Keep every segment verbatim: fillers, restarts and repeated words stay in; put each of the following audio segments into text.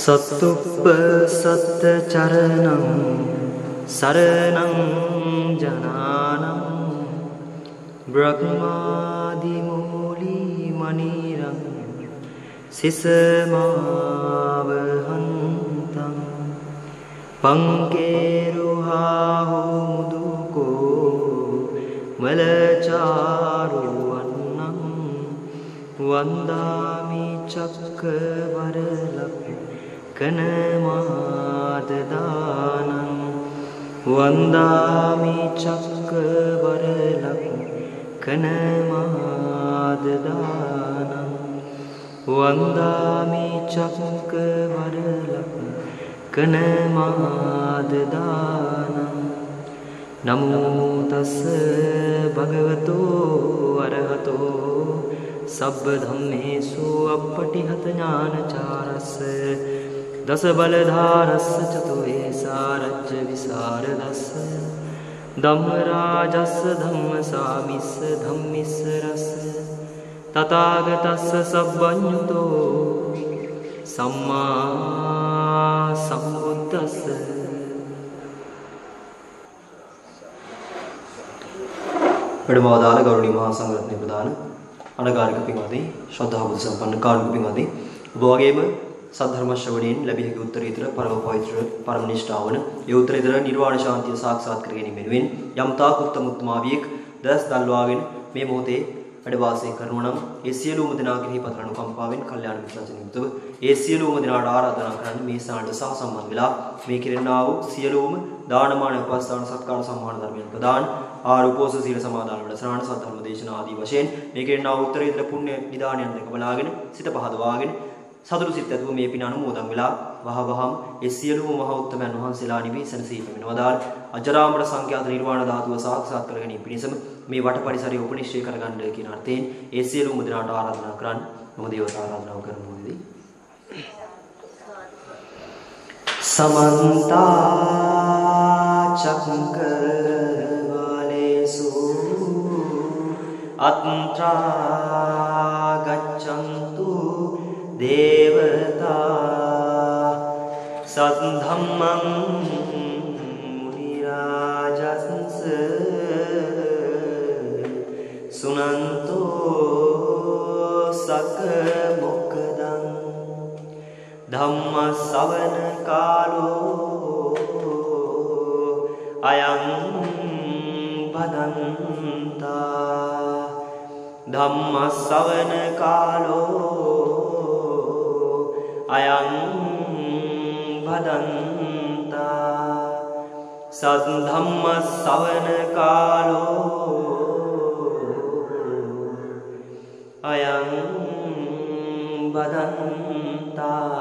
සත්තුප්ප සත්ත චරණං සරණං ජනානං බ්‍රහ්මාදි මූලි මනිරං සිසමාවහන්තං පංකේරුහාහු මුදුකෝ මලචාරුවන්නං වන්දාමි චක්කවරලක් කනමාදදානං වන්දාමි චක්කවරලක් කනමාදදානං වන්දාමි චක්කවරලක් කනමාදදානං නමෝ තස්ස භගවතෝ අරහතෝ සබ්බ ධම්මේසු අප්පටිහත ඥානචාරස්ස දස බලධාරස්ස චතුවේ සාරච්ච විසරදස්ස ධම්මරාජස්ස ධම්මසාමිස්ස ධම්මිස්ස රස්ස තථාගතස්ස සබ්බඤුතෝ සම්මා සම්බුද්දස්ස. වැඩමවදාළ ගෞරවනීය මහා සංඝරත්නයේ ප්‍රධාන අනගාരിക පින්වත්නි, ශ්‍රද්ධා බුද්ධ සම්පන්න කාරුණික පින්වත්නි, ඔබ වගේම සද්ධර්ම ශ්‍රවණයෙන් ලැබිය හැකි උත්තරීතර පරම පවිත්‍ර පරම නිෂ්ඨාවන ඒ උත්තරීතර නිර්වාණ ශාන්තිය සාක්ෂාත් කර ගැනීම වෙනුවෙන් යම් තාක් උත්තම උත්තමාවියෙක් දස් දල්වාගෙන මේ මොහොතේ වැඩ වාසය කරනවා නම් ඒ සියලුම දෙනා කෙරෙහි පතන අනුකම්පාවෙන් කල්යාණ මිත්‍රාචරණ යුතුව ඒ සියලුම දෙනාට ආරාධනා කරන්න මේ සාණ්ඩ සහ සම්බන්ධ වෙලා මේ කෙරෙනා වූ සියලුම දානමාන උපස්ථාන සත්කාර සම්මාන ධර්මයන් ප්‍රදාන ආරූපෝස සීල සමාදාන වැඩසටහන සද්ධර්ම දේශනා ආදී වශයෙන් මේ කෙරෙනා වූ උත්තරීතර පුණ්‍ය නිදානයන් දෙක බලාගෙන සිත පහදවාගෙන සතුරු සිත් ඇතුව මේ පින අනුමෝදන් වෙලා වහවහම ඒ සියලුම මහ උත්තමයන් වහන්සේලා නිවිසනසී පැමිණවදාල් අජරාමර සංඛ්‍යාත නිර්වාණ ධාතුව සාක්ෂාත් කර ගැනීම පිණිසම මේ වට පරිසරය උපනිශ්චය කරගන්න කියන අර්ථයෙන් ඒ සියලුම දෙනාට ආරාධනා කරන්න මම දේවතා ආරාධනාව කරනවාදී සමන්ත චක්කවාලේසු අත්‍රා ගච්ඡන්තු දේවතා සද්ධම්මං මුනි රාජස්ස සුනන්තෝ සක මොක්ඛදං ධම්ම ශ්‍රවණ කාලෝ අයං භදන්තා ධම්ම ශ්‍රවණ කාලෝ අයං භදන්තා සද්ධම්ම ශ්‍රවණ කාලෝ අයං භදන්තා.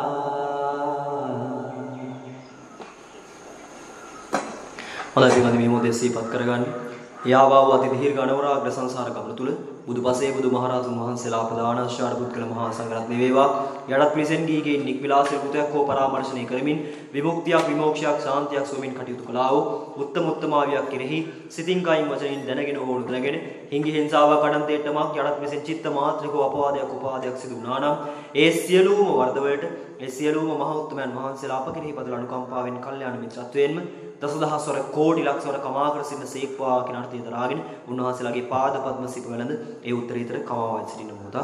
හොඳයි මේ මොහොතේ සිහිපත් කරගන්න. යාවා වූ අති දීර්ඝ අනවරාග්‍ර සංසාර ගමන තුල බුදුපසේ බුදු මහරහතුන් වහන්සේලා ප්‍රදාන ආශ්‍රාර පුත්කල මහා සංඝරත්නය වේවා. යටත් පිළිසෙන් ගීගේ නික් විලාසයේ පුතයක් හෝ පරාමර්ශණය කරමින් විමුක්තියක් විමෝක්ෂයක් ශාන්තියක් සෝමින් කටයුතු කළා වූ උත්තම උත්තමාවියක් කෙරෙහි සිතින් කයින් වචනින් දැනගෙන ඕන දැනගෙන හිඟි හිංසාවක් අඩන්තේටමක් යටත් පිළිසෙන් චිත්ත මාත්‍රිකව අපවාදයක් උපාදයක් සිදු වුණා නම් ඒ සියලුම වර්ධ වලට ඒ සියලුම මහ උත්තමයන් වහන්සේලා අප කෙරෙහි පදල අනුකම්පාවෙන් කල්යාණ මිත්‍රත්වයෙන්ම දසදහස්වර කෝටි ලක්ෂවර කමා කර සිටින සීක්වා කියන අර්ථය දරාගෙන උන්වහන්සේලාගේ පාද පද්ම සිප වෙලඳ ඒ උත්තරීතර කමාවත් සිටින මොහොත.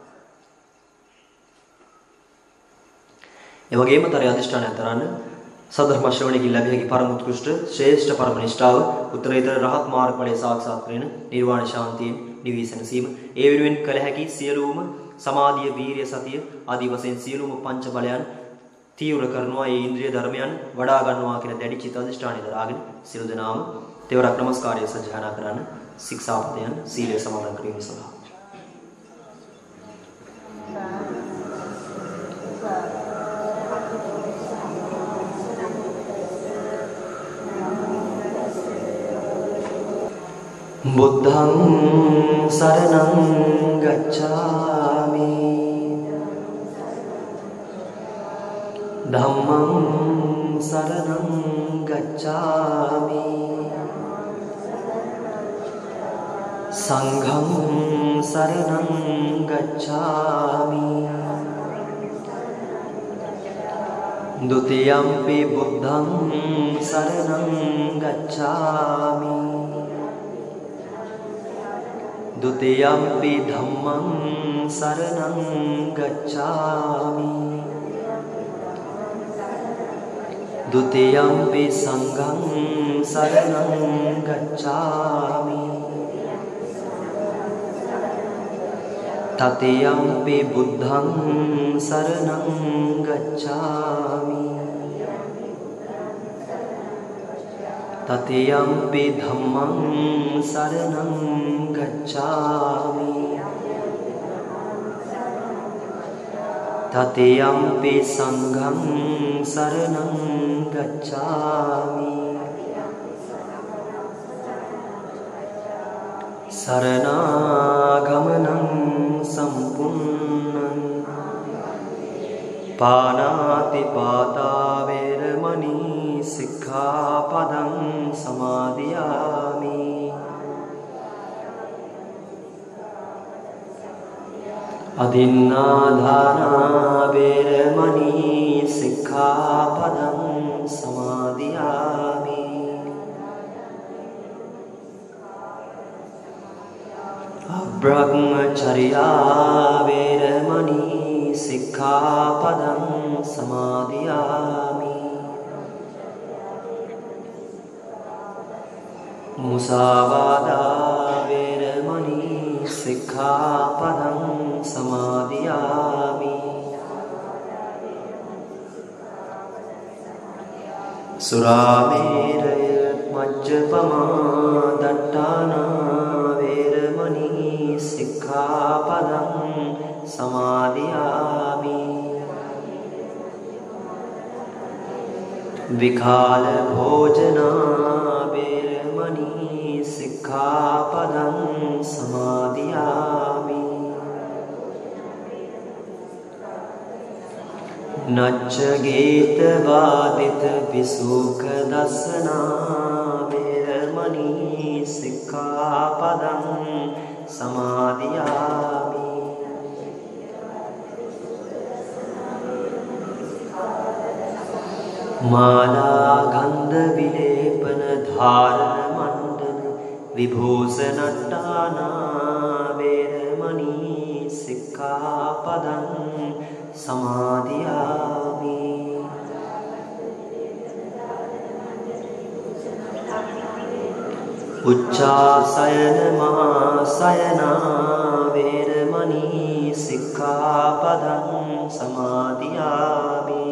ඒ වගේම තරය අධිෂ්ඨානයක් දරන්න සද්ධර්ම ශ්‍රවණයකින් ලැබිය හැකි පරම උත්කෘෂ්ඨ ශ්‍රේෂ්ඨ පරම නිෂ්ඨාව උත්තරීතර රහත් මාර්ගඵලයේ සාක්ෂාත් කරගෙන නිර්වාණ ශාන්තියෙන් නිවිසනසීම ඒ වෙනුවෙන් කළ හැකි සියලුම සමාධිය වීරිය සතිය ආදී වශයෙන් සියලුම පංච බලයන් තීව්‍ර කරනවා. ඒ ඉන්ද්‍රිය ධර්මයන් වඩා ගන්නවා කියන දැඩි චිත්ත අධිෂ්ඨානය දරාගෙන සියලු දෙනාම තෙවරක් නමස්කාරය සජ්ජායනා කරන්න ශික්ෂාපදයන් සීලය සමාදන් කිරීම සඳහා බුද්ධං සරණං ගච්ඡාමි ධම්මං සරණං ගච්ඡාමි සංඝං සරණං ගච්ඡාමි द्वितीयम्पि बुद्धं शरणं गच्छामि द्वितीयम्पि धम्मं शरणं गच्छामि द्वितीयम्पि संघं शरणं गच्छामि तृतीयम्पि बुद्धं शरणं गच्छामि तृतीयम्पि धम्मं शरणं गच्छामि तृतीयम्पि संघं शरणं गच्छामि शरणागमनं सम्पूर्णं पाणातिपाता वैरमणि सिक्खापदं समादयामि अदिन्नादाना वैरमणि सिक्खापदं समादयामि ब्रह्मचर्या वैरमणि सिक्खापदं समादयामि मुसावादा वैरमणि सिक्खापदं समादयामि सुरामेरय मज्जपमा दट्टाना वैरमणि सिक्खापदं समादयामि विखाल भोजना वैरमणि सिक्खापदं समादयामि नच्चगेत वादित विसुख दसना वैरमणि सिक्खापदं समादयामि माला गंध विलेपन धारण मंडन विभूषणट्टाना वैरमणि सिक्खापदं समादयामि उच्चासयन महासयना वैरमणि सिक्खापदं समादयामि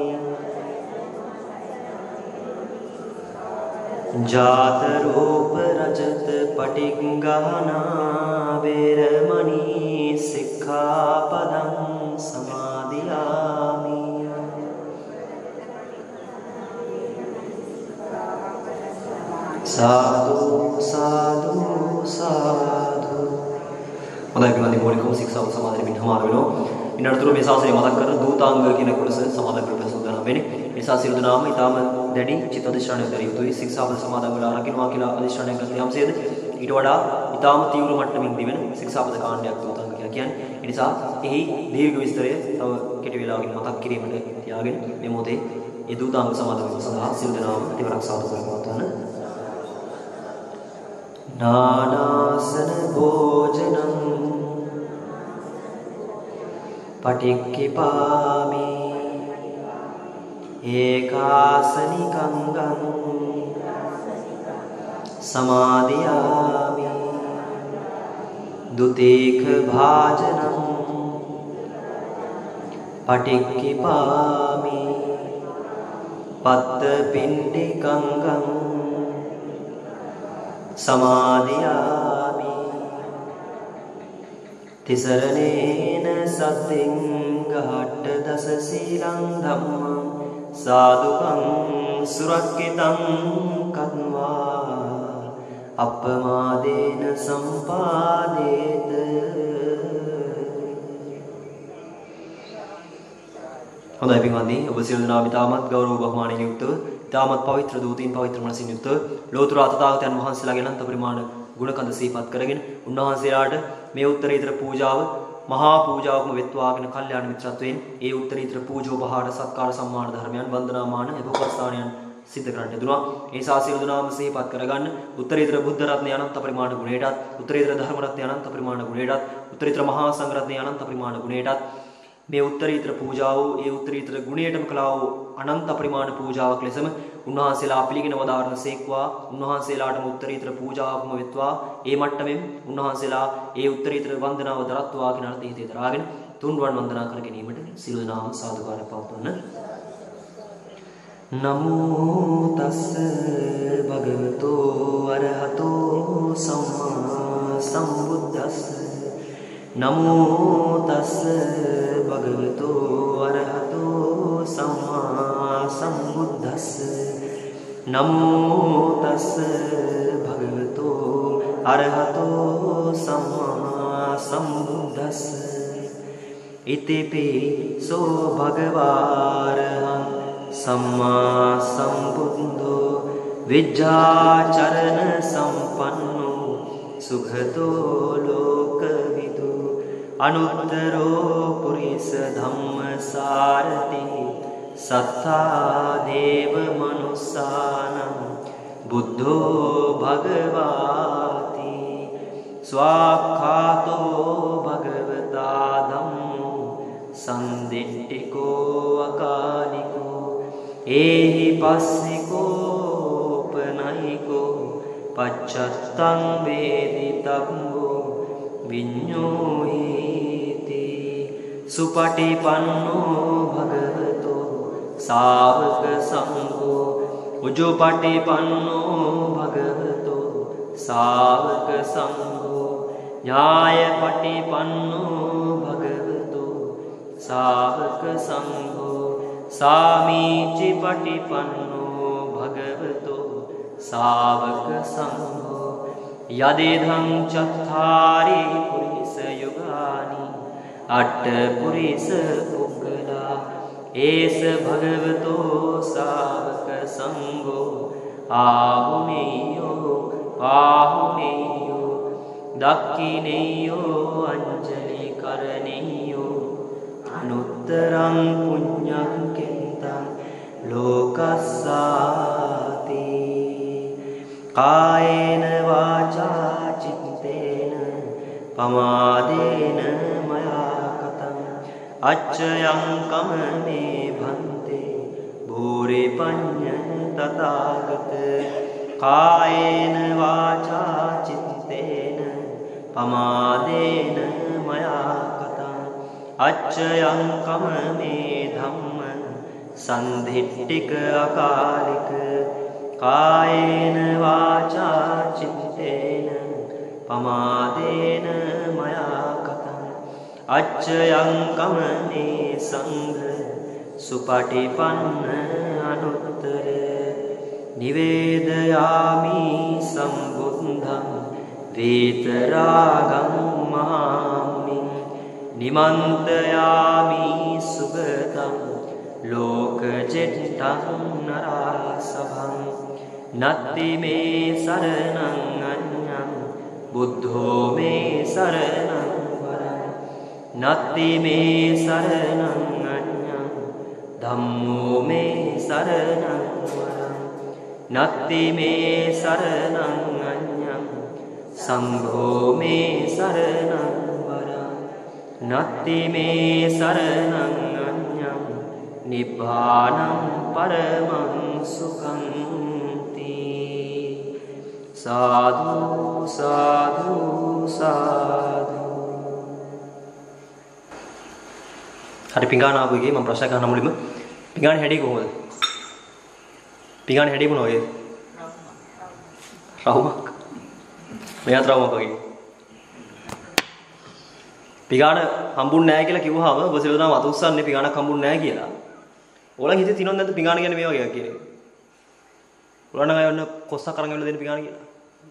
जात रूप रजत पटिंगहना वैरमणि सिक्खापदं समादयामि साधु साधु साधु මතක ගන්න මූලිකව ශික්ෂාව සමාදන් වෙන්න හමාර වෙනවා. ඉන්නතරතුර මේ ශාසනය මතක් කරන දූතාංග කියන කොටස සමාදන් කරලා සූදානම් වෙන්නේ. ඒ නිසා සියලු දෙනාම ඊටාම දැඩි චිත්ත අධිෂ්ඨානයක් දරිය යුතුයි. ශික්ෂාව සමාදන් වෙලා රකින්නවා කියලා අධිෂ්ඨානයක් ගන්න යම්සේද ඊට වඩා ඊටාම තීව්‍ර මට්ටමින් දිවෙන ශික්ෂාපද කාණ්ඩයක් දූතාංග කියලා කියන්නේ. ඒ නිසා එහි දීර්ඝ විස්තරය තව කෙටි වේලාවකින් මතක් කිරීමට තියාගෙන මේ මොහොතේ ඒ දූතාංග සමාදන් වීම සඳහා සියලු දෙනාම දෙවරක් සාදු කරගන්න. नानासन भोजनं पटिक्किपामि एकासनिकङ्गं समादयामि दुतेकभाजनं पटिक्किपामि पत्तपिण्डिकङ्गं समादयामि तिसरणेन सत्तिं घट्ट दश शीलं धम्मं साधुकं सुरक्षितं कन्वा අප්පමාදේන සම්පාදේත. හොඳයි පින්වත්නි, ඔබ සියලු දෙනා ඉතාමත් ගෞරව බහුමානයෙන් යුක්තව ඉතාමත් පවිත්‍ර දූතීන් පවිත්‍ර මනසින් යුක්තව ලෝතර තථාගතයන් වහන්සේලාගේ අනන්ත පරිමාණ ගුණ කඳ සිහිපත් කරගෙන උන්වහන්සේලාට මේ උත්තරීතර පූජාව මහා පූජාවක්ම වෙත්වාගෙන කල්යාණ මිත්‍රත්වයෙන් ඒ උත්තරීතර පූජෝපහාර සත්කාර සම්මාන ධර්මයන් වන්දනාමාන එපොපස්ථානයන් සිද්ධ කරන්න යදුනා. ඒ ශාසීය දුනාම සිහිපත් කරගන්න උත්තරීතර බුද්ධ රත්නය අනන්ත පරිමාණ ගුණයටත් උත්තරීතර ධර්ම රත්නය අනන්ත පරිමාණ ගුණයටත් උත්තරීතර මහා සංඝ රත්නය අනන්ත පරිමාණ ගුණයටත් මේ උත්තරීතර පූජාව ඒ උත්තරීතර ගුණයටම කළා වූ අනන්ත පරිමාණ පූජාවක් ලෙසම උන්වහන්සේලා පිළිගෙන වදාරන සේක්වා උන්වහන්සේලාටම උත්තරීතර පූජාවක්ම වෙත්වා ඒ මට්ටමින් උන්වහන්සේලා ඒ උත්තරීතර වන්දනාව දරත්වා කියන අර්ථය හිතේ දරාගෙන තුන්වන් වන්දනා කර ගැනීමට සියලු නාම සාදුකාරය පවත්වන්න. නමෝ තස්ස භගවතෝ අරහතෝ සම්මා සම්බුද්දස්ස නමෝ තස්ස භගවතෝ අරහතෝ සම්මා සම්බුද්දස්ස නමෝ තස්ස භගවතෝ අරහතෝ සම්මා සම්බුද්දස්ස ඉතිපි සෝ භගවාරහං සම්මා සම්බුද්ධෝ විජ්ජාචරණ සම්පන්නෝ සුඛතෝ ලෝකවිදු අනුත්තරෝ පුරිස ධම්මසාරති සත්තා දේව මනුස්සානම් බුද්ධෝ භගවාති ස්වාක්ඛාතෝ භගවතා ධම්මෝ සම්දිට්ඨිකෝ අකාලිකෝ ඒහි පස්සිකෝ පනයිකෝ පච්චත්තං වේදිතබ්බෝ විඤ්ඤෝහිති සුපටිපන්නෝ භගවතෝ ශාවක සංඝෝ උජුපටිපන්නෝ භගවතෝ ශාවක සංඝෝ ඥායපටිපන්නෝ භගවතෝ ශාවක සංඝෝ සාමීචි පටිපන්නෝ භගවතෝ ශාවක සංඝෝ යදේධං චත්තාරි පුරිස යුගානි අට්ඨ පුරිස පුග්ගලා ඒස භගවතෝ ශාවක සංඝෝ ආහුනේයෝ ආහුනේයෝ දක්ඛිනේයෝ අංජලි කරණේයෝ අනුත්තරං පුඤ්ඤං කෙන්තං ලෝකස්සාති කායේන වාචා චිත්තේන පමාදේන මයා කතං අච්චයං කමනේ භන්තේ භූරි පඤ්ඤ තථාගත කායේන වාචා චිත්තේන පමාදේන මයා අච්චයං කමනේ ධම්ම සන්දිට්ඨික අකාලික කායේන වාචා චිත්තේන පමාදේන මයා කතං අච්චයං කමනේ සංඝ සුපටිපන්න අනුත්තර නිවේදයාමි සම්බුද්ධං වේතරාගං මහාමි නිමන්තයාමි සුගතං ලෝකජෙට්ඨං නරාසභං නත්ති මේ සරණං අඤ්ඤං බුද්ධෝ මේ සරණං වරං නත්ති මේ සරණං අඤ්ඤං ධම්මෝ මේ සරණං වරං නත්ති මේ සරණං අඤ්ඤං සංඝෝ මේ සරණං නත්ති මේ සරණං අඤ්ඤං නිබ්බානං පරමං සුඛං තී සාදු සාදු සාදු. හරි පිඟාන ආපු එකේ මම ප්‍රශ්න අහන්න මුලින්ම පිඟාන හැඩේ කොහොමද? පිඟාන හැඩේ මොන වගේද? රවුමක්. මෙයාත් රවුමක් වගේ. පිඟාන හම්බුන්නේ නැහැ කියලා කිව්වහම ඔබ සියලුම අත උස්සන්නේ පිඟානක් හම්බුන්නේ නැහැ කියලා. ඕලන් හිතේ තියනවද නැද්ද පිඟාන කියන්නේ මේ වගේ එකක් කියන එක? ඕලන් අය ඔන්න කොස්සක් අරන් එන්න දෙන්න පිඟාන කියලා.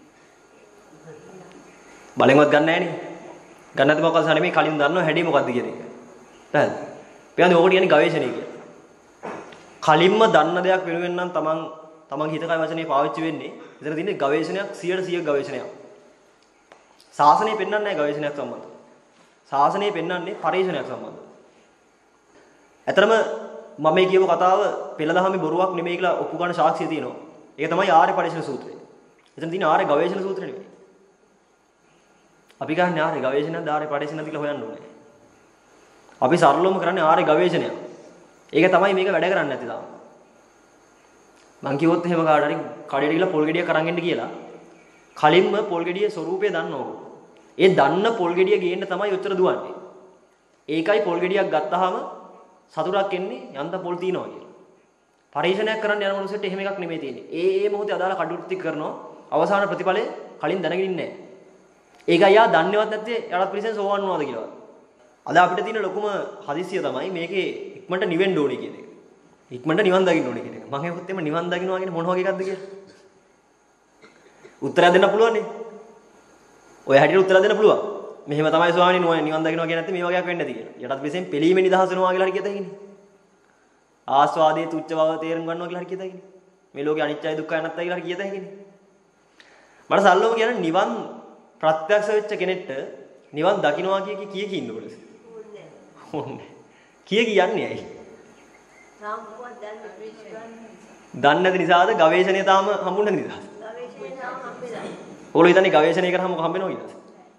බලෙන්වත් ගන්න නැහැ නේ. ගන්න නැති මොකක්ද සානේ මේ කලින් දන්නව හැඩේ මොකක්ද කියන එක. නේද? පිඟානේ ඕකට කියන්නේ ගවේෂණය කියලා. කලින්ම දන්න දෙයක් වෙනුවෙන් නම් තමන් තමන්ගේ හිත කය වචනේ පාවිච්චි වෙන්නේ. එතන තියෙන්නේ ගවේෂණයක් සීයට සීයක් ගවේෂණයක්. සාසනය පෙන්වන්නේ නැහැ ගවේෂණයක් සම්බන්ධව. ශාසනය පෙන්වන්නේ පරිශ්‍රණයක් සම්බන්ධව. ඇතරම මම මේ කියපු කතාව පෙළදහමේ බොරුවක් නෙමෙයි කියලා ඔප්පු ගන්න සාක්ෂිය තියෙනවා. ඒක තමයි ආර්ය පරිශ්‍රණ සූත්‍රය. එතන තියෙන ආර්ය ගවේෂණ සූත්‍රය නෙමෙයි. අපි ගන්න ආර්ය ගවේෂණයක් ආර්ය පරිශ්‍රණයක් කියලා හොයන්න ඕනේ. අපි සරලවම කරන්නේ ආර්ය ගවේෂණයක්. ඒක තමයි මේක වැඩ කරන්නේ නැති තාම. මං කිව්වොත් එහෙම කාට හරි කඩේට ගිහලා පොල් ගෙඩියක් අරන් එන්න කියලා. කලින්ම පොල් ගෙඩියේ ස්වරූපය දන්නවෝ. ඒ දන්න පොල් ගෙඩිය ගේන්න තමයි ඔච්චර දුවන්නේ. ඒකයි පොල් ගෙඩියක් ගත්තාම සතුටක් එන්නේ යන්ත පොල් තියනවා කියලා. පරීක්ෂණයක් කරන්න යන මොනසෙට එහෙම එකක් නෙමෙයි තියෙන්නේ. ඒ ඒ මොහොතේ අදාළ කටයුතු කරනවා. අවසාන ප්‍රතිඵලය කලින් දැනගෙන ඉන්නේ නැහැ. ඒකයි යා දන්නේවත් නැත්තේ යටත් පිළිසෙන් සෝවන් වුණාද කියලා. අද අපිට තියෙන ලොකුම හදිස්සිය තමයි මේකේ ඉක්මනට නිවෙන්න ඕනේ කියන එක. ඉක්මනට නිවන් දකින්න ඕනේ කියන එක. මම එහෙමත් එම නිවන් දකින්නවා කියන්නේ මොන වගේ එකක්ද කියලා. උත්තරයක් දෙන්න පුළුවන් නේ. ඔය හැටියට උත්තර දෙන්න පුළුවන්. මෙහෙම තමයි ස්වාමීනි නිවන් දකින්නවා කියන්නේ නැත්නම් මේ වගේ එකක් වෙන්නේ නැති කියලා. යටත් පිළිසෙන් පිළීමේ නිදහස වෙනවා කියලා හරි කියත හැකිනේ. ආස්වාදයේ තුච්ච බව තේරුම් ගන්නවා කියලා හරි කියත හැකිනේ. මේ ලෝකේ අනිත්‍යයි දුක්ඛයි අනාත්තයි කියලා හරි කියත හැකිනේ. මට සල්ලෝම කියන්නේ නිවන් ප්‍රත්‍යක්ෂ වෙච්ච කෙනෙක්ට නිවන් දකින්නවා කිය කී කී ඉන්නකොටද? ඕනේ. කිය කියන්නේ ඇයි? රාම්පුවක් දන්නේ දන්නේ නැති නිසාද ගවේෂණය තාම හම්බුනේ නැති නිසාද? ගවේෂණය තාම හම්බෙලා. ඕගොල්ලෝ හිතන්නේ ගවේෂණය කරාම මොකක් හම්බෙනවද කියලාද?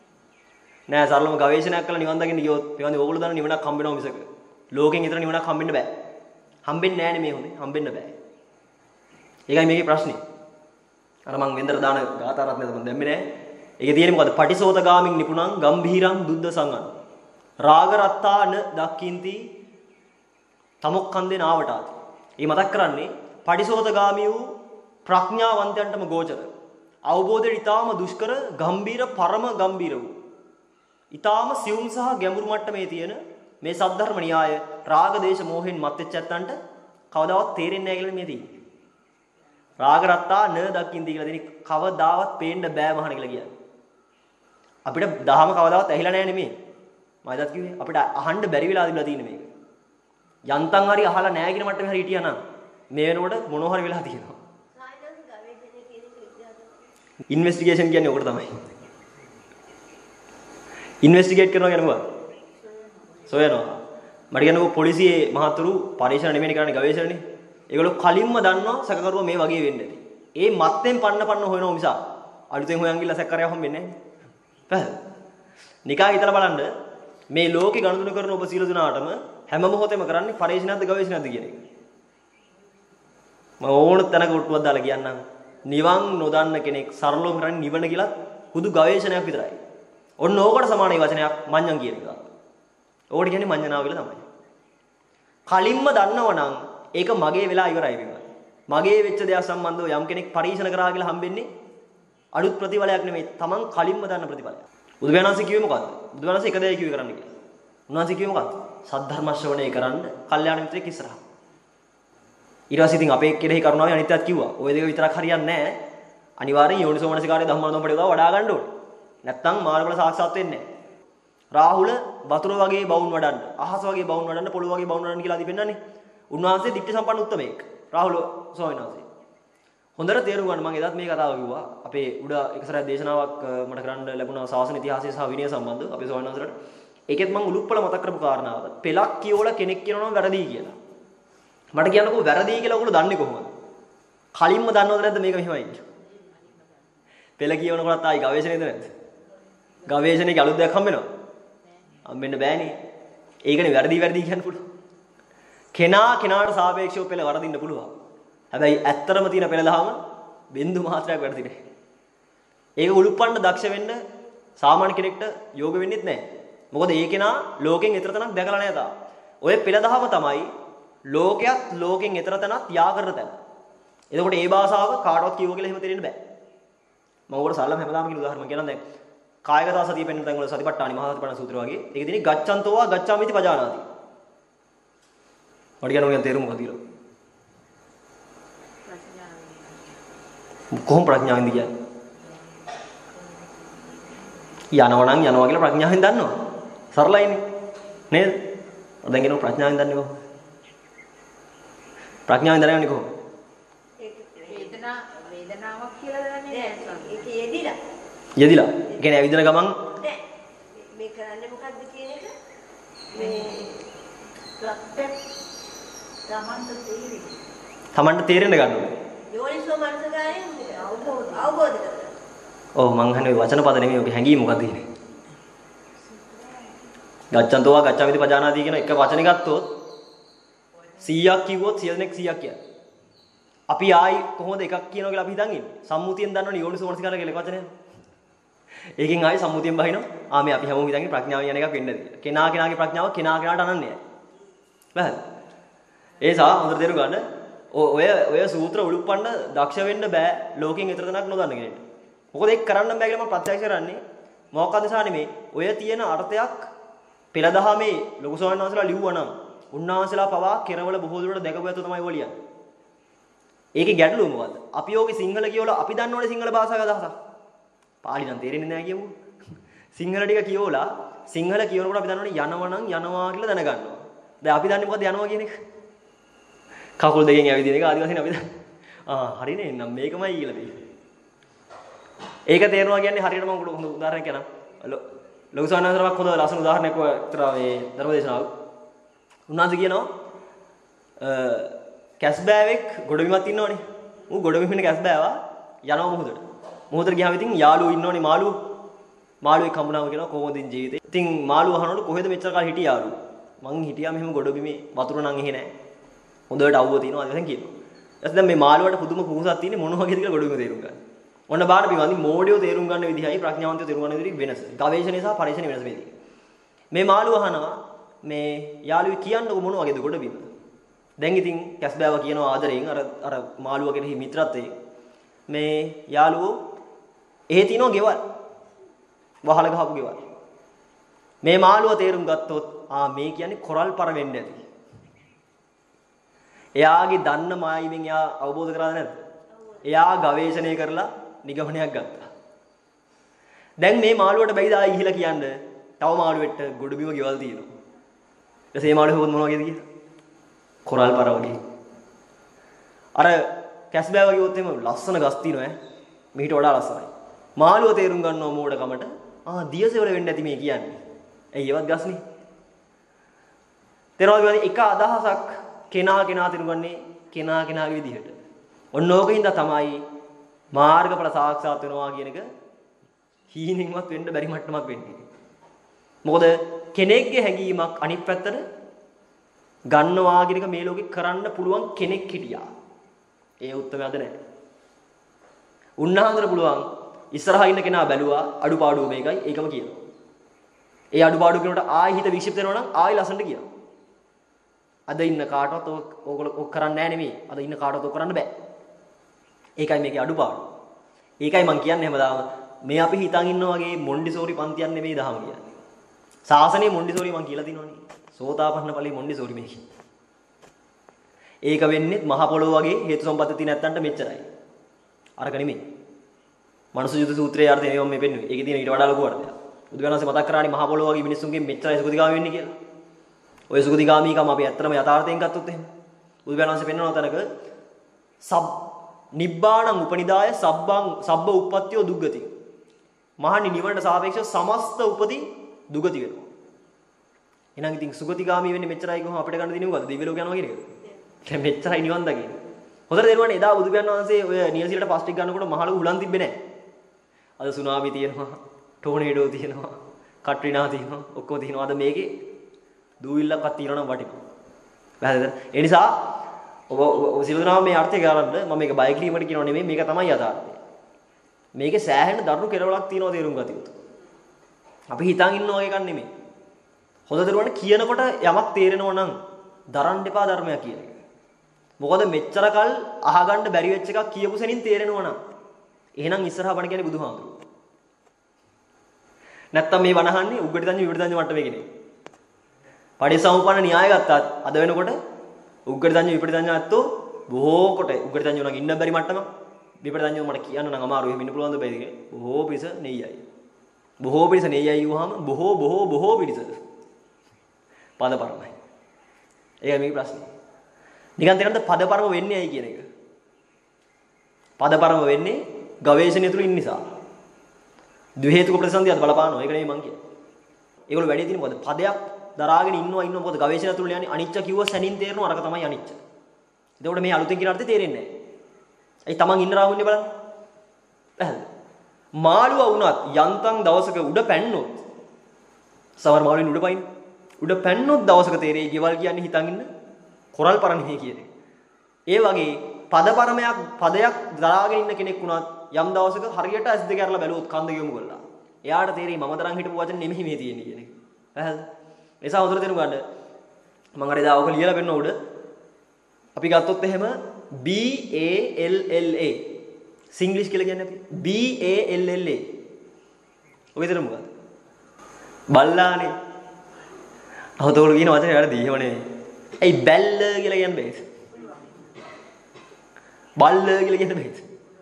නෑ සරලවම ගවේෂණයක් කළා නිවන් දකින්න ගියොත් මේවන්නේ ඕගොල්ලෝ දන්න නිවනක් හම්බෙනවා මිසක ලෝකෙන් ඊතර නිවනක් හම්බෙන්න බෑ. හම්බෙන්නේ නෑනේ මේ හොඳේ. හම්බෙන්න බෑ. ඒකයි මේකේ ප්‍රශ්නේ. අර මං වෙන්දර දාන ගාථා රත්නයද මම දැම්මේ නෑ. ඒකේ තියෙන්නේ මොකද්ද? පටිසෝතගාමින් නිපුණං ගම්භීරං දුද්ද සංගන්. රාග රත්තාන දක්කින්ති තමොක්ඛන්දේ නාවටාති. මේ මතක් කරන්නේ පටිසෝතගාමී වූ ප්‍රඥාවන්තයන්ටම ගෝචර. අවබෝධයට ඊටාම දුෂ්කර ගම්භීර පරම ගම්භීර වූ. ඊටාම සියුම් සහ ගැඹුරු මට්ටමේ තියෙන මේ සද්ධර්ම න්‍යාය රාග දේශ මොහෙන් මත් වෙච්ච ඇත්තන්ට කවදාවත් තේරෙන්නේ නැහැ කියලා මේ තියෙන්නේ. රාග රත්තා න දක්කින්ති කියලා දෙන්නේ කවදාවත් පේන්න බෑ මහණ කියලා කියන්නේ. අපිට දහම කවදාවත් ඇහිලා නැහැ නෙමෙයි. මම දැත් කිව්වේ අපිට අහන්න බැරි වෙලා තිබුණා තියෙන මේක. යන්තම් හරි අහලා නැහැ කියන මට්ටමේ හරි හිටියා නම් මේ වෙනකොට මොනව හරි වෙලා තියෙනවා. සායනස් ගවේෂණය කියන එක විද්‍යාත්මක. ඉන්වෙස්ටිගේෂන් කියන්නේ ඔකට තමයි. ඉන්වෙස්ටිගේට් කරනවා කියන්නේ මොකක්ද? සොයනවා. මට කියන්නකෝ පොලිසියේ මහතුරු පරීක්ෂණ නෙමෙයි කරන්නේ ගවේෂණනේ. ඒගොල්ලෝ කලින්ම දන්නවා සැකකරුවා මේ වගේ වෙන්නේ නැති. ඒ මත්යෙන් පන්න පන්න හොයනවා මිස අලුතෙන් හොයන් ගිහලා සැකකාරයව හම්බෙන්නේ නැහැ. පැහැද? නිකා හිතලා බලන්න මේ ලෝකේ ගනුදෙනු කරන ඔබ සීල දුනාටම හැම මොහොතෙම කරන්නේ පරීක්ෂණයක්ද ගවේෂණයක්ද කියන එක. මම ඕන තැනක උට්ටුවක් දාලා කියන්නම්. නිවන් නොදන්න කෙනෙක් සරලව කරන්නේ නිවන කියලා හුදු ගවේෂණයක් විතරයි. ඔන්න ඕකට සමානයි වචනයක් මඤ්ඤං කියන එක. ඕකට කියන්නේ මඤ්ඤණාව කියලා තමයි. කලින්ම දන්නවනම් ඒක මගේ වෙලා ඉවරයි වෙනවා. මගේ වෙච්ච දෙයක් සම්බන්ධව යම් කෙනෙක් පරීක්ෂණ කරා කියලා හම්බෙන්නේ අලුත් ප්‍රතිඵලයක් නෙමෙයි. Taman කලින්ම දන්න ප්‍රතිඵලයක්. බුදුබණන්සේ කිව්වේ මොකද්ද? බුදුබණන්සේ එක දෙයක් කිව්වේ කරන්න කියලා. උන්වහන්සේ කිව්වේ මොකද්ද? සද්ධර්ම ශ්‍රවණය කරන්න කල්යාණ මිත්‍රෙක් ඉස්සරහා. ඊට පස්සේ ඉතින් අපේ කෙරෙහි කරුණාවේ අනිත්‍යත් කිව්වා. ওই දෙක විතරක් හරියන්නේ නැහැ. අනිවාර්යෙන් යෝනිසෝමනසිකාරයේ ධම්මනෝදම් පඩේ දාව වඩා ගන්න ඕනේ. නැත්තම් මාර්ගඵල සාක්ෂාත් වෙන්නේ නැහැ. රාහුල වතුර වගේ බවුන් වඩන්න, අහස වගේ බවුන් වඩන්න, පොළොව වගේ බවුන් වඩන්න කියලා දීපෙන්නන්නේ. උන්වහන්සේ දිට්ඨි සම්පන්න උත්තමයෙක්. රාහුල ස්වාමීන් වහන්සේ. හොඳට තේරුම් ගන්න මම එදත් මේ කතාව කිව්වා. අපේ උඩ එක සැරයක් දේශනාවක් මට කරන්න ලැබුණා ශාසන ඉතිහාසය සහ විනය සම්බන්ධව අපේ ස්වාමීන් වහන්සේට. ඒකෙත් මම උලුප්පල මතක් කරපු කාරණාව. පෙලක් කියවලා කෙනෙක් කියනවා නම් වැරදි කියලා. මට කියන්නකෝ වැරදි කියලා ඔයගොල්ලෝ දන්නේ කොහොමද? කලින්ම දන්නවද නැද්ද මේක මෙහෙමයි කියලා? පෙළ කියවනකොටත් ආයි ගවේෂණයද නැද්ද? ගවේෂණයේ අලුත් දෙයක් හම්බ වෙනවා. හම්බෙන්න බෑනේ. ඒකනේ වැරදි වැරදි කියන්න පුළුවන්. කෙනා කෙනාට සාපේක්ෂව පෙළ වරදින්න පුළුවන්. හැබැයි ඇත්තරම තියෙන පෙළ දහම බින්දු මාත්‍රයක් වැරදි නෑ. ඒක උලුප්පන්න දක්ෂ වෙන්න සාමාන්‍ය කෙනෙක්ට යෝග වෙන්නෙත් නෑ. මොකද ඒ කෙනා ලෝකෙන් ඈතර තැනක් දැකලා නෑ තාම. ඔය පෙළ දහම තමයි ලෝකයක් ලෝකෙන් ඈතර තැනක් යා කරන තැන. එතකොට ඒ භාෂාව කාටවත් කියව කියලා එහෙම තේරෙන්න බෑ. මම ඔකට සරලව හැමදාම කියන උදාහරණ කියනවා දැන් කායගත සතිය පෙන්වන තැන් වල සතිපට්ඨානි මහා සතිපට්ඨාන සූත්‍රය වගේ. ඒකේ තියෙන්නේ ගච්ඡන්තෝවා ගච්ඡාමිති පජානාති. මට කියන්න ඕනේ තේරුම මොකද කියලා. කොහොම ප්‍රඥාවෙන්ද කියන්නේ? යනවා නම් යනවා කියලා ප්‍රඥාවෙන් දන්නවා. සරලයිනේ. නේද? දැන් කියනවා ප්‍රඥාවෙන් දන්නේ කොහොමද? ප්‍රඥාවෙන් දැනගන්නේ කොහොමද? ඒක වේදනා වේදනාවක් කියලා දන්නේ නැහැ. ඒක යෙදිලා. යෙදිලා. ඒ කියන්නේ ඇවිදින ගමන් නෑ. මේ කරන්නේ මොකද්ද කියන මේ ප්‍රත්‍යක් තමන්ට තේරෙන්නේ. තමන්ට තේරෙන්න ගන්න ඕනේ. යෝනිසෝ මනසකාරයෙන් අවබෝධ අවබෝධ කරගන්න. ඔව් මං අහන්නේ වචන පද නෙමෙයි ඔගේ හැඟීම මොකක්ද කියන්නේ. ගච්ඡන්තෝවා ගච්ඡාමිති පජානාති කියන එක වචනේ ගත්තොත් සීයක් කිව්වොත් සිය දෙනෙක් සීයක් කියන්නේ. අපි ආයි කොහොමද එකක් කියනවා කියලා අපි හිතන් ඉන්නේ. සම්මුතියෙන් දන්නවනේ යෝනිසෝ මනසකාරය කියලා එක වචනයක්. ඒකෙන් ආයි සම්මුතියෙන් බහිනවා. ආ මේ අපි හැමෝම හිතන්නේ ප්‍රඥාව කියන එකක් වෙන්න ඇති. කෙනා කෙනාගේ ප්‍රඥාව කෙනා කෙනාට අනන්‍යයි. බහද? ඒ සා හොඳට තේරුම් ගන්න. ඔය ඔය සූත්‍ර උලුප්පන්න දක්ෂ වෙන්න බෑ ලෝකෙන් ඊතර තනක් නොදන්න කෙනෙක්ට. මොකද ඒක කරන්න බෑ කියලා මම ප්‍රත්‍යක්ෂ කරන්නේ. මොකක්ද නිසා නෙමේ. ඔය තියෙන අර්ථයක් පෙළදහමේ ලොකු ස්වාමීන් වහන්සේලා ලිව්වා නම් උන්වහන්සේලා පවා කෙරවල බොහෝ දුරට දැකපු ඇත්ත තමයි ඔය ලියන්නේ. ඒකේ ගැටලුව මොකද්ද? අපි ඕකේ සිංහල කියවලා අපි දන්නවනේ සිංහල භාෂාවේ අදහසක්. පාලි නම් තේරෙන්නේ නැහැ කියමු. සිංහල ටික කියවලා සිංහල කියනකොට අපි දන්නවනේ යනවා නම් යනවා කියලා දැනගන්නවා. දැන් අපි දන්නේ මොකද්ද යනවා කියන එක? කකුල් දෙකෙන් ඇවිදින එක ආදි වශයෙන් අපි දන්නේ. ආ හරිනේ නම් මේකමයි කියලා තියෙන්නේ. ඒක තේරෙනවා කියන්නේ හරියට මම හොඳ උදාහරණයක් කියන්නම්. ලොකු සානන්දරවක් හොඳ ලස්සන උදාහරණයක් විතර මේ ධර්මදේශනාව. උන්වහන්සේ කියනවා කැස්බෑවෙක් ගොඩබිමක් ඉන්නවනේ. ඌ ගොඩබිම ඉන්න කැස්බෑවා යනවා මොහොතට. මොහොතට ගියාම ඉතින් යාළුවෝ ඉන්නවනේ මාළුවෝ. මාළුවෙක් හම්බුනාම කියනවා කොහොමද ජීවිතේ. ඉතින් මාළුවා අහනකොට කොහෙද මෙච්චර කාල හිටිය යාළුවෝ. මං හිටියා මෙහෙම ගොඩබිමේ වතුර නම් එහෙ නැහැ. හොඳට අවුව තියෙනවා අද දැන් කියනවා. ඊට දැන් මේ මාළුවට පුදුම කුකුසක් තියෙන්නේ මොන වගේද කියලා ගොඩබිම තේරුම් ගන්න. ඔන්න බාන පිළිවන්දි මෝඩියෝ තේරුම් ගන්න විදිහයි ප්‍රඥාවන්තයෝ තේරුම් ගන්න විදිහයි වෙනස. ගවේෂණය සහ පරීක්ෂණ වෙනස මේදී. මේ මාළුවා අහනවා මේ යාළුවෝ කියන්නකො මොන වගේද ගොඩබිම. දැන් ඉතින් කැස්බෑව කියනවා ආදරෙන් අර අර මාළුවා කෙනෙහි මිත්‍රත්වයේ මේ යාළුවෝ එහෙ තියනවා ගෙවල්. වහල ගහපු ගෙවල්. මේ මාළුවා තේරුම් ගත්තොත් ආ මේ කියන්නේ කොරල් පර වෙන්න ඇති. එයාගේ දන්න මායිමෙන් එයා අවබෝධ කරගන්න නැද්ද? එයා ගවේෂණය කරලා නිගමනයක් ගත්තා. දැන් මේ මාළුවට බැයිද ආයි ඉහිලා කියන්නේ තව මාළුවෙට ගොඩබිම ගෙවල් තියෙනවා. ඊට මේ මාළුව හොත් මොන වගේද කියලා? කොරල් පර වගේ. අර කැස්බෑ වගේ වොත් එහෙම ලස්සන ගස් තියෙනවා ඈ. මීට වඩා ලස්සනයි. මාළුව තේරුම් ගන්නවා මෝඩකමට. ආ දියසෙවල වෙන්න ඇති මේ කියන්නේ. ඇයි ඒවත් ගස්නේ? තේරෙනවද එක අදහසක් කෙනා කෙනා තේරුම්ගන්නේ කෙනා කෙනාගේ විදිහට. ඔන්න ඕකින්ද තමයි මාර්ගඵල සාක්ෂාත් වෙනවා කියන එක හීනෙන්වත් වෙන්න බැරි මට්ටමක් වෙන්නේ. මොකද කෙනෙක්ගේ හැඟීමක් අනිත් පැත්තට ගන්නවා කියන එක මේ ලෝකේ කරන්න පුළුවන් කෙනෙක් හිටියා. ඒ උත්තරයද නැහැ. උන්වහන්සේට පුළුවන් ඉස්සරහා ඉන්න කෙනා බැලුවා අඩුපාඩුව මේකයි ඒකම කියනවා. ඒ අඩුපාඩුව කියනකොට ආයි හිත වික්ෂිප්ත වෙනවා නම් ආයි ලස්සනට කියනවා. අද ඉන්න කාටවත් ඕගොල්ලෝ ඔක් කරන්නේ නැහැ නෙමෙයි. අද ඉන්න කාටවත් ඔක් කරන්න බෑ. ඒකයි මේකේ අඩුපාඩුව. ඒකයි මම කියන්නේ හැමදාම මේ අපි හිතන් ඉන්නා වගේ මොන්ඩිසෝරි පන්තියක් නෙමෙයි දහම කියන්නේ. සාසනයේ මොන්ඩිසෝරි මම කියලා දිනවනේ. සෝතාපන්න ඵලයේ මොන්ඩිසෝරි මේක. ඒක වෙන්නේ මහ පොළොව වගේ හේතු සම්පatti තියෙන නැත්තන්ට මෙච්චරයි. අරක නෙමෙයි. මනුස්ස යුද සූත්‍රයේ අර්ථය එවම මේ පෙන්වන්නේ. ඒකේ තියෙන ඊට වඩා ලොකු අර්ථයක්. බුදුගණන්සේ මතක් කරානේ මහ පොළොව වගේ මිනිස්සුන්ගෙන් මෙච්චරයි සුගතිගාමී වෙන්නේ කියලා. ඔය සුගතිගාමීකම අපි ඇත්තටම යථාර්ථයෙන් ගත්තොත් එහෙම. බුදුගණන්සේ පෙන්වන තැනක සබ් නිබ්බාණං උපනිදාය සබ්බං සබ්බ උප්පත්තියෝ දුග්ගති. මහණනි නිවනට සාපේක්ෂව සමස්ත උපදී දුගති වෙනවා. එහෙනම් ඉතින් සුගතිගාමී වෙන්නේ මෙච්චරයි කොහොම අපිට ගන්න දෙන්නේ මොකද්ද? දිව්‍ය ලෝක යනවා කියන එක. දැන් මෙච්චරයි නිවන් දකින්නේ. හොඳට තේරුණානේ එදා බුදුපියාණන් වහන්සේ ඔය නියසිලට පස්ටික් ගන්නකොට මහලු උලන් තිබ්බේ නැහැ. අද සුනාමි තියෙනවා, ටෝනේඩෝ තියෙනවා, කට්රිනා තියෙනවා, ඔක්කොම තියෙනවා. අද මේකේ දූවිල්ලක්වත් තියෙනවා නම් වටිනවා. පැහැදිලිද? ඒ නිසා ඔබ සිලුදනාම මේ අර්ථය ගන්න මම මේක බය කිරීමට කියනව නෙමෙයි මේක තමයි යථාර්ථය. මේකේ සෑහෙන දරුණු කෙරවලක් තියෙනවා තේරුම් ගත යුතු. අපි හිතන් ඉන්නවා වගේ එකක් නෙමෙයි. හොඳ දරුවන්ට කියනකොට යමක් තේරෙනවා නම් දරන්න එපා ධර්මයක් කියන එක. මොකද මෙච්චර කල් අහගන්න බැරි වෙච්ච එකක් කියපු සෙනින් තේරෙනවා නම් එහෙනම් ඉස්සරහා බණ කියන්නේ බුදුහාමුදුරුවෝ. නැත්තම් මේ වනහන්නේ උග්ගටි දඤ්ඤ විවිධ දඤ්ඤ මට්ටමේ කෙනෙක්. පටිසමුප්පන්න න්‍යාය ගත්තත් අද වෙනකොට උග්ගටි දඤ්ඤ විවිධ දඤ්ඤ ඇත්තෝ බොහෝ කොට උග්ගටි දඤ්ඤ උනන් ඉන්න බැරි මට්ටම විවිධ දඤ්ඤ මට කියන්න නම් අමාරුයි. මෙන්න පුළුවන් ද බැයිද? බොහෝ පිස නෙయ్యයි. බොහෝ පිස නෙయ్యයි වහම බොහෝ බොහෝ බොහෝ පිස පද පරමයි. ඒකයි මේකේ ප්‍රශ්නේ. නිකන් තේරෙනවද පද පරම වෙන්නේ ඇයි කියන එක? පද පරම වෙන්නේ ගවේෂණය තුළ ඉන්න නිසා. ද්වි හේතුක ප්‍රතිසන්දියත් බලපානවා. ඒක නෙමෙයි මං කියන්නේ. ඒගොල්ලෝ වැඩි තියෙන මොකද? පදයක් දරාගෙන ඉන්නවා ඉන්නවා මොකද ගවේෂණ තුල යන්නේ අනිච්ච කිව්ව සැනින් තේරෙනවා අරක තමයි අනිච්ච. එතකොට මේ අලුතෙන් කියන අර්ථය තේරෙන්නේ නැහැ. ඒ තමන් ඉන්න රාමුන්නේ බලන්න. පැහැදිලි. මාළුවා වුණත් යන්තම් දවසක උඩ පැන්නොත් සමහර මාළුවෙන් උඩ පයින් උඩ පැන්නොත් දවසක තේරෙයි ගෙවල් කියන්නේ හිතන් ඉන්න කොරල් පරණිහි කියන්නේ. ඒ වගේ පදපරමයක් පදයක් දරාගෙන ඉන්න කෙනෙක් වුණත් යම් දවසක හරියට ඇස් දෙක අරලා බැලුවොත් කන්ද යොමු කළා. එයාට තේරෙයි මම තරම් හිටපු වචන නෙමෙයි මේ තියෙන්නේ කියන එක. පැහැදිලිද? එසා හොඳට තේරුම් ගන්න. මම අර එදා ඔක ලියලා පෙන්නන උඩ අපි ගත්තොත් එහෙම B A L L A Singlish කියලා කියන්නේ අපි B A L L A. ඔය විතර මොකද? බල්ලානේ. අවතෝල කියන වචනේ වැරදි. එහෙම නෙවෙයි. ඇයි බැල්ල කියලා කියන්නේ බෑද? බල්ල කියලා කියන්නේ බෑද?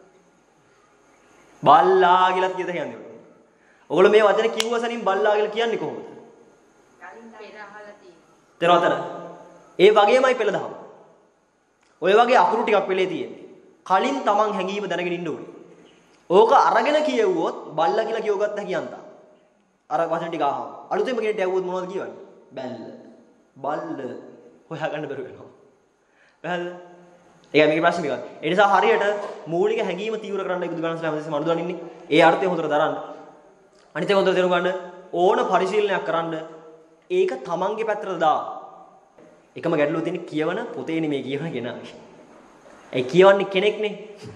බල්ලා කියලා කියද කියන්නේ. ඔයගොල්ලෝ මේ වචනේ කිව්ව සැනින් බල්ලා කියලා කියන්නේ කොහොමද? කලින් පෙර අහලා තියෙනවා. ඒ වගේමයි පෙළ දහම. ඔය වගේ අකුරු ටිකක් වෙලේ තියෙන්නේ. කලින් තමන් හැංගීම දැනගෙන ඉන්න ඕනේ. ඕක අරගෙන කියෙව්වොත් බල්ලා කියලා කියවගත්ත හැකියන්ත. අර වචන ටික අහම. අලුතෙන්ම කෙනෙක්ට ඇහුවොත් මොනවද කියවන්නේ? බැල්ල. බල්ල. හොයාගන්න බැරුව වෙනවා. පැහැදිලිද? ඒකයි මේකේ ප්‍රශ්නේ මේක. ඒ නිසා හරියට මූලික හැඟීම තීව්‍ර කරන්නයි බුදුගණන් හැමදෙස්සම අනුදාන ඉන්නේ. ඒ අර්ථය හොඳට දරන්න. අනිත් එක හොඳට තේරුම් ගන්න ඕන පරිශීලනයක් කරන්න ඒක තමන්ගේ පැත්තට දා. එකම ගැටලුව තියෙන්නේ කියවන පොතේ නෙමෙයි කියවන කෙනාගේ. ඒ කියවන්නේ කෙනෙක්නේ.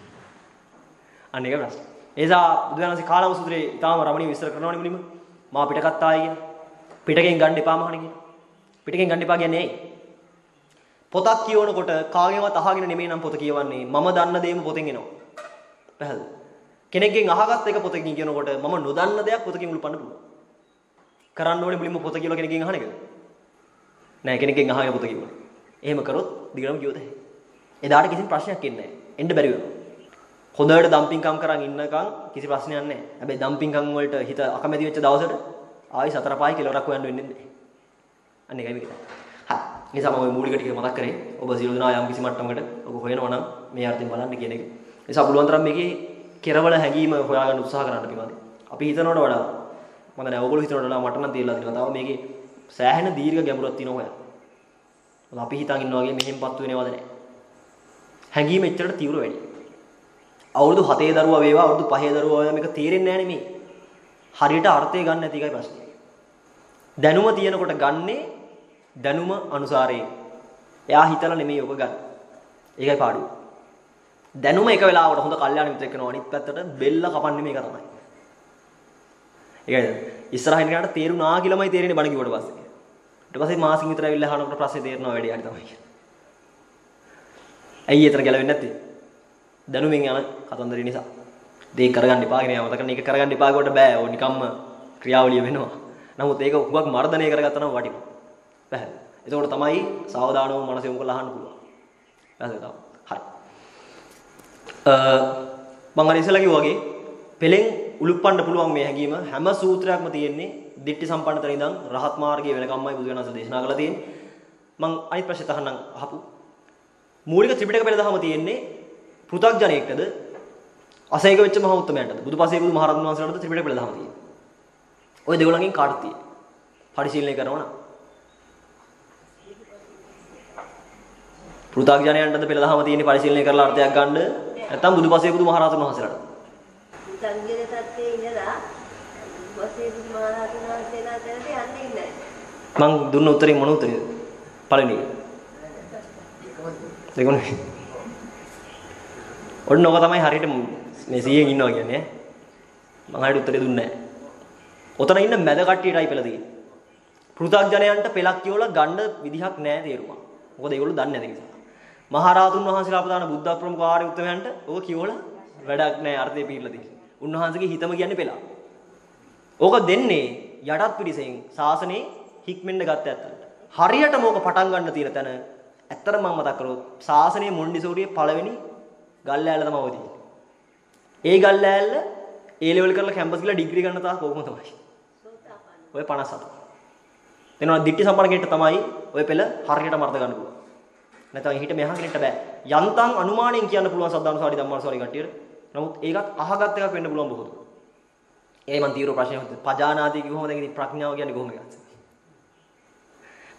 අන්න ඒක ප්‍රශ්න. ඒ නිසා බුදුගණන්සේ කාලම සූත්‍රයේ ඊටාම රමණීය විස්තර කරනවනේ මුලින්ම. මා පිටකත්තායි කියන. පිටකෙන් ගන්න එපා මහණ කියන. පිටකෙන් ගන්න එපා කියන්නේ ඇයි? පොතක් කියවනකොට කාගෙන්වත් අහගෙන නෙමෙයි නම් පොත කියවන්නේ. මම දන්න දේම පොතෙන් එනවා. පැහැදිලිද? කෙනෙක්ගෙන් අහගත්ත එක පොතකින් කියනකොට මම නොදන්න දෙයක් පොතකින් උල්පන්න පුළුවන්. කරන්න ඕනේ මුලින්ම පොත කියලා කෙනෙක්ගෙන් අහන එක. නෑ කෙනෙක්ගෙන් අහගෙන පොත කියවන්නේ. එහෙම කරොත් දිගටම කියවත හැකියි. එදාට කිසි ප්‍රශ්නයක් එන්නේ නෑ. එන්න බැරි වෙනවා. හොඳට ඩම්පින්කම් කරන් ඉන්නකම් කිසි ප්‍රශ්නයක් නෑ. හැබැයි ඩම්පින්කම් වලට හිත අකමැති වෙච්ච දවසට ආයි සතර පහයි කෙලවරක් හොයන්න වෙන්නේ නෑ. අන්න ඒකයි මේක. හරි. නිසා මම ওই මූලික ටික මතක් කරේ. ඔබ සියලු දෙනා යම් කිසි මට්ටමකට ඔබ හොයනවා නම් මේ අර්ථයෙන් බලන්න කියන එක. නිසා පුළුවන් තරම් මේකේ කෙරවල හැංගීම හොයාගන්න උත්සාහ කරන්න පිළිබඳ. අපි හිතනවට වඩා මම දැන් ඔයගොල්ලෝ හිතනවට වඩා මට නම් තේරලා තියෙනවා. තව මේකේ සෑහෙන දීර්ඝ ගැඹුරක් තියෙනවා හොයන්න. මොකද අපි හිතන් ඉන්නා වගේ මෙහෙම්පත් වෙනවද නැහැ. හැංගීම එච්චරට තීව්‍ර වැඩි. අවුරුදු හතේ දරුවා වේවා අවුරුදු පහේ දරුවා වේවා මේක තේරෙන්නේ නැහැ නේ මේ. හරියට අර්ථය ගන්න නැති එකයි ප්‍රශ්නේ. දැනුම තියෙනකොට ගන්නේ දැනුම අනුසාරයෙන්. එයා හිතලා නෙමෙයි ඔක ගන්න. ඒකයි පාඩුව. දැනුම එක වෙලාවකට හොඳ කල්යාණ මිත්‍රෙක් වෙනවා අනිත් පැත්තට බෙල්ල කපන්නේ මේක තමයි. ඒකයි ඉස්සරහින් යනට තේරුණා කියලාමයි තේරෙන්නේ බණ කිව්වට පස්සේ. ඊට පස්සේ මාසින් විතර ඇවිල්ලා අහනකොට ප්‍රශ්නේ තේරෙනවා වැඩි හරි තමයි කියන්නේ. ඇයි ඒතර ගැලවෙන්නේ නැත්තේ? දැනුමින් යන කතන්දරේ නිසා. දෙයක් කරගන්න එපා කියන යමතක මේක කරගන්න එපා කොට බෑ. ඕ නිකම්ම ක්‍රියාවලිය වෙනවා. නමුත් ඒක හුඟක් මර්ධනය කරගත්තා නම් වටිනවා. පැහැදිලි. එතකොට තමයි සාවධානව මනස යොමු කරලා අහන්න පුළුවන්. පැහැදිලිද? හරි. අ මම අර ඉස්සලා කිව්වා වගේ පෙලෙන් උලුප්පන්න පුළුවන් මේ හැඟීම හැම සූත්‍රයක්ම තියෙන්නේ දිට්ඨි සම්පන්නතර ඉඳන් රහත් මාර්ගයේ වෙනකම්මයි බුදුරජාණන් දේශනා කරලා තියෙන්නේ. මම අනිත් ප්‍රශ්නේ තහනම් අහපු. මූලික ත්‍රිපිටක පෙළ දහම තියෙන්නේ පෘථග්ජනයෙක්ටද අසේක වෙච්ච මහ උත්තමයන්ටද බුදුපසේ බුදු මහරහතන් වහන්සේලාටද ත්‍රිපිටක පෙළ දහම තියෙන්නේ. ওই දෙගොල්ලන්ගෙන් කාටද තියෙන්නේ? පරිශීලනය කරනවා නම් පෘථග්ජනයන්ටද පෙළ දහම තියෙන්නේ පරිශීලනය කරලා අර්ථයක් ගන්න නැත්නම් බුදුපසේ බුදු මහරහතන් වහන්සේලාට? සංගීත තත්ත්වයේ ඉඳලා බුදුපසේ බුදු මහරහතන් වහන්සේලාට යන්නේ නැහැ. මං දුන්න උත්තරේ මොන උත්තරේද? පළවෙනි එක. දෙකොනේ. ඔන්න ඔක තමයි හරියට මේ සීයෙන් ඉන්නවා කියන්නේ ඈ. මං හරියට උත්තරේ දුන්නේ නැහැ. ඔතන ඉන්න මැද කට්ටියටයි පෙළ දෙන්නේ. පෘථග්ජනයන්ට පෙළක් කියවලා ගන්න විදිහක් නැහැ තේරුම. මොකද ඒගොල්ලෝ දන්නේ නැති නිසා. මහරහතුන් වහන්සේලා අපදාන බුද්ධ ප්‍රමුඛ ආර්ය උත්තමයන්ට ඕක කියවලා වැඩක් නැහැ අර්ථය පිළිලා දෙන්නේ. උන්වහන්සේගේ හිතම කියන්නේ පෙළ. ඕක දෙන්නේ යටත් පිරිසෙන් ශාසනේ හික්මෙන්න ගත්ත ඇත්තන්ට. හරියටම ඕක පටන් ගන්න තියෙන තැන ඇත්තටම මම මතක් කරොත් ශාසනයේ මොන්ඩිසෝරියේ පළවෙනි ගල්ලෑල්ල තමයි ඔය තියෙන්නේ. ඒ ගල්ලෑල්ල ඒ ලෙවල් කරලා කැම්පස් ගිහලා ඩිග්‍රී ගන්න තාක් ඕකම තමයි. ඔය පනස් හත. එනවා දිට්ඨි සම්පන්න කෙනෙක්ට තමයි ඔය පෙළ හරියට මර්ථ ගන්න පුළුවන්. නැත්නම් හිත මෙහා කෙනෙක්ට බෑ. යන්තම් අනුමාණයෙන් කියන්න පුළුවන් සද්ධානුසාරි ධම්මානුසාරි කට්ටියට. නමුත් ඒකත් අහගත් එකක් වෙන්න පුළුවන් බොහෝ දුර. ඒ මන් තීව්‍ර ප්‍රශ්නයක් හොත් පජානාදී කිව්වම දැන් ඉතින් ප්‍රඥාව කියන්නේ කොහොමද?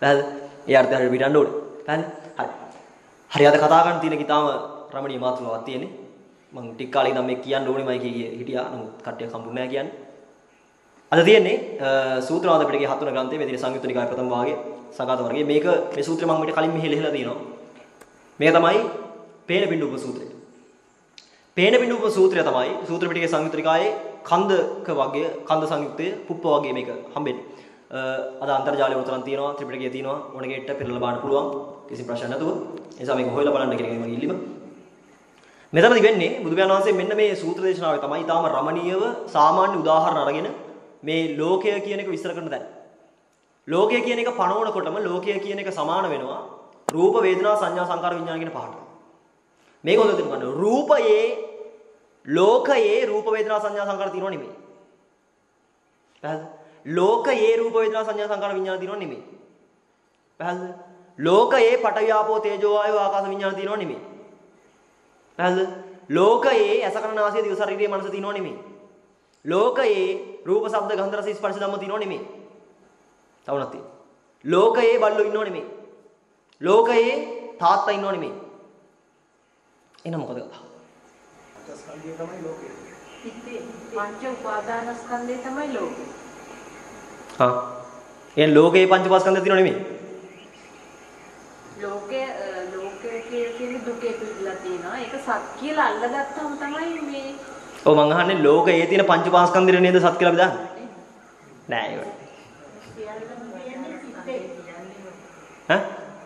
පැහැදිලිද? ඒ අර්ථය හරියට පිටන්න ඕනේ. පැහැදිලිද? හරි. හරි අද කතා කරන්න තියෙන කිතාම රමණීය මාතෘකාවක් තියෙන්නේ. මම ටික කාලෙක ඉඳන් මේ කියන්න ඕනේ මයි කිය හිටියා. නමුත් කට්ටියක් හම්බුනේ නැහැ කියන්නේ. අද තියෙන්නේ සූත්‍රවාද පිටකයේ හත් වෙනි ග්‍රන්ථයේ මේ තියෙන සංයුත්ත නිකාය ප්‍රථම භාගයේ සංඝාත වර්ගයේ මේක මේ සූත්‍රය මම මීට කලින් මෙහෙ ලියලා තියෙනවා. මේක තමයි පේන පිඬු උප සූත්‍රය. පේන පිඬු උප සූත්‍රය තමයි සූත්‍ර පිටකයේ සංයුත්ත නිකායේ කන්දක වර්ගය කන්ද සංයුත්තයේ පුප්ප වර්ගයේ මේක හම්බෙන්නේ. අද අන්තර්ජාලය උතරන් තියෙනවා ත්‍රිපිටකයේ තියෙනවා ඕන ගෙට්ට පෙරලා බලන්න පුළුවන් කිසි ප්‍රශ්නයක් නැතුව. ඒ නිසා මේක හොයලා බලන්න කියන එක මගේ ඉල්ලීම. මෙතනදි වෙන්නේ බුදු පියාණන් වහන්සේ මෙන්න මේ සූත්‍ර දේශනාවේ තමයි ඊටාම රමණීයව සාමාන්‍ය උදාහරණ අරගෙන මේ ලෝකය කියන එක විස්තර කරන තැන. ලෝකය කියන එක පණවනකොටම ලෝකය කියන එක සමාන වෙනවා රූප වේදනා සංඥා සංකාර විඥාන කියන පහට. මේක හොඳට තේරුම් ගන්න. රූපයේ ලෝකයේ රූප වේදනා සංඥා සංකාර තියෙනව නෙමෙයි. පැහැදිලිද? ලෝකයේ රූප වේදනා සංඥා සංකාර විඥාන තියෙනව නෙමෙයි. පැහැදිලිද? ලෝකයේ පඨවි ආපෝ තේජෝ වායෝ ආකාශ විඥාන තියෙනව නෙමෙයි. පැහැදිලිද? ලෝකයේ ඇස කන නාසය දිව ශරීරයේ මනස තියෙනව නෙමෙයි. ලෝකයේ රූප ශබ්ද ගන්ධ රස ස්පර්ශ ධම්ම තියෙනව නෙමෙයි. තවුණක් තියෙනවා. ලෝකයේ බල්ලෝ ඉන්නව නෙමෙයි. ලෝකයේ තාත්තා ඉන්නව නෙමෙයි. එහෙනම් මොකද කතාව? ස්කන්ධය තමයි ලෝකය. ඉතින් පංච උපාදානස්කන්ධය තමයි ලෝකය. හා. එහෙනම් ලෝකයේ පංච උපාදානස්කන්ධය තියෙනව නෙමෙයි. ලෝකයේ ලෝකයේ කියන දුකේ පිළිලා තියෙනවා. ඒක සත් කියලා අල්ලගත්තාම තමයි මේ ඔව් මං අහන්නේ ලෝකයේ තියෙන පංච උපාදානස්කන්ධය නේද සත් කියලා අපි දාන්නේ? නෑ ඒක. ඈ?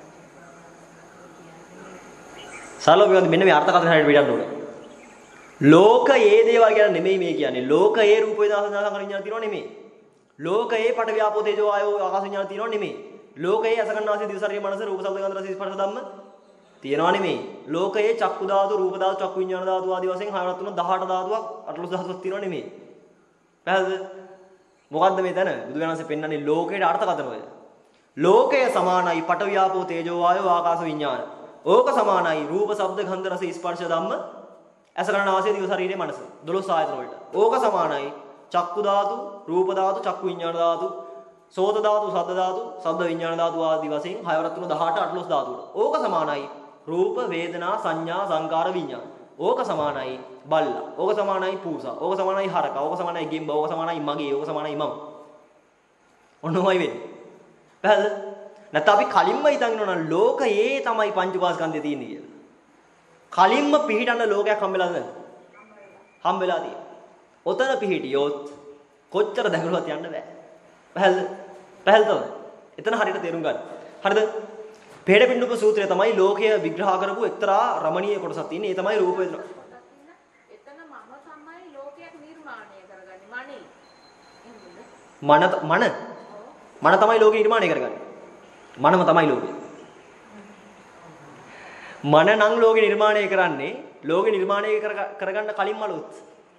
සාලෝපියන්ද මෙන්න මේ අර්ථකථන හරියට පිටන්න ඕනේ. ලෝකයේ දේවල් කියන නෙමෙයි මේ කියන්නේ. ලෝකයේ රූප වේදනා සංඥා සංකාර විඥාන තියෙනව නෙමෙයි. ලෝකයේ පඨ ව්‍යාපෝ තේජෝ ආයෝ ආකාශ විඥාන තියෙනව නෙමෙයි. ලෝකයේ අසකන්නාසී දිව ශරීර මනස රූප ශබ්ද ගන්ධ රස ස්පර්ශ ධම්ම තියෙනව නෙමෙයි. ලෝකයේ චක්කු ධාතු රූප ධාතු චක්කු විඥාන ධාතු ආදී වශයෙන් හයවත් තුන දහඅට ධාතුවක් අටළොස් ධාතුවක් තියෙනව නෙමෙයි. පැහැදිලිද? මොකද්ද මේ තැන? බුදු වෙනන්සේ පෙන්වන්නේ ලෝකයට අර්ථකථන ඔය. ලෝකය සමානයි පඨ ව්‍යාපෝ තේජෝ ආයෝ ආකාශ විඥාන. ඕක සමානයි රූප ශබ්ද ගන්ධ රස ස්පර්ශ ධම්ම අසකරණ වාසය දිව ශරීරයේ මනස දොළොස් ආයතන වලට. ඕක සමානයි චක්කු ධාතු රූප ධාතු චක්කු විඥාන ධාතු සෝත ධාතු සද්ද ධාතු සද්ද විඥාන ධාතු ආදී වශයෙන් හයවරක් තුන දහඅට අටළොස් ධාතු වල. ඕක සමානයි රූප වේදනා සංඥා සංකාර විඥාන. ඕක සමානයි බල්ලා. ඕක සමානයි පූසා. ඕක සමානයි හරක. ඕක සමානයි ගෙම්බ. ඕක සමානයි මගේ. ඕක සමානයි මම. ඔන්නෝමයි වෙන්නේ. පැහැදිලිද? නැත්නම් අපි කලින්ම හිතන් ඉන්නවා නම් ලෝකයේ තමයි පංච උපාදානස්කන්ධය තියෙන්නේ කියලා. කලින්ම පිහිටන්න ලෝකයක් හම්බෙලාද නැද්ද? හම්බෙලා තියෙනවා. ඔතන පිහිටියොත් කොච්චර දැඟලුවත් යන්න බෑ. පැහැදිලිද? පැහැදිලිද? එතන හරියට තේරුම් ගන්න. හරිද? පේඩපිණ්ඩුක සූත්‍රය තමයි ලෝකය විග්‍රහ කරපු එක්තරා රමණීය කොටසක් තියෙන්නේ. ඒ තමයි රූප වේදනා. එතන මම තමයි ලෝකයක් නිර්මාණය කරගන්නේ. මනේ. මන මන මන තමයි ලෝකය නිර්මාණය කරගන්නේ. මනම තමයි ලෝකය. මන නම් ලෝකෙ නිර්මාණය කරන්නේ ලෝකෙ නිර්මාණය කරගන්න කලින් මලොත්.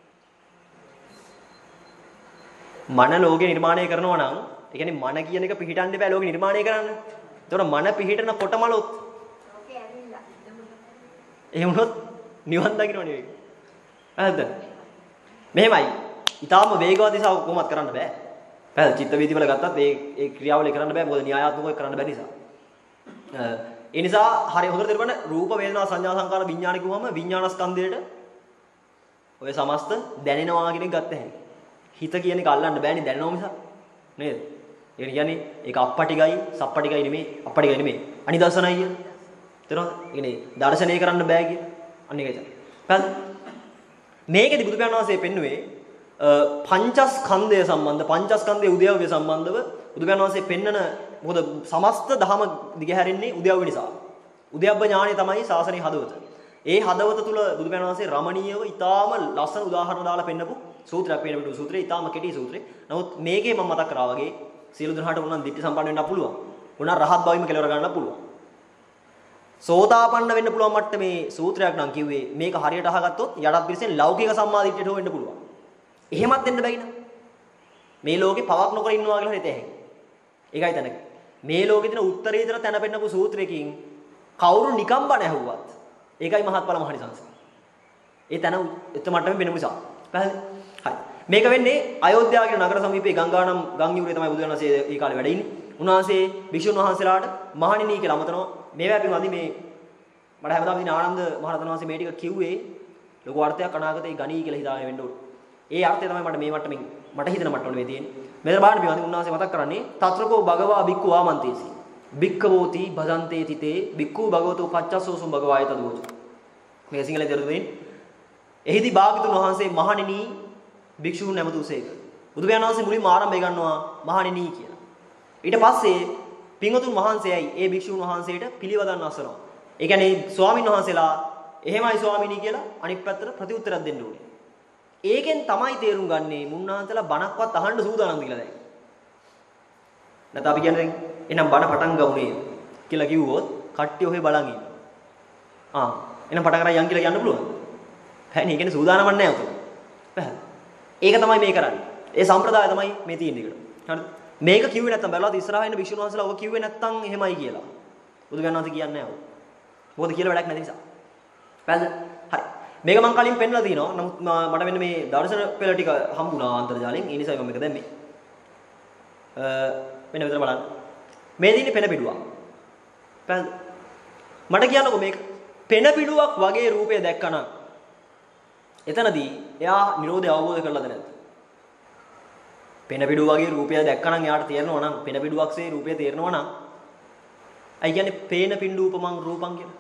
මන ලෝකෙ නිර්මාණය කරනවා නම් ඒ කියන්නේ මන කියන එක පිහිටන්න බෑ ලෝකෙ නිර්මාණය කරන්න. ඒතකොට මන පිහිටන කොට මලොත්. ලෝකේ ඇවිල්ලා. එහෙම වුණොත් නිවන් දකින්න නෙවෙයි. හරිද? මෙහෙමයි. ඊටාම වේගවත් දිශාව කොහොමත් කරන්න බෑ. පැහැදිලි චිත්ත වීදි වල ගත්තත් ඒ ඒ ක්‍රියාවලිය කරන්න බෑ මොකද න්‍යායාත්මකව කරන්න බැරි නිසා. ඒ නිසා හරිය හොඳට තේරුම් ගන්න රූප වේදනා සංඥා සංකාර විඥාන කිව්වම විඥානස්කන්ධයට ඔය සමස්ත දැනෙනවා කියන එක ගත්ත හැටි. හිත කියන එක අල්ලන්න බෑනේ දැනෙනවා මිස නේද? ඒ කියන්නේ ඒක අප්පටිගයි සප්පටිගයි නෙමෙයි අප්පටිගයි නෙමෙයි අනිදර්ශනයි කිය. තේරෙනවද? ඒ කියන්නේ දර්ශනය කරන්න බෑ කිය. අන්න ඒකයි. පැහැදිලි? මේකෙදි බුදු පියාණන් වහන්සේ පෙන්නුවේ පංචස්කන්ධය සම්බන්ධ පංචස්කන්ධයේ උද්‍යව්‍ය සම්බන්ධව බුදු පියාණන් වහන්සේ පෙන්නන මොකද සමස්ත දහම දිගහැරෙන්නේ උද්‍යව්‍ය නිසා. උද්‍යව්‍ය ඥානය තමයි ශාසනයේ හදවත. ඒ හදවත තුල බුදු පියාණන් වහන්සේ රමණීයව ඊටාම ලස්සන උදාහරණ දාලා පෙන්නපු සූත්‍රයක් පේන පිටු සූත්‍රය ඊටාම කෙටි සූත්‍රය. නමුත් මේකේ මම මතක් කරා වගේ සියලු දෙනාට උනන් දිට්ඨි සම්පන්න වෙන්න පුළුවන්. උනන් රහත් භාවීම කෙලවර ගන්න පුළුවන්. සෝතාපන්න වෙන්න පුළුවන් මට්ටමේ සූත්‍රයක් නම් කිව්වේ මේක හරියට අහගත්තොත් යටත් පිළිසෙන් ලෞකික සම්මාදිට්ඨියට වෙන්න පුළුවන්. එහෙමත් වෙන්න බැයි නේද? මේ ලෝකේ පවක් නොකර ඉන්නවා කියලා හිතේ හැකියි. ඒකයි තැනක. මේ ලෝකේ තියෙන උත්තරීතර තැන පෙන්නපු සූත්‍රයකින් කවුරු නිකම් බණ ඇහුවත් ඒකයි මහත්ඵල මහනිසංස. ඒ තැන එත මට්ටමේ වෙන නිසා. පැහැදිලි? හරි. මේක වෙන්නේ අයෝධ්‍යාව කියන නගර සමීපයේ ගංගානම් ගම් යුරේ තමයි බුදුන් වහන්සේ ඒ කාලේ වැඩ ඉන්නේ. උන්වහන්සේ භික්ෂුන් වහන්සේලාට මහණෙනි කියලා අමතනවා. මේවා පිළිබඳව මේ මට හැමදාම ඉතින් ආනන්ද මහරහතන් වහන්සේ මේ ටික කිව්වේ ලොකු අර්ථයක් අනාගතේ ගණී කියලා හිතාගෙන වෙන්න ඕනේ. ඒ අර්ථය තමයි මට මේ මට්ටමින් මට හිතන මට්ටමනේ මේ තියෙන්නේ. මෙතන බලන්න පිළිබඳව උන්වහන්සේ මතක් කරන්නේ తත්‍රකෝ භගවා බික්ඛු ආමන්තේසි. බික්ඛවෝති භදන්තේ තිතේ බික්ඛු භගවතෝ කච්චස්සෝසුම් භගවාය තදෝච. මේ සිංහලෙන් දරුවෙන් එහිදී භාග්‍යතුන් වහන්සේ මහණෙනි භික්ෂුන් නැමතුසේක. බුදුපියාණන් වහන්සේ මුලින්ම ආරම්භය ගන්නවා මහණෙනි කියලා. ඊට පස්සේ පින්වතුන් වහන්සේයි ඒ භික්ෂුන් වහන්සේට පිළිවදන් අසනවා. ඒ කියන්නේ ස්වාමින් වහන්සේලා එහෙමයි ස්වාමිනී කියලා අනිත් පැත්තට ප්‍රතිඋත්තරයක් දෙන්න ඕනේ. ඒකෙන් තමයි තේරුම් ගන්නේ මුන්නාන්තලා බණක්වත් අහන්න සූදානම්ද කියලා දැන්. නැත්නම් අපි කියන්නේ එහෙනම් බණ පටන් ගමුනේ කියලා කිව්වොත් කට්ටිය ඔහෙ බලන් ඉන්නවා. ආ එහෙනම් පටන් ගන්න යන් කියලා කියන්න පුළුවන්. බෑනේ. ඒ කියන්නේ සූදානම්ක් නැහැ උතන. බෑ. ඒක තමයි මේ කරන්නේ. ඒ සම්ප්‍රදාය තමයි මේ තියෙන්නේ ඒකට. හරිද? මේක කිව්වේ නැත්තම් බලවත් ඉස්සරහා ඉන්න භික්ෂුන් වහන්සේලා ඔබ කිව්වේ නැත්තම් එහෙමයි කියලා. බුදුගණන් වහන්සේ කියන්නේ නැහැ ඔය. මොකද කියලා වැඩක් නැති නිසා. පැහැද? හරි. මේක මම කලින් පෙන්නලා තිනවා. නමුත් මට මෙන්න මේ දර්ශන පෙළ ටික හම්බුණා අන්තර්ජාලයෙන්. ඒ නිසා මම මේක දැම්මේ. අ මෙන්න මෙතන බලන්න. මේ දිනේ පෙන පිටුවක්. පැහැද? මට කියන්නකෝ මේක පෙන පිටුවක් වගේ රූපය දැක්කනම් එතනදී එයා Nirodha අවබෝධ කරලාද නැද්ද? පෙන පිටුව වගේ රූපය දැක්කනම් එයාට තේරෙනවා නම් පෙන පිටුවක්සේ රූපය තේරෙනවා නම් අයි කියන්නේ පේන පින්ඩූපමං රූපං කියලා.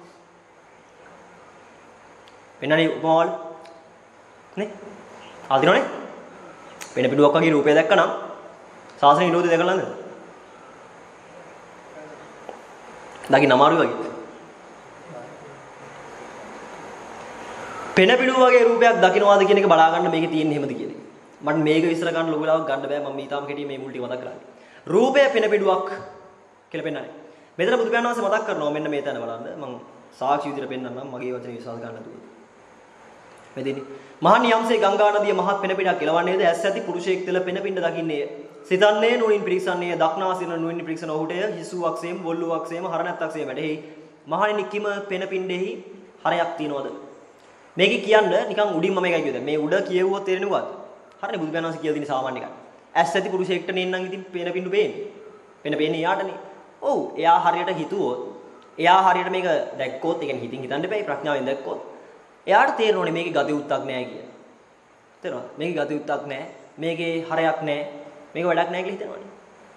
පෙන්නනේ උපමාවල නේ? ආදිනවනේ. පෙන පිටුවක් වගේ රූපය දැක්කනම් සාසන Nirodha දැකලා නේද? දකින්න අමාරුයි වගේ. පෙන පිටුව වගේ රූපයක් දකින්නවාද කියන එක බලා ගන්න මේකේ තියෙන්නේ එහෙමද කියන එක. මට මේක විස්තර ගන්න ලොකු වෙලාවක් ගන්න බෑ. මම ඊටාම කෙටි මේ මුල් ටික මතක් කරන්නේ. රූපය පෙන පිටුවක් කියලා පෙන්නන්නේ. මෙතන බුදුපියාණන් වහන්සේ මතක් කරනවා මෙන්න මේ තැන බලන්න. මම සාක්ෂි විදිහට පෙන්නන්නම් මගේ වචනේ විශ්වාස ගන්න නැතුව. මෙතෙදි මහා නියම්සේ ගංගා නදිය මහත් පෙන පිටක් එළවන්නේද ඇස් ඇති පුරුෂයෙක් තෙල පෙන පින්ඩ දකින්නේ. සිතන්නේ නුනින් පිරික්සන්නේ දක්නාසින නුනින් පිරික්සන ඔහුටය හිසුවක්සේම බොල්ලුවක්සේම හරණැත්තක්සේම වැඩෙහි. මහණෙනි කිම පෙන පින්ඩෙහි හරයක් තියනවද? මේක කියන්න නිකන් උඩින්ම මේකයි කියුවා. මේ උඩ කියවුවොත් තේරෙනවද? හරිනේ බුදුපියාණන් වහන්සේ කියලා තියෙන සාමාන්‍ය එකක්. ඇස් ඇති පුරුෂයෙක්ට නෙන්නම් ඉතින් පෙන පින්ඩු පේන්නේ. පෙන පේන්නේ යාටනේ. ඔව් එයා හරියට හිතුවොත් එයා හරියට මේක දැක්කොත් ඒ කියන්නේ හිතින් හිතන්න එපා ප්‍රඥාවෙන් දැක්කොත් එයාට තේරෙන්නේ මේකේ ගති උත්තක් නැහැ කියලා. තේරෙනවද? මේකේ ගති උත්තක් නැහැ. මේකේ හරයක් නැහැ. මේක වැඩක් නැහැ කියලා හිතනවනේ.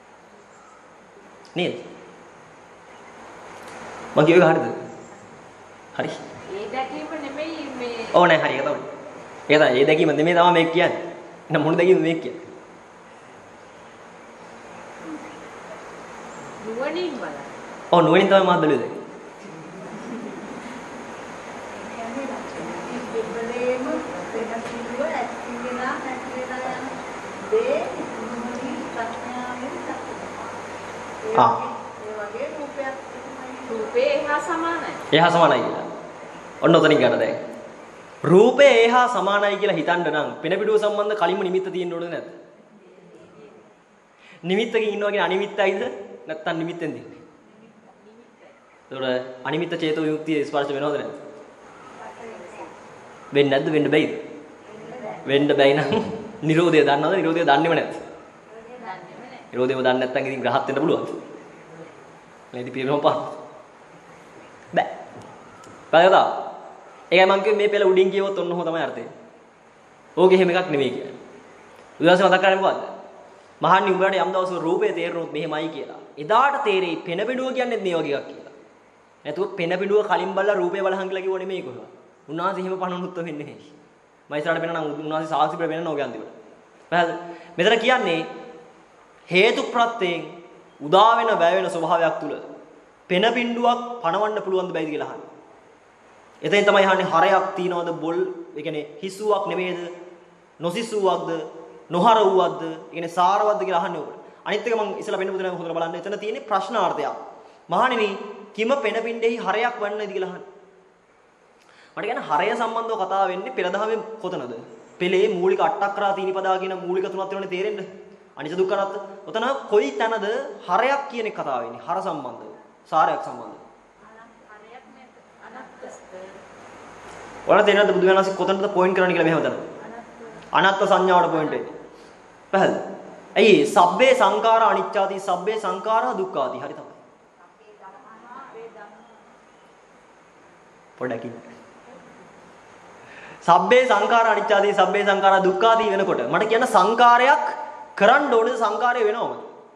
නේද? මම කියුවේ හරියද? හරි. ඒ දැකීම නෙමෙයි මේ ඕ නෑ හරි ඒක තමයි. ඒක තමයි. ඒ දැකීම නෙමෙයි තමයි මේක කියන්නේ. එහෙනම් මොන දැකීමද මේක කියන්නේ? නුවණින් බලන්න. ඔව් නුවණින් තමයි මම බැලුවේ දැන්. ආ රූපේ එහා සමානයි. එහා සමානයි කියලා. ඔන්න ඔතනින් ගන්න දැන්. රූපේ එහා සමානයි කියලා හිතන්න නම් පෙන පිටුව සම්බන්ධ කලින්ම නිමිත්ත තියෙන්න ඕනද නැද්ද? නිමිත්තකින් ඉන්නවා කියන්නේ අනිමිත්තයිද නැත්නම් නිමිත්තෙන්ද? ඒතකොට අනිමිත්ත චේතෝ විමුක්තිය ස්පර්ශ වෙනවද නැද්ද? වෙන්නේ නැද්ද වෙන්න බැයිද? වෙන්න බැයි නම් Nirodha දන්නවද? Nirodha දන්නේම නැද්ද? Nirodha දන්නේ නැත්නම් ඉතින් ග්‍රහත් වෙන්න පුළුවන්ද? නේද පිළිවෙලම පාන. බෑ. බලන්න. ඒකයි මම කිව්වේ මේ පෙළ උඩින් කියවොත් ඔන්න ඔහොම තමයි අර්ථය. ඕකේ එහෙම එකක් නෙමෙයි කියන්නේ. උදාහරණ මතක් කරගන්න මොකද්ද? මහන්නේ උඹලට යම් දවසක රූපේ තේරුනොත් මෙහෙමයි කියලා. එදාට තේරෙයි පෙන පිඩුව කියන්නේ මේ වගේ එකක් කියලා. නැතුව පෙන පිඩුව කලින් බලලා රූපේ බලහන් කියලා කිව්ව නෙමෙයි කොහොමද? උන්වහන්සේ එහෙම පණුනුත් වෙන්නේ නැහැ. මම ඉස්සරහට පෙන්නන උන්වහන්සේ සාක්ෂි පිළ වෙන්න ඕක අන්තිමට. පැහැදිලිද? මෙතන කියන්නේ හේතු ප්‍රත්‍යයෙන් උදා වෙන වැය වෙන ස්වභාවයක් තුල පෙන පින්ඩුවක් පණවන්න පුළුවන්ද බැයිද කියලා අහන්නේ. එතෙන් තමයි අහන්නේ හරයක් තියනවද බොල් ඒ කියන්නේ හිස්සුවක් නෙමෙයිද නොසිස්සුවක්ද නොහර වූවක්ද ඒ කියන්නේ සාරවත්ද කියලා අහන්නේ ඔකට. අනිත් එක මම ඉස්සලා පෙන්නපු දෙනා හොඳට බලන්න. එතන තියෙන්නේ ප්‍රශ්නාර්ථයක්. මහණෙනි කිම පෙන පින්ඩෙහි හරයක් වන්නේද කියලා අහන්නේ. මට කියන්නේ හරය සම්බන්ධව කතා වෙන්නේ පෙරදහමේ කොතනද? පෙළේ මූලික අට්ඨක්‍රා තීනිපදා කියන මූලික තුනක් තියෙනවනේ තේරෙන්නේ. අනිච්ච දුක්ඛ අනාත්ම. ඔතන කොයි තැනද හරයක් කියන එක කතා වෙන්නේ? හර සම්බන්ධව. සාරයක් සම්බන්ධව. හරයක් නැත. අනත්තස්ත. ඔයාලා තේරෙනවද බුදුන් වහන්සේ කොතනද පොයින්ට් කරන්නේ කියලා මෙහෙම දන්නවා. අනත්ත් සංඥාවට පොයින්ට් වෙන්නේ. පැහැදිලිද? ඇයි සබ්බේ සංඛාරා අනිච්චාති සබ්බේ සංඛාරා දුක්ඛාති. හරි තමයි. පොඩ්ඩක් ඉන්න. සබ්බේ සංඛාරා අනිච්චාති සබ්බේ සංඛාරා දුක්ඛාති වෙනකොට මට කියන්න සංඛාරයක් කරන්න ඕනේද සංඛාරය වෙනවම?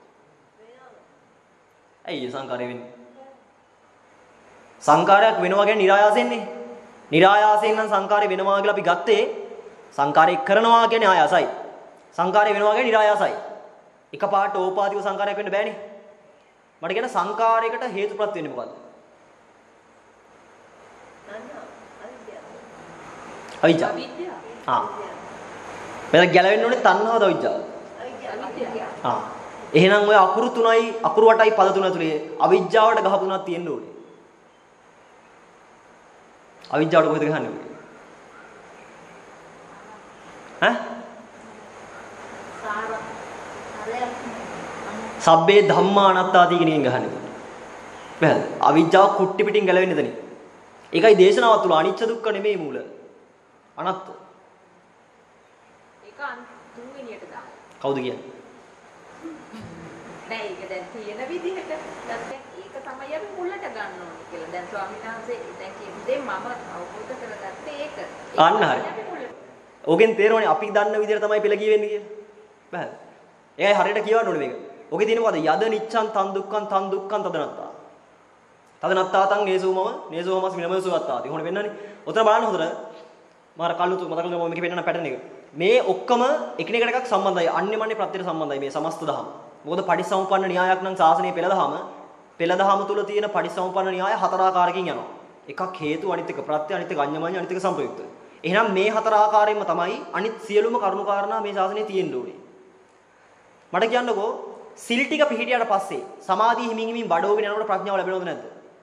ඇයි සංඛාරය වෙන්නේ? සංඛාරයක් වෙනවා කියන්නේ નિરાයාසෙන්නේ. નિરાයාසයෙන් නම් සංඛාරය වෙනවා කියලා අපි ගත්තේ සංඛාරය කරනවා කියන්නේ ආයාසයි. සංඛාරය වෙනවා කියන්නේ નિરાයාසයි. එකපාරට ඕපාදික සංඛාරයක් වෙන්න බෑනේ. මට කියන සංඛාරයකට හේතුප්‍රත්‍ය වෙන්නේ මොකද්ද? අවිජ්ජා. ආ. මෙතන ගැලවෙන්න ඕනේ තණ්හාවද අවිජ්ජාවද? අවිජ්ජාව. ආ. එහෙනම් ඔය අකුරු තුනයි අකුරු අටයි පද තුන ඇතුලේ අවිජ්ජාවට ගහ තුනක් තියෙන්න ඕනේ. අවිජ්ජාවට කොහෙද ගහන්නේ? ඈ? සබ්බේ ධම්මා අනාත්තාති කියන එකෙන් ගහන්නේ. බෑද? අවිජ්ජාව කුට්ටි පිටින් ගැලවෙන්නේ එතනින්. ඒකයි දේශනාව තුල අනිච්ච දුක්ඛ නෙමෙයි මූල. අනත්ත. ඒක තුන්වෙනියට දාන්න. කවුද කියන්නේ? නෑ ඒක දැන් තියෙන විදිහට දැන් ඒක තමයි අපි මුලට ගන්න ඕනේ කියලා. දැන් ස්වාමීන් වහන්සේ දැන් කියන්නේ මම අවබෝධ කරගත්තේ ඒක. අන්න හරි. ඕකෙන් තේරෙන්නේ අපි දන්න විදිහට තමයි පෙළ කියවෙන්නේ කියලා. බෑද? ඒකයි හරියට කියවන්න ඕනේ මේක. ඔකේ තියෙන මොකද? යද නිච්ඡන් තන් දුක්ඛන් තන් දුක්ඛන් තදනත්තා. තදනත්තා තන් නේසෝමම නේසෝමස් මිනමසුවත්තාති. කොහොමද වෙන්නන්නේ? උතන බලන්න හොඳට. මාර කල්ලු මතක කරගන්න මේකේ පෙන්නන පැටර්න් එක. මේ ඔක්කොම එකිනෙකට එකක් සම්බන්ධයි. අන්‍යමන්‍ය ප්‍රත්‍යයට සම්බන්ධයි මේ සමස්ත දහම. මොකද පටිසමුප්පන්න න්‍යායක් නම් ශාසනයේ පෙළ දහම පෙළ දහම තුල තියෙන පටිසමුප්පන්න න්‍යාය හතර ආකාරකින් යනවා. එකක් හේතු අනිත් එක ප්‍රත්‍ය අනිත් එක අඤ්ඤමඤ්ඤ අනිත් එක සම්ප්‍රයුක්ත. එහෙනම් මේ හතර ආකාරයෙන්ම තමයි අනිත් සියලුම කරුණු කාරණා මේ ශාසනයේ තියෙන්න ඕනේ. මට කියන්නකෝ සිල් ටික පිළිහිටියට පස්සේ සමාධිය හිමින් හිමින් වඩවගෙන යනකොට ප්‍රඥාව ලැබෙනවද නැද්ද?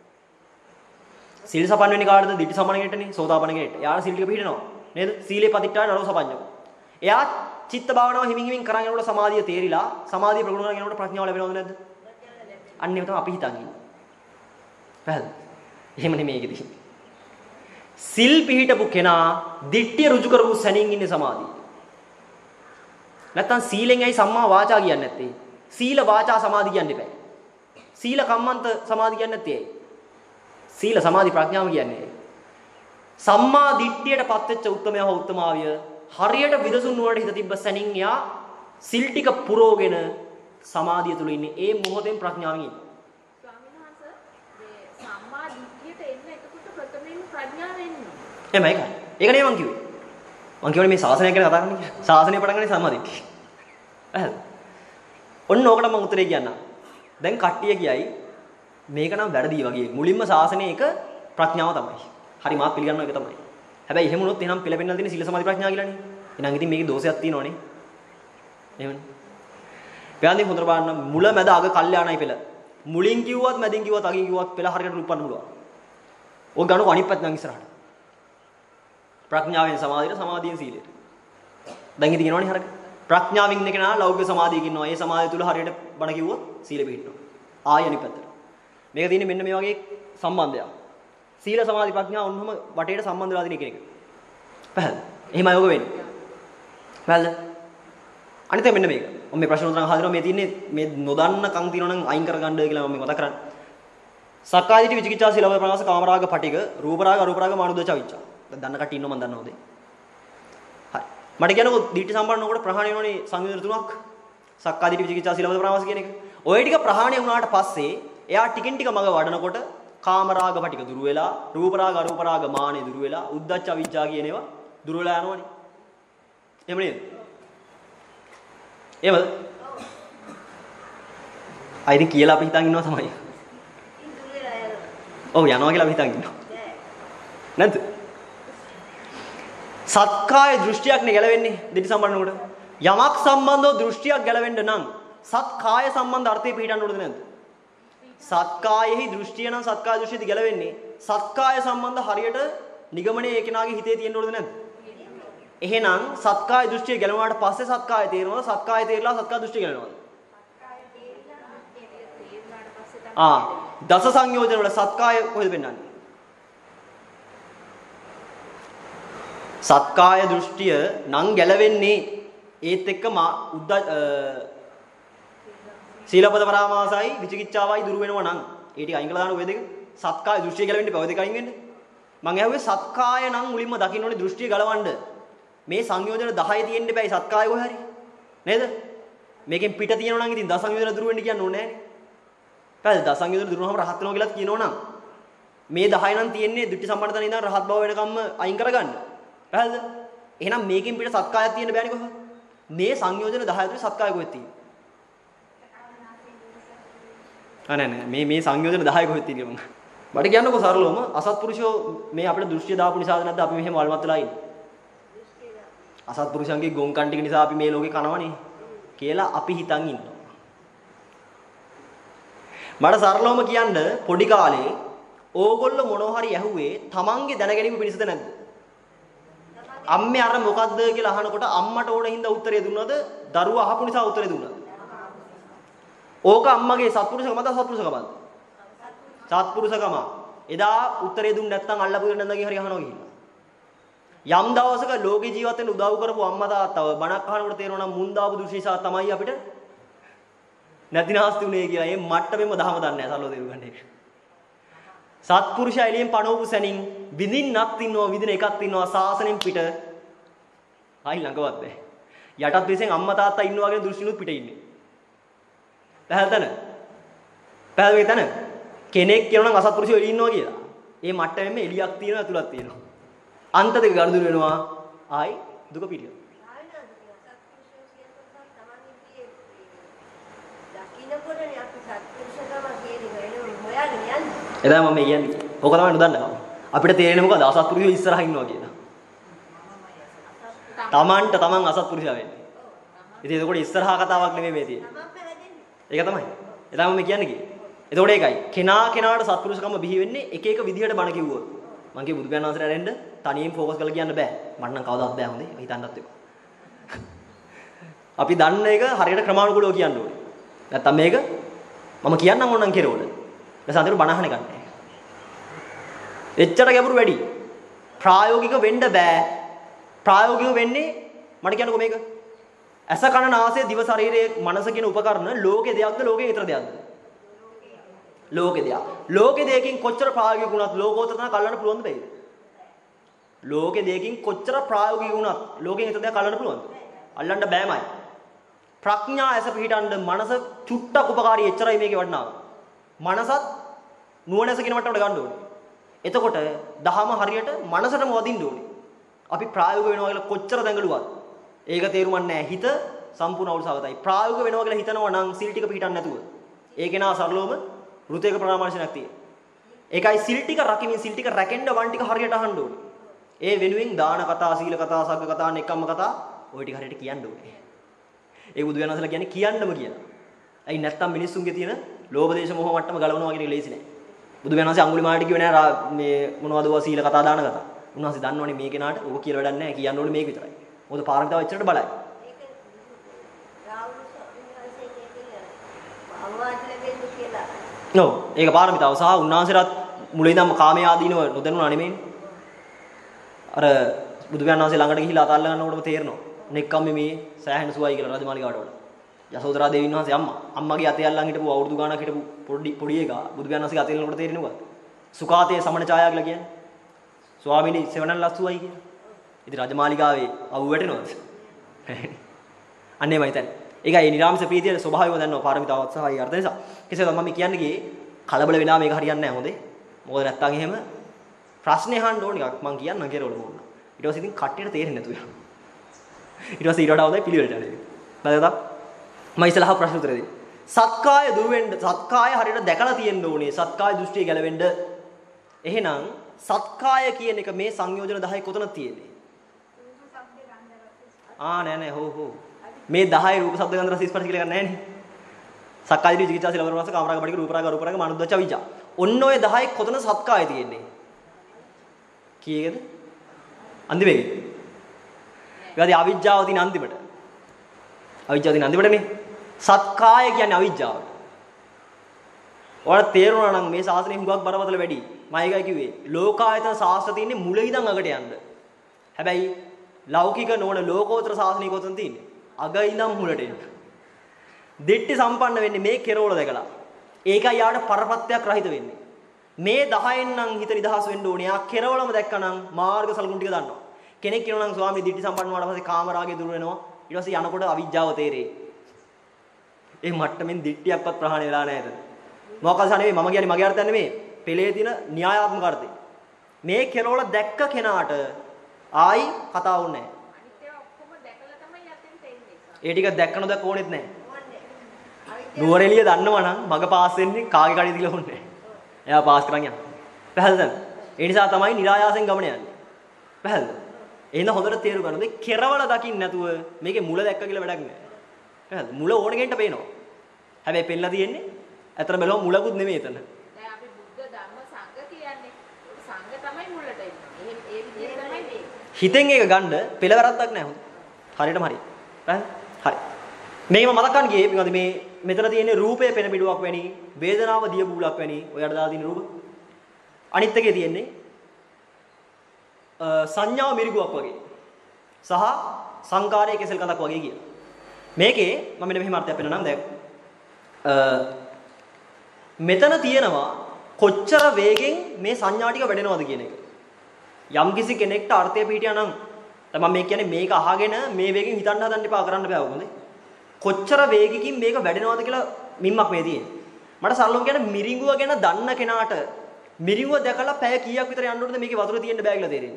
සිල් සපන් වෙන්නේ කාටද? දිටි සමන කෙනෙක්ටනේ, සෝතාපන්න කෙනෙක්ට. එයාට සිල් ටික පිළිහිටනවා. නේද? සීලේ පතිට්ඨාන නරෝ සපඤ්ඤෝ. එයා චිත්ත භාවනාව හිමින් හිමින් කරන් යනකොට සමාධිය තේරිලා සමාධිය ප්‍රගුණ කරගෙන යනකොට ප්‍රඥාව ලැබෙනවද නැද්ද? අන්න ඒක තමයි අපි හිතන් ඉන්නේ. පැහැද? එහෙම නෙමෙයි ඒකෙදි. සිල් පිළිහිටපු කෙනා දිට්ඨිය ඍජු කරපු සැනින් ඉන්නේ සමාධිය. නැත්තම් සීලෙන් ඇයි සම්මා වාචා කියන්නේ නැත්තේ? සීල වාචා සමාධි කියන්නේ බෑ. සීල කම්මන්ත සමාධි කියන්නේ නැත්තේ ඇයි? සීල සමාධි ප්‍රඥාව කියන්නේ. සම්මා දිට්ඨියටපත් වෙච්ච උත්තමයා හෝ උත්තමාවිය හරියට විදසුන් නුවරට හිත තිබ්බ සැනින් යා සිල් ටික පුරවගෙන සමාධිය තුල ඉන්නේ. ඒ මොහොතෙන් ප්‍රඥාවෙන් ඉන්නේ. ස්වාමීන් වහන්සේ මේ සම්මා දිට්ඨියට එන්න එතකොට ප්‍රථමයෙන් ප්‍රඥාව එන්නේ. එහෙම ඒකයි. ඒක නේ මං කිව්වේ. මං කියවනේ මේ ශාසනය ගැන කතා කරන්නේ කියලා. ශාසනය පටන් ගන්නේ සම්මා දිට්ඨිය. එහෙනම් ඔන්න ඕකට මම උත්තරේ කියන්නම්. දැන් කට්ටිය කියයි මේක නම් වැරදි වගේ. මුලින්ම ශාසනයේ එක ප්‍රඥාව තමයි. හරි මාත් පිළිගන්නවා ඒක තමයි. හැබැයි එහෙම වුණොත් එහෙනම් පිළිපෙන්නලා තියෙන සීල සමාධි ප්‍රඥා කියලානේ. එහෙනම් ඉතින් මේකේ දෝෂයක් තියෙනවනේ. එහෙමනේ. පැහැදිලි හොඳට බලන්න මුල මැද අග කල්යාණයි පෙළ. මුලින් කිව්වත් මැදින් කිව්වත් අගින් කිව්වත් පෙළ හරියට රුප්පන්න පුළුවන්. ඔය ගණක අනිත් පැත්ත නම් ඉස්සරහට. ප්‍රඥාවෙන් සමාධියට සමාධියෙන් සීලයට. දැන් ඉතින් කියනවනේ හරියට. ප්‍රඥාවෙන් ඉන්න කෙනා ලෞකික සමාධියක ඉන්නවා. ඒ සමාධිය තුල හරියට බණ කිව්වොත් සීල පිහිටනවා. ආය අනිත් පැත්තට. මේක තියෙන්නේ මෙන්න මේ වගේ සම්බන්ධයක්. සීල සමාධි ප්‍රඥා ඔන්නම වටේට සම්බන්ධ වෙලා තියෙන කෙනෙක්. පැහැදිලි. එහෙමයි ඔක වෙන්නේ. පැහැදිලිද? අනිත් එක මෙන්න මේක. මම මේ ප්‍රශ්න උත්තර අහලා මේ තියෙන්නේ මේ නොදන්න කන් තියෙනවා නම් අයින් කරගන්න කියලා මම මතක් කරන්නේ. සක්කාය දිට්ඨි විචිකිච්ඡා සීලව ප්‍රාස කාමරාග පටික රූපරාග අරූපරාග මානුදච අවිච්ඡා. දැන් දන්න කට්ටිය ඉන්නව මම දන්නවද? හරි. මට කියනකො දිට්ඨි සම්පන්න වුණාට ප්‍රහාණය වෙනවනේ සංයෝජන තුනක්. සක්කාය දිට්ඨි විචිකිච්ඡා සීලව ප්‍රාස කියන එක. ඔය ටික ප්‍රහාණය වුණාට පස්සේ එයා ටිකින් ටික මග වඩනකොට කාමරාග පටික දුරු වෙලා රූපරාග අරූපරාග මානෙ දුරු වෙලා උද්දච්ච අවිජ්ජා කියන ඒවා දුරු වෙලා යනවනේ. එහෙම නේද? එහෙමද? අයිති කියලා අපි හිතන් ඉන්නවා තමයි. ඔව් යනවා කියලා අපි හිතන් ඉන්නවා. නැද්ද? සත්කාය දෘෂ්ටියක්නේ ගැලවෙන්නේ දෙටි සම්බන්ධනකොට. යමක් සම්බන්ධව දෘෂ්ටියක් ගැලවෙන්න නම් සත්කාය සම්බන්ධ අර්ථය පිළිටන්න ඕනද නැද්ද? සත්කායෙහි දෘෂ්ටිය නම් සත්කාය දෘෂ්ටියද ගැලවෙන්නේ. සත්කාය සම්බන්ධ හරියට නිගමනයේ ඒකෙනාගේ හිතේ තියෙන්න ඕනද නැද්ද? එහෙනම් සත්කාය දෘෂ්ටිය ගැලවුවාට පස්සේ සත්කාය තේරෙනවද? සත්කාය තේරලා සත්කාය දෘෂ්ටිය ගැලවෙනවද? ආ දස සංයෝජන වල සත්කාය කොහෙද පෙන්වන්නේ? සත්කාය දෘෂ්ටිය නම් ගැලවෙන්නේ ඒත් එක්ක උද්ද සීලපද පරාමාසයි විචිකිච්ඡාවයි දුරු වෙනවා නම් ඒ ටික අයින් කළා දාන ඔය දෙක. සත්කාය දෘෂ්ටිය ගැලවෙන්න බෑ ඔය දෙක අයින් වෙන්න. මං ඇහුවේ සත්කාය නම් මුලින්ම දකින්න ඕනේ දෘෂ්ටිය ගලවන්න. මේ සංයෝජන දහය තියෙන්න බෑ සත්කාය කොහේ හරි. නේද? මේකෙන් පිට තියෙනවා නම් ඉතින් දස සංයෝජන දුරු වෙන්න කියන්න ඕනේ නෑනේ. පැහැදිලිද? දස සංයෝජන දුරු වුණාම රහත් වෙනවා කියලාත් කියනෝ නම් මේ දහය නම් තියෙන්නේ දෘෂ්ටි සම්පන්නතන ඉඳන් රහත් බව වෙනකම්ම අයින් කරගන්න. පැහැදිලිද? එහෙනම් මේකෙන් පිට සත්කායක් තියෙන්න බෑනේ කොහොමද? මේ සංයෝජන දහය තුනේ සත්කාය කොහෙද තියෙන්නේ? ආ නෑ නෑ මේ මේ සංයෝජන දහය කොහෙද තියෙන්නේ මං. මට කියන්නකෝ සරලවම අසත්පුරුෂෝ මේ අපිට දෘෂ්ටිය දාපු නිසාද නැද්ද අපි මෙහෙම වල්මත් වෙලා ඉන්නේ? අසත්පුරුෂයන්ගේ ගොංකන් ටික නිසා අපි මේ ලෝකේ කනවනේ කියලා අපි හිතන් ඉන්නවා. මට සරලවම කියන්න පොඩි කාලේ ඕගොල්ලෝ මොනවා හරි ඇහුවේ තමන්ගේ දැනගැනීම පිණිසද නැද්ද? අම්මේ අර මොකද්ද කියලා අහනකොට අම්මට ඕන හින්දා උත්තරේ දුන්නද? දරුවා අහපු නිසා උත්තරේ දුන්නද? ඕක අම්මගේ සත්පුරුෂකමද සත්පුරුෂකමද? සත්පුරුෂකම. එදා උත්තරේ දුන්නේ නැත්නම් අල්ලපු දෙන්න නැන්දගේ හරි අහනවා කියලා. යම් දවසක ලෝකේ ජීවත් වෙන්න උදව් කරපු අම්මා තාත්තව බණක් අහනකොට තේරෙනවා නම් මුන් දාපු දෘෂ්ටිසා තමයි අපිට නැතිනාස්ති උනේ කියලා. ඒ මට්ටමෙම දහම දන්නේ නැහැ සල්ලෝ දෙව් ගන්න එක. සත්පුරුෂයා එළියෙන් පණවපු සැනින් විඳින්නක් ඉන්නවා විඳින එකක් ඉන්නවා සාසනෙන් පිට. ආයි ළඟවත් නැහැ. යටත් විශ්ෙන් අම්මා තාත්තා ඉන්නවා කියන දෘෂ්ටිනුත් පිට ඉන්නේ. පැහැදිලිද? පැහැදිලිද තන? කෙනෙක් කියනවා නම් අසත්පුරුෂයෝ එළිය ඉන්නවා කියලා. ඒ මට්ටමෙම එළියක් තියෙනවා ඇතුළක් තියෙනවා. අන්ත දෙක ගනුදෙනු වෙනවා ආයි දුක පිළියෙල. එදා මම කියන්නේ ඕක තමයි නොදන්නවා. අපිට තේරෙන්නේ මොකද අසත්පුරුෂයෝ ඉස්සරහා ඉන්නවා කියලා. තමන්ට තමන් අසත්පුරුෂයා වෙන්නේ. ඉතින් ඒකෝට ඉස්සරහා කතාවක් නෙමෙයි මේ තියෙන්නේ. ඒක තමයි. එදා මම කියන්නේ කි. එතකොට ඒකයි. කෙනා කෙනාට සත්පුරුෂකම බිහි වෙන්නේ එක එක විදිහට බණ කිව්වොත්. මං කිය බුදු පියාණන් වහන්සේට ඇරෙන්න තනියෙන් ફોකස් කරලා කියන්න බෑ. මට නම් කවදාවත් බෑ හොඳේ. හිතන්නත් එපා. අපි දන්න එක හරියට ක්‍රමානුකූලව කියන්න ඕනේ. නැත්තම් මේක මම කියන්නම් ඕනනම් කෙරවල. දැන් සාන්තිරු බණ අහන්න ගන්න. එච්චර ගැඹුරු වැඩි. ප්‍රායෝගික වෙන්න බෑ. ප්‍රායෝගික වෙන්නේ මට කියන්නකෝ මේක. ඇස කන නාසය දිව ශරීරයේ මනස කියන උපකරණ ලෝකේ දෙයක්ද ලෝකේ ඊතර දෙයක්ද? ලෝකේ දෙයක්. ලෝකේ දෙයකින් කොච්චර ප්‍රායෝගික වුණත් ලෝකෝත්තර තන කල්ලන්න පුළුවන්ද බැයිද? ලෝකේ දෙයකින් කොච්චර ප්‍රායෝගික වුණත් ලෝකෙන් ඊතර දෙයක් කල්ලන්න පුළුවන්ද? අල්ලන්න බෑමයි. ප්‍රඥා ඇස පිහිටන්න මනස චුට්ටක් උපකාරී එච්චරයි මේකේ වටිනාකම. මනසත් නුවණැස කියන මට්ටමට ගන්න ඕනේ. එතකොට දහම හරියට මනසටම වදින්න ඕනේ. අපි ප්‍රායෝගික වෙනවා කියලා කොච්චර දැඟලුවත් ඒක තේරුම්න්නේ නැහැ. හිත සම්පූර්ණ අවුල්සවතයි. ප්‍රායෝගික වෙනවා කියලා හිතනවා නම් සිල් ටික පිටින් නැතුව. ඒක නා සරලවම ෘතේක ප්‍රාමාණිකයක් තියෙනවා. ඒකයි සිල් ටික රකිමින් සිල් ටික රැකෙන්න වන් ටික හරියට අහන්න ඕනේ. ඒ වෙනුවෙන් දාන කතා, සීල කතා, සග්ග කතා, නෙක්ඛම්ම කතා ওই ටික හරියට කියන්න ඕනේ. ඒ බුදු වෙනසලා කියන්නේ කියන්නම කියලා. ඇයි නැත්තම් මිනිස්සුන්ගේ තියෙන ලෝභ දේශ මොහ මට්ටම ගලවනවා කියන එක ලේසි නෑ. බුදු වෙනසලා අඟුලිමාලට කිව්වේ නෑ මේ මොනවද ඔය සීල කතා දාන කතා. උන්වහන්සේ දන්නවනේ මේ කෙනාට ඕක කියලා වැඩක් නෑ කියන්න ඕනේ මේක විතරයි. මොකද පාරමිතාව එච්චරට බලයි. ඒක රාහුල ස්වාමීන් වහන්සේ කියන්නේ අවවාද ලැබෙන්න කියලා. නෝ ඒක පාරමිතාව සහ උන්වහන්සේලාත් මුලින් ඉඳන්ම කාමයේ ආදීනව නොදන්නුනා නෙමෙයි. අර බුදු වහන්සේ ළඟට ගිහිලා අතල්ල ගන්නකොටම තේරෙනවා. නෙක්කම් මේ සෑහෙන සුවයි කියලා රජමාලිගාවට වඩා. යසෝදරා දේවීන් වහන්සේ අම්මා අම්මගේ අතේ අල්ලන් හිටපු අවුරුදු ගාණක් හිටපු පොඩි පොඩි එකා බුදු වහන්සේගේ අතේ ලනකොට තේරෙන්නේ මොකක්ද? සුඛාතේ සමන ඡායා කියලා කියන්නේ. ස්වාමීනි සෙවණන් ලස්සුවයි කියලා. ඉතින් රජමාලිගාවේ අවු වැටෙනවද? අන්නේමයි තැන. ඒකයි මේ නිරාමිස ප්‍රීතියේ ස්වභාවයම දන්නවා පාරමිතාවත් සහ ඒ අර්ථ නිසා. කෙසේද මම කියන්නේ ගියේ කලබල වෙලා මේක හරියන්නේ නැහැ හොඳේ. මොකද නැත්තම් එහෙම ප්‍රශ්නේ අහන්න ඕන එකක් මම කියන්නම් කියලා ඕන. ඊට පස්සේ ඉතින් කට්ටියට තේරෙන්නේ නැතු වෙනවා. ඊට පස්සේ ඊට වඩා හොඳයි පිළිවෙලට යන්නේ. බැලුවද? මම ඉස්සෙල්ලා ප්‍රශ්න උත්තර දෙන්න. සත්කාය දුර වෙන්න සත්කාය හරියට දැකලා තියෙන්න ඕනේ. සත්කාය දෘෂ්ටිය ගැලවෙන්න. එහෙනම් සත්කාය කියන එක මේ සංයෝජන දහය කොතනද තියෙන්නේ? ආ නෑ නෑ හෝ හෝ. මේ දහය රූප ශබ්ද ගන්ධ රස ස්පර්ශ කියලා ගන්න නෑනේ. සක්කාය දිට්ඨි විචිකිච්ඡා සීල වරවස කාමරාග පටික රූපරාග අරූපරාග මානුද්දච්ච විචා. ඔන්න ඔය දහය කොතන සත්කාය තියෙන්නේ? කීයකද? අන්තිමේකද? ඊට අවිජ්ජාව තියෙන අන්තිමට. අවිජ්ජාව තියෙන අන්තිමටනේ. සත්කාය කියන්නේ අවිජ්ජාවට. ඔයාලට තේරුණා නම් මේ ශාසනය හුඟක් බරපතල වැඩි. මම ඒකයි කිව්වේ. ලෝකායතන ශාස්ත්‍ර තියෙන්නේ මුල ඉඳන් අගට යන්න. හැබැයි ලෞකික නොවන ලෝකෝත්තර ශාසනය කොතනද තියෙන්නේ? අග ඉඳන් මුලට එන්න. දිට්ටි සම්පන්න වෙන්නේ මේ කෙරවල දැකලා. ඒකයි යාට පරපත්‍යක් රහිත වෙන්නේ. මේ දහයෙන් නම් හිත නිදහස් වෙන්න ඕනේ. යා කෙරවලම දැක්කනම් මාර්ග සලකුණු ටික දන්නවා. කෙනෙක් කියනවා නම් ස්වාමී දිට්ටි සම්පන්න වුණාට පස්සේ කාමරාගය දුර වෙනවා. ඊට පස්සේ යනකොට අවිජ්ජාව තේරෙයි. ඒ මට්ටමින් දිට්ටියක්වත් ප්‍රහාණය වෙලා නැහැ එතන. මොකක්ද නෙවෙයි මම කියන්නේ මගේ අර්ථය නෙවෙයි. පෙළේ තියෙන න්‍යායාත්මක අර්ථය. මේ කෙරවල දැක්ක කෙනාට ආයි කතා වුන්නේ නැහැ. අනිත් ඒවා ඔක්කොම දැකලා තමයි යතින් තේන්නේ. ඒ ටික දැක්ක නොදැක්ක ඕනෙත් නැහැ. නුවරඑළිය දන්නවා නම් මග පාස් වෙන්නේ කාගේ කඩේද කියලා ඕනේ නැහැ. එයා පාස් කරන් යනවා. පැහැදිලිද? ඒ නිසා තමයි નિરાයාසෙන් ගමන යන්නේ. පැහැදිලිද? එහෙනම් හොඳට තේරු ගන්න. මේ කෙරවල දකින්න නැතුව මේකේ මුල දැක්ක කියලා වැඩක් නැහැ. පැහැදිලිද? මුල ඕන කෙනෙක්ට පේනවා. හැබැයි පෙන්නලා තියෙන්නේ අතන බැලුවම මුලකුත් නෙමෙයි එතන. දැන් අපි බුද්ධ ධම්ම සංඝ කියන්නේ සංඝ තමයි මුලට එන්නේ. ඒ ඒ විදිහට තමයි මේ. හිතෙන් ඒක ගන්න පෙළ වැරද්දක් නැහැ හොඳ. හරියටම හරි. හරි. මේක මම මතක් කරන් ගියේ මොකද මේ මෙතන තියෙන්නේ රූපය පෙන පිටුවක් වැනි වේදනාව දිය බූලක් වැනි ඔයාලට දාලා තියෙන රූප. අනිත් එකේ තියෙන්නේ සංඥාව මිරිගුවක් වගේ සහ සංකාරයේ කෙසෙල් කඳක් වගේ කියලා. මේකේ මම මෙන්න මෙහෙම අර්ථයක් පෙන්නනම් දැන් මෙතන තියෙනවා කොච්චර වේගෙන් මේ සංඥා ටික වැඩෙනවද කියන එක. යම්කිසි කෙනෙක්ට අර්ථය පිටියා නම් තමයි මේ කියන්නේ මේක අහගෙන මේ වේගෙන් හිතන්න හදන්න එපා කරන්න බෑ වුණේ. කොච්චර වේගකින් මේක වැඩෙනවද කියලා මිම්මක් මේ තියෙන්නේ. මට සරලවම කියන්නේ මිරිඟුව ගැන දන්න කෙනාට මිරිඟුව දැකලා පැය කීයක් විතර යන්න ඕනද මේකේ වතුර තියෙන්න බෑ කියලා තේරෙන්නේ.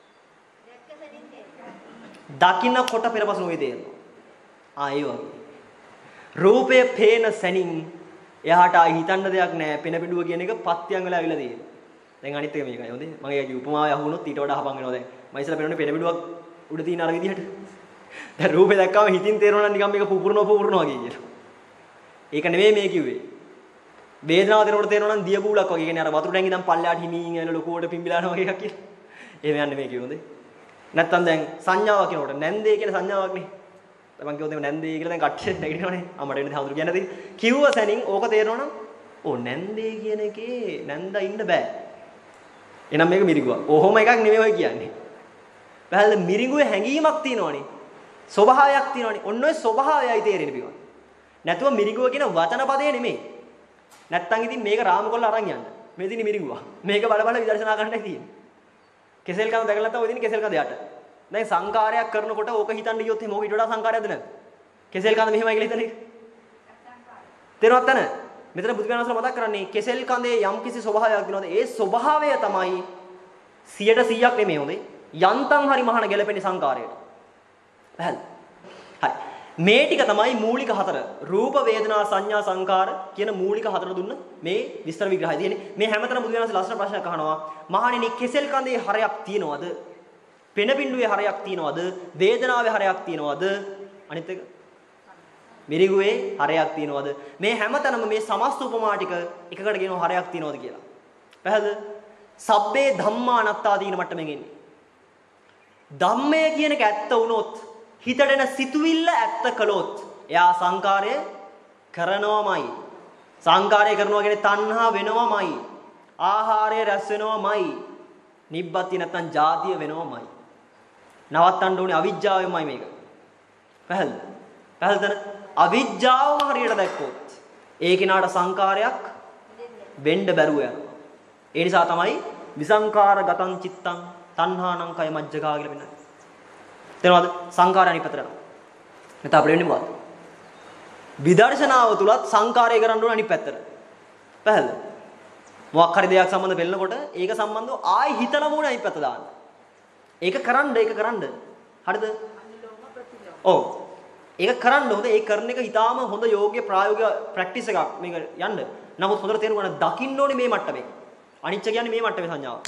දකින්නකොට පෙරපසු නොවේ තේරෙනවා. ආ ඒ වගේ. රූපය පේන සැනින් එයාට ආයි හිතන්න දෙයක් නැහැ. පෙන පිඩුව කියන එක පත්‍යංග වෙලා අවිලා තියෙනවා. දැන් අනිත් එක මේකයි හොඳේ. මම ඒකේ උපමාව යහුනොත් ඊට වඩා හපන් වෙනවා දැන්. මම ඉස්සලා පෙනුනේ පෙන පිඩුවක් උඩ තියෙන අර විදිහට. දැන් රූපේ දැක්කම හිතින් තේරෙනවා නම් නිකන් මේක පුපුරනවා පුපුරනවා කියලා. ඒක නෙවෙයි මේ කිව්වේ. වේදනාව දෙනකොට තේරෙනවා නම් දිය බූලක් වගේ. කියන්නේ අර වතුර ටැංකිය ඉඳන් පල්ලයට හිමින් යන ලොකුවට පිම්බිලා යනවා වගේ එකක් කියලා. එහෙම යන්නේ මේ කිව්වොත්. නැත්තම් දැන් සංඥාව කියනකොට නැන්දේ කියන සංඥාවක් නේ. තමන් කිව්වොත් මේ නැන්දේ කියලා දැන් කට්ටිය නැගිටිනවනේ. අමඩ වෙන්නේ හඳුරු කියන්නේ. කිව්ව සැනින් ඕක තේරෙනවා නම් ඕ නැන්දේ කියන එකේ නැන්දා ඉන්න බෑ. එහෙනම් මේක මිරිඟුවක්. ඔහොම එකක් නෙමෙයි ඔය කියන්නේ. බහල මිරිඟුවේ හැංගීමක් තියෙනවනේ. ස්වභාවයක් තියෙනවනේ. ඔන්න ඔය ස්වභාවයයි තේරෙන්නේ පිටුවක්. නැතුව මිරිඟුව කියන වචන පදේ නෙමෙයි. නැත්තම් ඉතින් මේක රාම කොල්ල අරන් යන්න. මේ දින මිරිඟුව. මේක බල බල විදර්ශනා කරන්නයි තියෙන්නේ. කෙසෙල් කඳ දැකලා නැත්නම් ඔය දින කෙසෙල් කඳ යට. දැන් සංකාරයක් කරනකොට ඕක හිතන්න ගියොත් එහෙනම් ඕක ඊට වඩා සංකාරයක්ද නැද්ද? කෙසෙල් කඳ මෙහෙමයි කියලා හිතන්නේ. තේරෙනවද නැත්නම්? මෙතන බුදු ගානසල මතක් කරන්නේ කෙසෙල් කඳේ යම් කිසි ස්වභාවයක් දිනවද ඒ ස්වභාවය තමයි සියයට සීයක් නෙමෙයි හොඳේ. යන්තම් හරි මහාන ගැලපෙන්නේ සංකාරයට. පැහැදිලි. හරි. මේ ටික තමයි මූලික හතර. රූප වේදනා සංඥා සංකාර කියන මූලික හතර දුන්න මේ විස්තර විග්‍රහය තියෙන්නේ. මේ හැමතැනම බුදු දහමේ ලස්සන ප්‍රශ්නයක් අහනවා. මහණෙනි කෙසෙල් කඳේ හරයක් තියනවද? පෙන බින්දුවේ හරයක් තියනවද? වේදනාවේ හරයක් තියනවද? අනිත් එක මිරිගුවේ හරයක් තියනවද? මේ හැමතැනම මේ සමස්ත උපමා ටික එකකට කියනවා හරයක් තියනවද කියලා. පැහැදිලිද? සබ්බේ ධම්මා අනාත්තා දින මට්ටමින් එන්නේ. ධම්මය කියන එක ඇත්ත වුණොත් හිතට එන සිතුවිල්ල ඇත්ත කළොත් එයා සංකාරය කරනවමයි. සංකාරය කරනවා කියන්නේ තණ්හා වෙනවමයි. ආහාරය රැස් වෙනවමයි. නිබ්බති නැත්තම් ජාතිය වෙනවමයි. නවත්තන්න ඕනේ අවිජ්ජාවෙන්මයි මේක. පැහැදිලිද? පැහැදිලිද? අවිජ්ජාවම හරියට දැක්කොත් ඒ කෙනාට සංකාරයක් වෙන්න බැරුව යනවා. ඒ නිසා තමයි විසංකාර ගතං චිත්තං තණ්හානං කය මජ්ජකා කියලා වෙන්නේ. තේරෙනවද? සංකාරය අනිත් පැත්තට යනවා. නැත්නම් අපිට වෙන්නේ මොකක්ද? විදර්ශනාව තුලත් සංකාරය කරන්න ඕන අනිත් පැත්තට. පැහැදිලිද? මොකක් හරි දෙයක් සම්බන්ධ වෙලනකොට ඒක සම්බන්ධව ආයි හිතනම ඕනේ අනිත් පැත්ත දාන්න. ඒක කරන්න ඒක කරන්න. හරිද? අනුලෝම ප්‍රතිලෝම. ඔව්. ඒක කරන්න හොඳ ඒ කරන එක ඊටාම හොඳ යෝග්‍ය ප්‍රායෝගික ප්‍රැක්ටිස් එකක් මේක යන්න. නමුත් හොඳට තේරුම් ගන්න දකින්න ඕනේ මේ මට්ටමේ. අනිච්ච කියන්නේ මේ මට්ටමේ සංඥාව.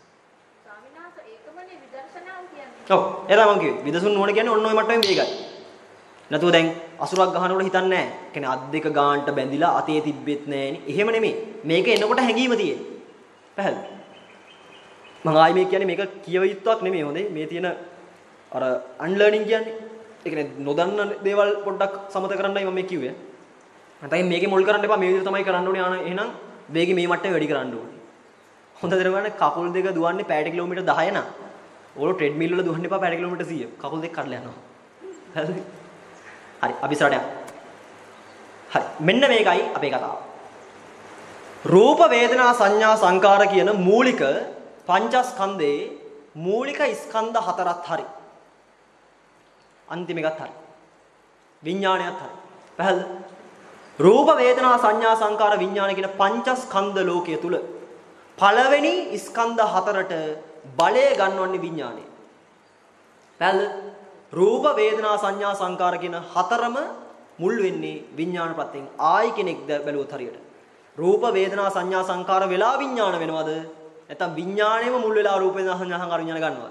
ඔව් එතන මම කිව්වේ විදසුන් නෝන කියන්නේ ඔන්න ඔය මට්ටමේ මේකයි. නැතුව දැන් අසුරක් ගහනකොට හිතන්නේ නැහැ. කියන්නේ අත් දෙක ගානට බැඳිලා අතේ තිබ්බෙත් නැහෙනි. එහෙම නෙමෙයි. මේක එනකොට හැංගීම තියෙන්නේ. පැහැදිලි. මම ආයි මේ කියන්නේ මේක කියව යුත්තක් නෙමෙයි හොඳේ. මේ තියෙන අර අන්ලර්නින් කියන්නේ. ඒ කියන්නේ නොදන්න දේවල් පොඩ්ඩක් සමත කරන්නයි මම මේ කිව්වේ. නැත්නම් මේකේ මුල් කරන්න එපා. මේ විදිහට තමයි කරන්න ඕනේ. ආන එහෙනම් වේගෙ මේ මට්ටමේ වැඩි කරන්න ඕනේ. හොඳ දරගන්න කකුල් දෙක දුවන්නේ පැයට කිලෝමීටර් දහය නා. ඕල ට්‍රෙඩ්මිල් වල දුවන්න එපා පැයට කිලෝමීටර් සීය. කකුල් දෙක කඩලා යනවා. හරි. හරි අපි ඉස්සරහට යමු. හරි. මෙන්න මේකයි අපේ කතාව. රූප වේදනා සංඥා සංකාර කියන මූලික පංචස්කන්ධේ මූලික ස්කන්ධ හතරත් හරි. අන්තිම එකත් හරි. විඥානයත් හරි. පැහැදිලිද? රූප වේදනා සංඥා සංකාර විඥාන කියන පංචස්කන්ධ ලෝකයේ තුල පළවෙනි ස්කන්ධ හතරට බලය ගන්නවන්නේ විඥානය. පැහැදිලිද? රූප වේදනා සංඥා සංකාර කියන හතරම මුල් වෙන්නේ විඥාන ප්‍රත්‍යයෙන්. ආයි කෙනෙක් බැලුවොත් හරියට රූප වේදනා සංඥා සංකාර වෙලා විඥාන වෙනවද? නැත්නම් විඥාණයම මුල් වෙලා රූප වේදනා සංඥා සංකාර විඥාන ගන්නවද?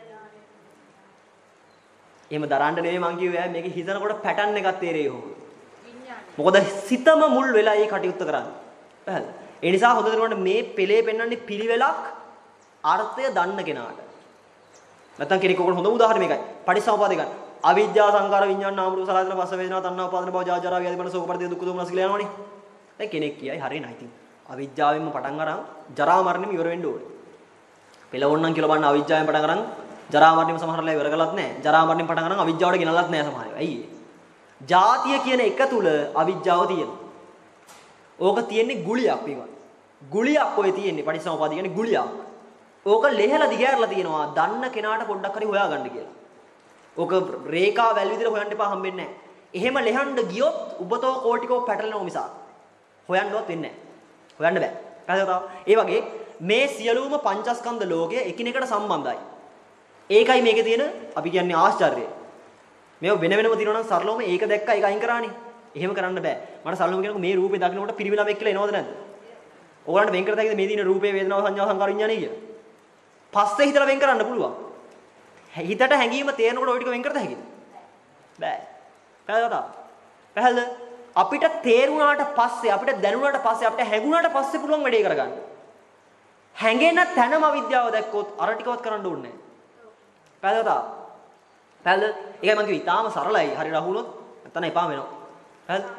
එහෙම දරන්න නෙමෙයි මං කිව්වේ. මේක හිතනකොට පැටර්න් එකක් තේරෙයි හොම. මොකද සිතම මුල් වෙලා මේ කටයුත්ත කරන්නේ. පැහැදිලිද? ඒ නිසා හොඳට බලන්න මේ පෙළේ පෙන්වන්නේ පිළිවෙලක් අර්ථය දන්න කෙනාට. නැත්නම් කෙනෙක් ඔකට හොඳම උදාහරණ මේකයි. පටිච්චසමුප්පාදේ ගන්න. අවිද්‍යාව සංකාර විඥාන නාම රූප සලආයතන පස්ස වේදනා තණ්හා උපාදාන භව ජාජරා ව්‍යාධි මන සෝක පරිදේ දුක්ඛ දෝමනස් කියලා යනවනේ. දැන් කෙනෙක් කියයි හරියයි නයි. ඉතින් අවිද්‍යාවෙන්ම පටන් අරන් ජරා මරණයම ඉවර වෙන්න ඕනේ. පෙළ ඕන්නම් කියලා බලන්න අවිද්‍යාවෙන් පටන් අරන් ජරා මරණයම සමහරලා ඉවර කළත් නැහැ. ජරා මරණයෙන් පටන් අරන් අවිද්‍යාවට ගෙනල්ලත් නැහැ සමහර ඒවා. ඇයි ඒ? ජාතිය කියන එක තුල අවිද්‍යාව තියෙනවා. ඕක තියෙන්නේ ගුලියක් වගේ. ගුලියක් ඔය තියෙන්නේ පටිච්චසමුපාද කියන්නේ ගුලියක්. ඕක ලෙහෙලා දිගෑරලා තියෙනවා. දන්න කෙනාට පොඩ්ඩක් හරි හොයාගන්න කියලා. ඕක රේඛා වැල් විදිහට හොයන්න එපා හම්බෙන්නේ නැහැ. එහෙම ලෙහන්න ගියොත් උබතෝ කෝටිකෝ පැටලෙනවා මිසක් හොයන්නවත් වෙන්නේ නැහැ. හොයන්න බෑ. පැහැදිලිද? ඒ වගේ මේ සියලුම පංචස්කන්ධ ලෝකය එකිනෙකට සම්බන්ධයි. ඒකයි මේකේ තියෙන අපි කියන්නේ ආශ්චර්යය. මේව වෙන වෙනම තියෙනවා නම් සරලවම ඒක දැක්කා ඒක අයින් කරානේ. එහෙම කරන්න බෑ. මට සරලවම කියනකොට මේ රූපේ දකින්නකොට පිරිවිලා මේක කියලා එනවද නැද්ද? ඕගලන්ට වෙන් කර දෙයිද මේ දින රූපේ වේදනාව සංඥා සංකාර විඥානය කියලා? පස්සේ හිතලා වෙන් කරන්න පුළුවන්. හිතට හැඟීම තේරෙනකොට ওই ටික වෙන් කරද හැකිද? බෑ. පැහැදිලිද? පැහැදිලිද? අපිට තේරුණාට පස්සේ අපිට දැනුණාට පස්සේ අපිට හැඟුණාට පස්සේ පුළුවන් වැඩේ කරගන්න. හැඟෙන තැනම අවිද්‍යාව දැක්කොත් අර ටිකවත් කරන්න ඕනේ නැහැ. පැහැදිලිද? පැහැදිලිද? ඒකයි මම කිව්වේ ඊටාම සරලයි. හරි රහුනොත් නැත්නම් එපා වෙනවා. පැහැදිලිද?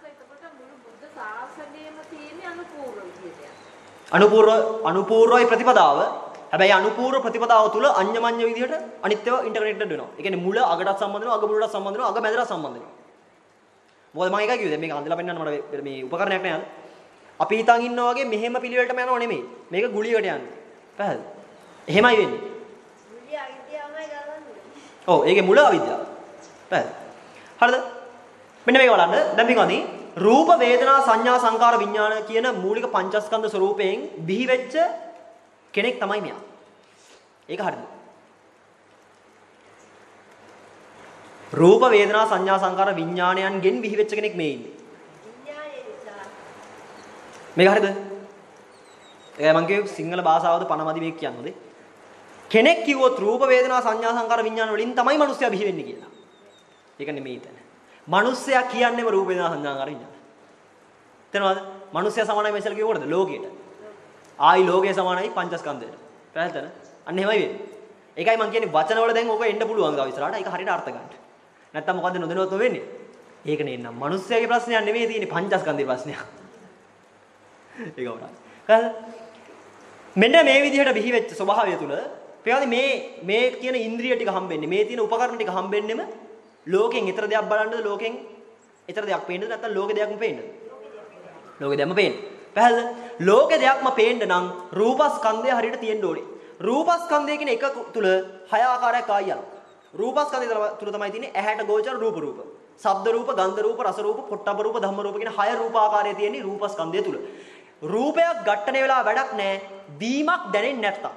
අනුපූර්ව අනුපූර්වයි ප්‍රතිපදාව. හැබැයි අනුපූර්ව ප්‍රතිපදාව තුළ අඤ්ඤමඤ්ඤ විදිහට අනිත්‍යව ඉන්ටර්කනෙක්ටඩ් වෙනවා. ඒ කියන්නේ මුල අගටත් සම්බන්ධ වෙනවා, අග මුලටත් සම්බන්ධ වෙනවා, අග මැදටත් සම්බන්ධ වෙනවා. මොකද මම එකයි කිව්වේ මේක හඳලා පෙන්නන්න මට මේ උපකරණයක් නෑ. අපි හිතන් ඉන්නා වගේ මෙහෙම පිළිවෙලටම යනව නෙමෙයි. මේක ගුලියකට යන්නේ. පැහැදිලිද? එහෙමයි වෙන්නේ. ගුලිය අවිද්‍යාවමයි ගලවන්නේ. ඔව් ඒකේ මුල අවිද්‍යාව. පැහැදිලිද? හරිද? මෙන්න මේක බලන්න. දැන් පින්වත්නි රූප වේදනා සංඥා සංකාර විඥාන කියන මූලික පංචස්කන්ධ ස්වરૂපයෙන් බිහි වෙච්ච කෙනෙක් තමයි මෙයා. ඒක හරිද? රූප වේදනා සංඥා සංකාර විඥානයන්ගෙන් බිහි වෙච්ච කෙනෙක් මේ ඉන්නේ. විඥානය නිසා. මේක හරිද? ඒ මං කිව්වේ සිංහල භාෂාවද පණමදි මේක කියන්නේ. කෙනෙක් කිව්වොත් රූප වේදනා සංඥා සංකාර විඥාන වලින් තමයි මිනිස්සයා බිහි වෙන්නේ කියලා. ඒක නෙමෙයි එතන. මිනිස්සයා කියන්නේම රූප වේදනා සංඥා සංකාර විඥාන. තේරෙනවද? මිනිස්සයා සමානයි මේසල කිව්වොත් ලෝකයට. ආයි ලෝකයේ සමානයි පංචස්කන්ධයට. පැහැදිලිද? අන්න එහෙමයි වෙන්නේ. ඒකයි මම කියන්නේ වචන වල දැන් ඕක එන්න පුළුවන් ගාව ඉස්සරහට. ඒක හරියට අර්ථ ගන්න. නැත්තම් මොකද්ද නොදැනුවත්ව වෙන්නේ? ඒක නේ නම් මිනිස්සයාගේ ප්‍රශ්නයක් නෙමෙයි තියෙන්නේ පංචස්කන්ධේ ප්‍රශ්නයක්. ඒක උනා. හරිද? මෙන්න මේ විදිහට බිහි වෙච්ච ස්වභාවය තුල පියාදී මේ මේ කියන ඉන්ද්‍රිය ටික හම්බෙන්නේ මේ තියෙන උපකරණ ටික හම්බෙන්නෙම ලෝකෙන් ඊතර දෙයක් බලන්නද ලෝකෙන් ඊතර දෙයක් පේන්නද නැත්නම් ලෝකේ දෙයක්ම පේන්නද? ලෝකේ දෙයක්ම පේන්න. පැහැදිලිද? ලෝකේ දෙයක්ම පේන්න නම් රූපස්කන්ධය හරියට තියෙන්න ඕනේ. රූපස්කන්ධය කියන එක තුල හය ආකාරයක් ආයි යනවා. රූපස්කන්ධය තුල තමයි තියෙන්නේ ඇහැට ගෝචර රූප රූප. ශබ්ද රූප, ගන්ධ රූප, රස රූප, පොට්ටබ්බ රූප, ධම්ම රූප කියන හය රූප ආකාරයේ තියෙන්නේ රූපස්කන්ධය තුල. රූපයක් ඝට්ටණය වෙලා වැඩක් නැහැ. දීමක් දැනෙන්නේ නැත්තම්.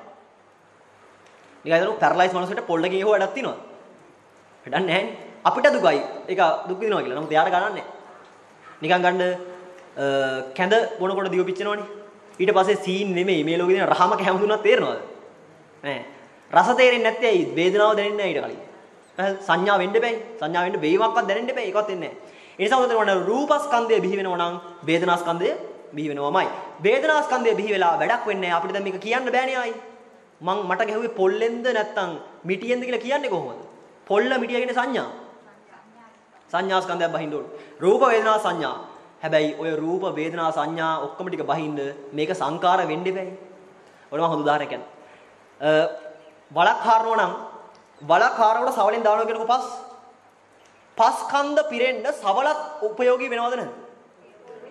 නිකන් හිතමු පැරලයිස් මනුස්සයෙක්ට පොල්ලකින් එහෙව වැඩක් තියනවද? වැඩක් නැහැ නේ. අපිට දුකයි. ඒක දුක් විඳිනවා කියලා. නමුත් එයාට ගණන් නැහැ. නිකන් ගන්න කැඳ බොනකොට දිව පිච්චෙනවනේ. ඊට පස්සේ සීන් නෙමෙයි මේ ලෝකේ දෙන රහම කැමුදුනත් තේරෙනවද? නෑ. රස තේරෙන්නේ නැත්තේ ඇයි? වේදනාව දැනෙන්නේ නැහැ ඊට කලින්. සංඥා වෙන්න බෑයි. සංඥා වෙන්න වේවක්වත් දැනෙන්න බෑ. ඒකවත් වෙන්නේ නැහැ. ඒ නිසා උදේට වුණා රූපස්කන්ධය බිහි වෙනවා නම් වේදනාස්කන්ධය බිහි වෙනවමයි. වේදනාස්කන්ධය බිහි වෙලා වැඩක් වෙන්නේ නැහැ. අපිට දැන් මේක කියන්න බෑනේ ආයි. මං මට ගැහුවේ පොල්ලෙන්ද නැත්තම් මිටියෙන්ද කියලා කියන්නේ කොහොමද? පොල්ල මිටිය කියන්නේ සංඥා. සංඥාස්කන්ධයක් බහින්න ඕන. රූප වේදනා සංඥා. හැබැයි ඔය රූප වේදනා සංඥා ඔක්කොම ටික බහින්න මේක සංකාර වෙන්න එපැයි. ඔන්න මම හොඳ උදාහරණයක් කියන්නම්. අ වලක් හරනවා නම් වලක් හරනකොට සවලෙන් දානවා කියනකො පස් පස් කන්ද පිරෙන්න සවලත් ප්‍රයෝගී වෙනවද නැද්ද?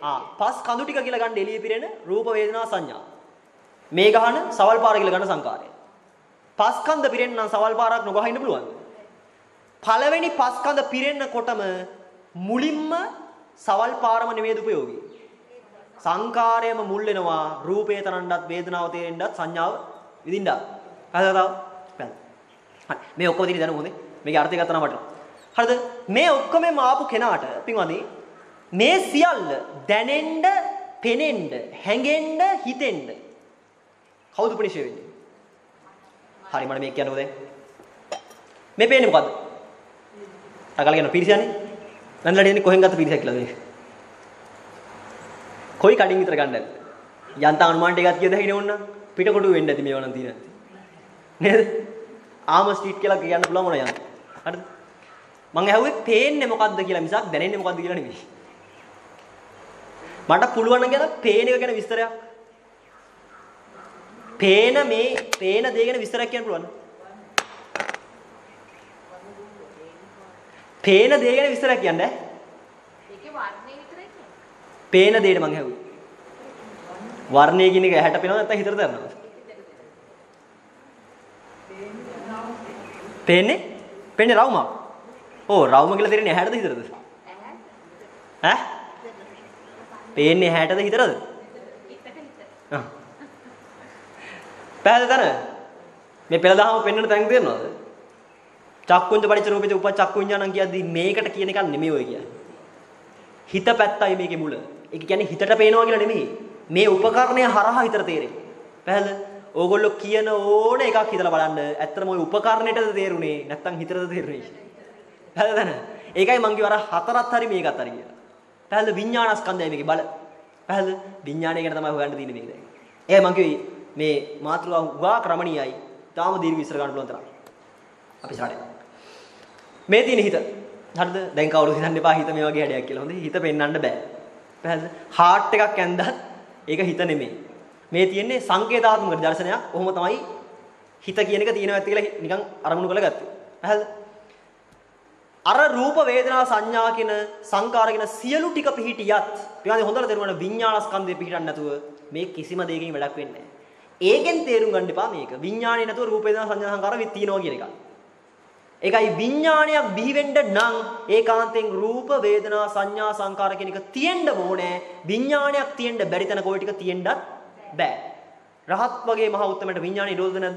ආ පස් කඳු ටික කියලා ගන්න එළියේ පිරෙන රූප වේදනා සංඥා. මේ ගහන සවල් පාර කියලා ගන්න සංකාරය. පස් කඳ පිරෙන්න නම් සවල් පාරක් නොගහ ඉන්න පුළුවන්ද? පළවෙනි පස් කඳ පිරෙන්නකොටම මුලින්ම සවල් පාරම නෙමෙයිද උපයෝගී. සංකාරයම මුල් වෙනවා රූපේ තරණ්ඩත් වේදනාව තේරෙන්නත් සංඥාව විඳින්නත්. හරිද? හරි. මේ ඔක්කොම තියෙන දැනුම හොඳේ. මේකේ අර්ථය ගත්තා නම් වටිනවා. හරිද? මේ ඔක්කොමම ආපු කෙනාට පින්වත්නි මේ සියල්ල දැනෙන්න, පෙනෙන්න, හැඟෙන්න, හිතෙන්න කවුද උපනිෂය වෙන්නේ? හරි මම මේක කියන්නකෝ දැන්. මේ පේන්නේ මොකද්ද? අකල් කියන පිරිසයනේ. නන්දලට එන්නේ කොහෙන් ගත්ත පිරිසක් කියලා මේක. කොයි කඩින් විතර ගන්නද? යන්තම් අනුමානට එකක් කියද හැකිනේ ඕන්න. පිටකොටු වෙන්න ඇති මේව නම් තියෙන. නේද? ආම ස්ට්‍රීට් කියලා කියන්න පුළුවන් මොන යන්න. හරිද? මං ඇහුවේ පේන්නේ මොකද්ද කියලා මිසක් දැනෙන්නේ මොකද්ද කියලා නෙමෙයි. මට පුළුවන් නම් කියලා පේන එක ගැන විස්තරයක්. පේන මේ පේන දේ ගැන විස්තරයක් කියන්න පුළුවන්. පේන දේ ගැන විස්තරයක් කියන්නේ. ඒකේ වර්ණේ විතරයි කියන්නේ. පේන දේට මං ඇහුවේ. වර්ණය කියන එක ඇහැට පේනවද නැත්නම් හිතට දැනනවද? පේන්නේ? පේන්නේ රවුමක්. ඕ රවුම කියලා තේරෙන්නේ ඇහැටද හිතටද? ඈ? පේන්නේ ඇහැටද හිතටද? හිතට හිතට. ආ. පැහැදිලිද නැ? මේ පෙළ දහම පෙන්වන තැන තේරෙනවද? චක්කුංච පරිච්ඡ රූපේච උප චක්කු විඥානං කියද්දි මේකට කියන එක නෙමෙයි ඔය කියන්නේ. හිත පැත්තයි මේකේ මුල. ඒක කියන්නේ හිතට පේනවා කියලා නෙමෙයි. මේ උපකරණය හරහා හිතට තේරෙන්නේ. පැහැදිලිද? ඕගොල්ලෝ කියන ඕන එකක් හිතලා බලන්න. ඇත්තටම ওই උපකරණයටද තේරුනේ නැත්නම් හිතටද තේරුනේ? පැහැදිලිද නැ? ඒකයි මං කිව්වා අර හතරත් හරි මේකත් හරි කියලා. පැහැදිලිද? විඥානස්කන්ධය මේකේ බල. පැහැදිලිද? විඥානය ගැන තමයි හොයන්න තියෙන්නේ මේක දැන්. ඒයි මං කිව්වේ මේ මාතෘකාව උගා ක්‍රමණීයයි. තාම දීර්ඝ විස්තර ගන්න පුළුවන් තරම්. අපි ඉස්සරහට මේ තියෙන හිත. හරිද? දැන් කවුරුත් හිතන්න එපා හිත මේ වගේ හැඩයක් කියලා. හොඳේ හිත පෙන්වන්න බෑ. පැහැදිලිද? හાર્ට් එකක් ඇන්දත් ඒක හිත නෙමෙයි. මේ තියෙන්නේ සංකේතාත්මක දර්ශනයක්. ඔහොම තමයි හිත කියන එක තියෙනවා ඇත්ත කියලා නිකන් අරමුණු කරලා ගත්තේ. පැහැදිලිද? අර රූප වේදනා සංඥා කියන සංකාර කියන සියලු ටික පිහිටියත් පියාදී හොඳට තේරුම් ගන්න විඥානස්කන්ධය පිහිටන්නේ නැතුව මේ කිසිම දෙයකින් වැඩක් වෙන්නේ නැහැ. ඒකෙන් තේරුම් ගන්න එපා මේක. විඥානේ නැතුව රූප වේදනා සංඥා සංකාර වෙත් තියෙනවා කියන එක. ඒකයි විඥානයක් බිහි වෙන්න නම් ඒකාන්තයෙන් රූප වේදනා සංඥා සංකාර කියන එක තියෙන්න ඕනේ. විඥානයක් තියෙන්න බැරි තැන කොයි ටික තියෙන්නත් බෑ. රහත් වගේ මහ උත්තමයට විඥාන නිරෝධද නැද්ද?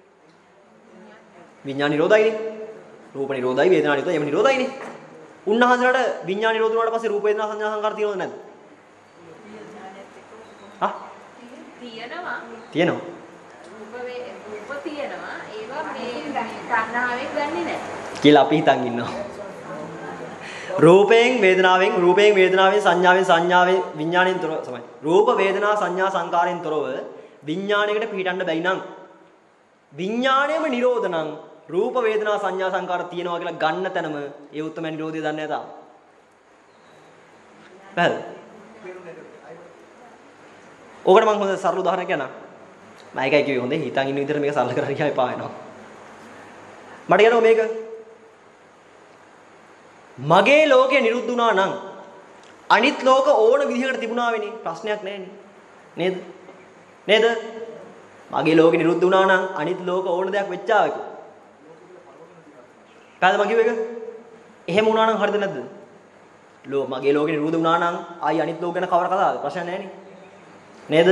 විඥාන නිරෝධයිනේ. රූප නිරෝධයි වේදනා නිරෝධයි එම නිරෝධයිනේ. උන්වහන්සේලාට විඥාන නිරෝධ වුණාට පස්සේ රූප වේදනා සංඥා සංකාර තියෙනවද නැද්ද? හා? තියෙනවා. තියෙනවා. රූප වේ රූප තියෙනවා. ඒවා මේ තණ්හාවෙන් ගන්නෙ නැහැ. කියලා අපි හිතන් ඉන්නවා. රූපයෙන් වේදනාවෙන් රූපයෙන් වේදනාවෙන් සංඥාවෙන් සංඥාවෙන් විඥාණයෙන් තොරව සමයි. රූප වේදනා සංඥා සංකාරයෙන් තොරව විඥාණයකට පිටින්න බැයි නම් විඥාණයම නිරෝධ නම් රූප වේදනා සංඥා සංකාර තියෙනවා කියලා ගන්න තැනම ඒ උත්තම නිරෝධය දන්නේ නැතා. පැහැදිලි? ඕකට මම හොඳ සරල උදාහරණයක් කියන්නම්. මම ඒකයි කිව්වේ හොඳේ හිතන් ඉන්න විදිහට මේක සරල කරන්න කියලා එපා වෙනවා. මට කියනවා මේක මගේ ලෝකේ නිරුද්ධ වුණා නම් අනිත් ලෝක ඕන විදිහකට තිබුණා වෙන්නේ ප්‍රශ්නයක් නැහැ නේද? නේද? මගේ ලෝකේ නිරුද්ධ වුණා නම් අනිත් ලෝක ඕන දෙයක් වෙච්චා ඒක. කාද මම කිව්ව එක? එහෙම වුණා නම් හරිද නැද්ද? ලෝ මගේ ලෝකේ නිරුද්ධ වුණා නම් ආයි අනිත් ලෝක ගැන කවර කතාවද? ප්‍රශ්න නැහැ නේද?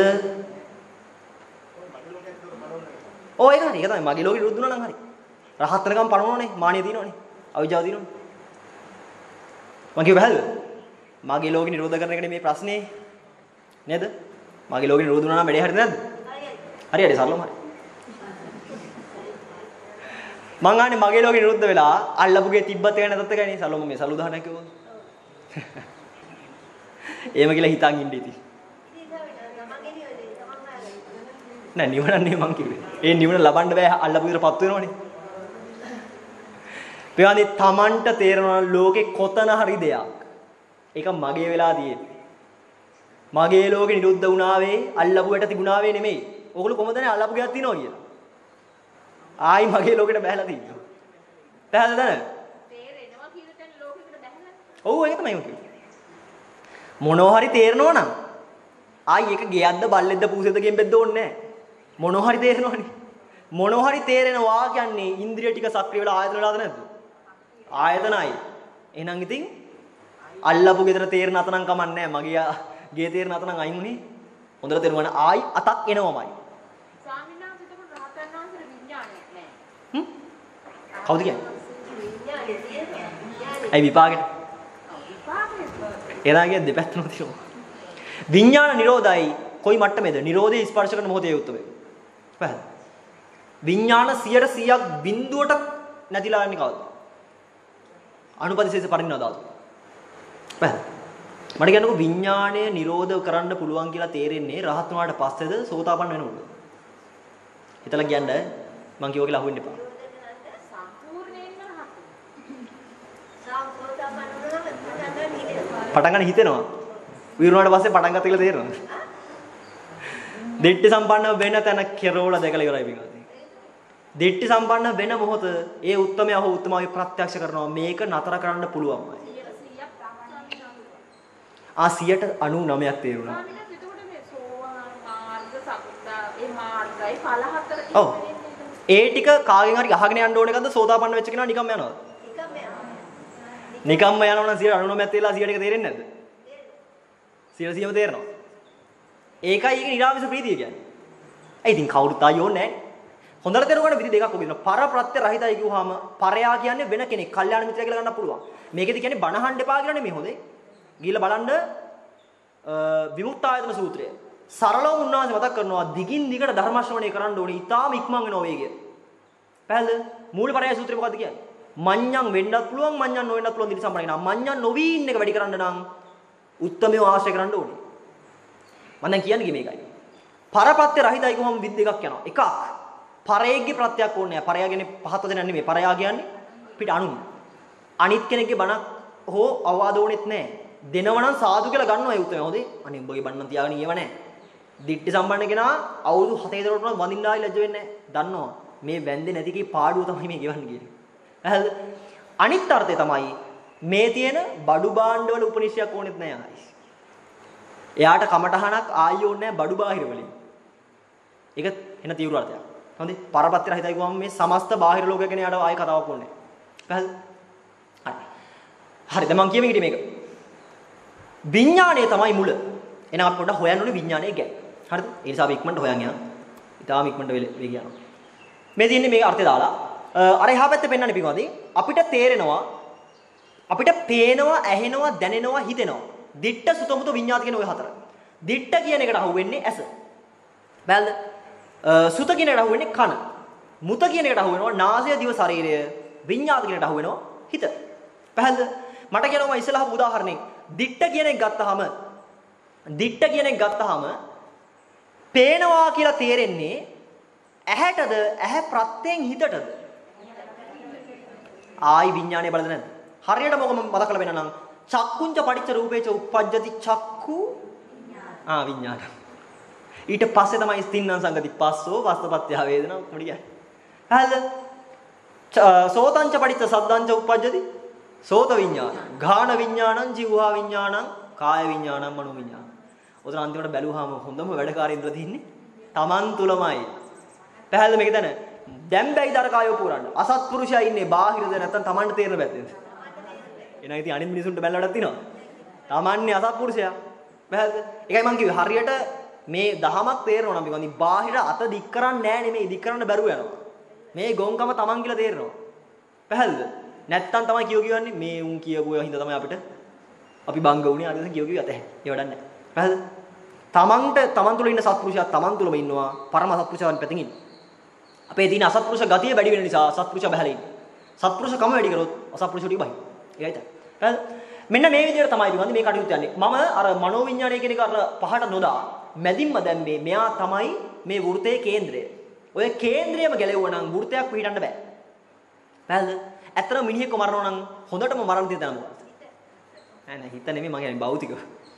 ඔය ඒක හරි. ඒක තමයි මගේ ලෝකේ නිරුද්ධ වුණා නම් හරි. රහත් වෙනකම් පණවනෝනේ මානිය දිනවනේ. අවිජ්ජාව දිනවනේ. මම කිව්ව බෑද? මගේ ලෝකේ නිරෝධ කරන එකනේ මේ ප්‍රශ්නේ. නේද? මගේ ලෝකේ නිරෝධ වුණා නම් වැඩේ හරිද නැද්ද? හරි හරි සරලම හරි. මං ආන්නේ මගේ ලෝකේ නිරුද්ධ වෙලා අල්ලපුගේ තිබ්බත් එක නැතත් එකයි නේ සලොම මේ සලු උදාහරණයක් කිව්වොත්. එහෙම කියලා හිතන් ඉන්න ඉතින්. නෑ නිවන නේ මං කිව්වේ. ඒ නිවන ලබන්න බෑ අල්ලපු විතර පත් වෙනවනේ. ප්‍රියවන්දි තමන්ට තේරෙනවා ලෝකේ කොතන හරි දෙයක්. ඒක මගේ වෙලා තියෙන්නේ. මගේ ලෝකේ නිරුද්ධ වුණාවේ අල්ලපුවට තිබුණාවේ නෙමෙයි. ඕගොල්ලෝ කොහොමද නේ අල්ලපු ගයක් තියනවා කියලා. ආයි මගේ ලෝකෙට බහැලා තියෙනවා. බහැලාද නැ? තේරෙනවා කියන තැන ලෝකෙකට බහැලා. ඔව් ඒක තමයි මම කිව්වේ. මොනවා හරි තේරෙනවා නම් ආයි එක ගියක්ද බල්ලෙක්ද පූසෙක්ද කියන බෙද්ද ඕනේ නැහැ. මොනවා හරි තේරෙනවනේ. මොනවා හරි තේරෙනවා කියන්නේ ඉන්ද්‍රිය ටික සක්‍රිය වෙලා ආයතන වලද නැද්ද? ආයතනයි. එහෙනම් ඉතින් අල්ලපු ගෙදර තේරෙන අත නම් කමන්නේ නැහැ. මගේ ගේ තේරෙන අත නම් අයින් උනේ. හොඳට තේරුණා ආයි අතක් එනවමයි. ස්වාමීන් වහන්සේ එතකොට රහතන් වහන්සේ විඥානයක් නැහැ. හ්ම්? කවුද කියන්නේ? විඥානේ තියෙනවා. ඇයි විපාකෙට? එලාගේ දෙපැත්තම තියෙනවා. විඥාන නිරෝධයි කොයි මට්ටමේද? නිරෝධය ස්පර්ශ කරන මොහොතේ උත්තරේ. පැහැදිලි. විඥාන සියයට සීයක් බිඳුවට නැතිලා යන්නේ කවද්ද? අනුපදිශේෂ පරිණාම ධාතු. පැහැදිලි. මට කියන්නකෝ විඥාණය නිරෝධ කරන්න පුළුවන් කියලා තේරෙන්නේ රහත් වුණාට පස්සේද සෝතාපන්න වෙනකොට. හිතලා කියන්න මං කියව කියලා අහුවෙන්න එපා. සම්පූර්ණයෙන්ම රහත්. සම්පූර්ණයෙන්ම නේද? පටන් ගන්න හිතෙනවා. විරුණාට පස්සේ පටන් ගත්ත කියලා තේරෙනවද? දිට්ඨි සම්පන්න වෙන තැන කෙරෝල දැකලා ඉවරයි පිටුදී. දිට්ඨි සම්පන්න වෙන මොහොත ඒ උත්තමය හෝ උත්තමාවේ ප්‍රත්‍යක්ෂ කරනවා මේක නතර කරන්න පුළුවන්මයි. ආ සියයට අනූනවයක් තේරුණා. ස්වාමීන් වහන්සේ එතකොට මේ සෝවාන් මාර්ග සකෘතා ඒ මාර්ගයි ඵල හතර ඔව්. ඒ ටික කාගෙන් හරි අහගෙන යන්න ඕන එකද සෝතාපන්න වෙච්ච කෙනා නිකම්ම යනවද? නිකම්ම යනවා නම් සියයට අනූනවයක් තේරලා සියයට එක තේරෙන්නේ නැද්ද? සියයට සියම තේරෙනවා. ඒකයි ඒක නිරාමිස ප්‍රීතිය කියන්නේ. ඒ ඉතින් කවුරුත් ආයෝන්නේ නැහැ. හොඳට තේරුම් ගන්න විදි දෙකක් ඔබ දෙනවා. පරප්‍රත්‍ය රහිතයි කිව්වහම පරයා කියන්නේ වෙන කෙනෙක්. කල්යාණ මිත්‍රය කියලා ගන්න පුළුවන්. මේකෙදි කියන්නේ බණහන් දෙපා කියලා නෙමෙයි හොඳේ. ගිහිල්ලා බලන්න විමුක්තායතන සූත්‍රය. සරලව උන්වහන්සේ මතක් කරනවා දිගින් දිගට ධර්ම ශ්‍රවණය කරන්න ඕනේ. ඊටාම ඉක්මන් වෙනවා වේගය. පැහැදිලිද? මූලපරයය සූත්‍රය මොකද්ද කියන්නේ? මඤ්ඤං වෙන්නත් පුළුවන් මඤ්ඤං නොවෙන්නත් පුළුවන් දිලි සම්පන්න කෙනා. මඤ්ඤං නොවි ඉන්න එක වැඩි කරන්න නම් උත්තමව ආශ්‍රය කරන්න ඕනේ. මම දැන් කියන්නේ මේකයි. පරපත්‍ය රහිතයි කොහොම විද් දෙකක් යනවා. එකක් පරයේගේ ප්‍රත්‍යක් ඕනේ නැහැ. පරයා කියන්නේ පහත් වදන නෙමෙයි. පරයා කියන්නේ පිට අනුන්. අනිත් කෙනෙක්ගේ බණක් හෝ අවවාද ඕනෙත් නැහැ. දෙනවනම් සාදු කියලා ගන්නවා ඒ උත්තරය. හොඳේ. අනේ උඹගේ බණන් තියාගෙන ඉයව නැහැ. දිට්ඨි සම්පන්න කෙනා අවුරුදු හතේ දරට වඳින්න ආයි ලැජ්ජ වෙන්නේ නැහැ. දන්නවා. මේ වැන්දේ නැති කී පාඩුව තමයි මේ ගෙවන්නේ කියන්නේ. හරිද? අනිත් අර්ථය තමයි මේ තියෙන බඩු භාණ්ඩ වල උපනිෂයක් ඕනෙත් නැහැ ආයි. එයාට කමටහනක් ආයි ඕනේ නැහැ බඩු බාහිර වලින්. ඒක එන තීව්‍ර අර්ථයක්. හොඳේ. පරපත්‍ය රහිතයි ගුවම මේ සමස්ත බාහිර ලෝකය ගැන යාට ආයි කතාවක් ඕනේ නැහැ. හරිද? හරි. හරිද මම කියමු ඊට මේක. විඥාණය තමයි මුල. එහෙනම් අපි පොඩ්ඩක් හොයන්න ඕනේ විඥාණය ගැන. හරිද? ඒ නිසා අපි ඉක්මනට හොයන් යනවා. ඊටාම ඉක්මනට වෙලේ යනවා. මේ තියෙන්නේ මේ අර්ථය දාලා අර එහා පැත්තේ පෙන්වන්නේ පිටුමදී අපිට තේරෙනවා අපිට පේනවා ඇහෙනවා දැනෙනවා හිතෙනවා. දිට්ඨ සුත මුත විඤ්ඤාත කියන ওই හතර. දිට්ඨ කියන එකට අහුවෙන්නේ ඇස. බැලද? සුත කියන එකට අහුවෙන්නේ කන. මුත කියන එකට අහුවෙනවා නාසය දිව ශරීරය. විඤ්ඤාත කියන එකට අහුවෙනවා හිත. පැහැදිලිද? මට කියනවා මම ඉස්සෙල්ලා උදාහරණයක්. දිට්ඨ කියන එක ගත්තාම දිට්ඨ කියන එක ගත්තාම පේනවා කියලා තේරෙන්නේ ඇහැටද ඇහැ ප්‍රත්‍යයෙන් හිතටද? ආයි විඥානය බලද නැද්ද? හරියට මොකම මතක කරලා වෙනනම් චක්කුංච පටිච්ච රූපේච උප්පජ්ජති චක්කු ආ විඥාන. ඊට පස්සේ තමයි ස්තින්නම් සංගති පස්සෝ වස්තපත්‍ය වේදනා මොකද කියන්නේ? හරිද? සෝතංච පටිච්ච සද්දංච උප්පජ්ජති සෝත විඥාන. ගාන විඥානං ජීවහා විඥානං කාය විඥානං මනෝ විඥාන. උතන අන්තිමට බැලුවාම හොඳම වැඩකාරීන්ද්‍ර තියෙන්නේ Taman තුලමයි. පැහැදිලිද මේක දැන? දැන් බැයිද අර කායෝ පුරන්න. අසත්පුරුෂයා ඉන්නේ බාහිරද නැත්නම් Tamanට තේරෙන පැත්තේද? එනයි ඉතින් අනිත් මිනිසුන්ට බැලලා වැඩක් තියෙනවා. Tamanne අසත්පුරුෂයා. පැහැදිලිද? ඒකයි මම කිව්වේ හරියට මේ දහමක් තේරෙනවා නම් මේකෙන් බාහිර අත දික් කරන්නේ නැහැ නෙමෙයි දික් කරන්න බැරුව යනවා. මේ ගොංකම Taman කියලා තේරෙනවා. පැහැදිලිද? නැත්තම් තමයි කියෝ කියන්නේ මේ උන් කියපු ඒවා හින්දා තමයි අපිට අපි බංග වුණේ අද කියෝ කිව්ව යතේ. ඒ වඩක් නැහැ. පැහැදිලිද? Tamanට Taman තුල ඉන්න සත්පුරුෂයා Taman තුලම ඉන්නවා. පරම සත්පුරුෂයන් පැතින් ඉන්නේ. අපේ තියෙන අසත්පුරුෂ ගතිය වැඩි වෙන නිසා සත්පුරුෂ බහැලා ඉන්නේ. සත්පුරුෂකම වැඩි කරොත් අසත්පුරුෂ ටික බහයි. ඒකයි තමයි. මෙන්න මේ විදිහට තමයි පිළිබඳ මේ කටයුතු යන්නේ. මම අර මනෝවිඤ්ඤාණය කියන එක අර පහට නොදා මැදින්ම දැන් මේ මෙයා තමයි මේ වෘතයේ කේන්ද්‍රය. ඔය කේන්ද්‍රයම ගැලෙවුවා නම් වෘතයක් පිටින්න බෑ. පැහැදිලිද? ඇත්තටම මිනිහෙක්ව මරනවා නම් හොඳටම මරන්න තියෙන තැන මොකක්ද? නෑ නෑ හිත නෙමෙයි මම කියන්නේ භෞතිකව.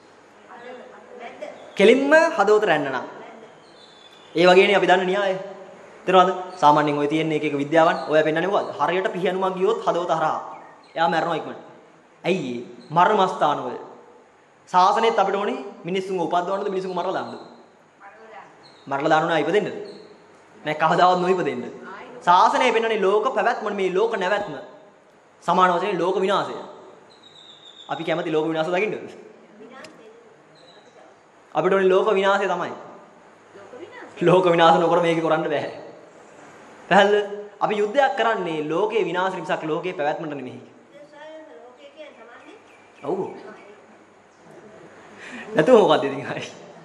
කෙලින්ම හදවත රැන්න නම්. ඒ වගේනේ අපි දන්න න්‍යාය. තේරෙනවද? සාමාන්‍යයෙන් ඔය තියෙන එක එක විද්‍යාවන් ඔය පෙන්නන්නේ මොකද්ද? හරියට පිහිනුමක් ගියොත් හදවත හරහා. එයා මැරෙනවා ඉක්මනට. ඇයි ඒ? මරණස්ථානවල ශාසනයත් අපිට ඕනේ මිනිස්සුන්ව උපද්දවන්නද මිනිස්සුන්ව මරලා දාන්නද? මරලා දාන්න උනා ඉපදෙන්නද? නෑ කවදාවත් නොඉපදෙන්න. ශාසනය පෙන්වන්නේ ලෝක පැවැත්ම මේ ලෝක නැවැත්ම. සමාන වශයෙන් ලෝක විනාශය. අපි කැමති ලෝක විනාශය දකින්නද? අපිට ඕනේ ලෝක විනාශය තමයි. ලෝක විනාශ නොකර මේක කරන්න බෑ. පැහැදිලිද? අපි යුද්ධයක් කරන්නේ ලෝකේ විනාශ මිසක් ලෝකේ පැවැත්මට නෙමෙයි. ඔව්. නැතු මොකද්ද ඉතින් හරි.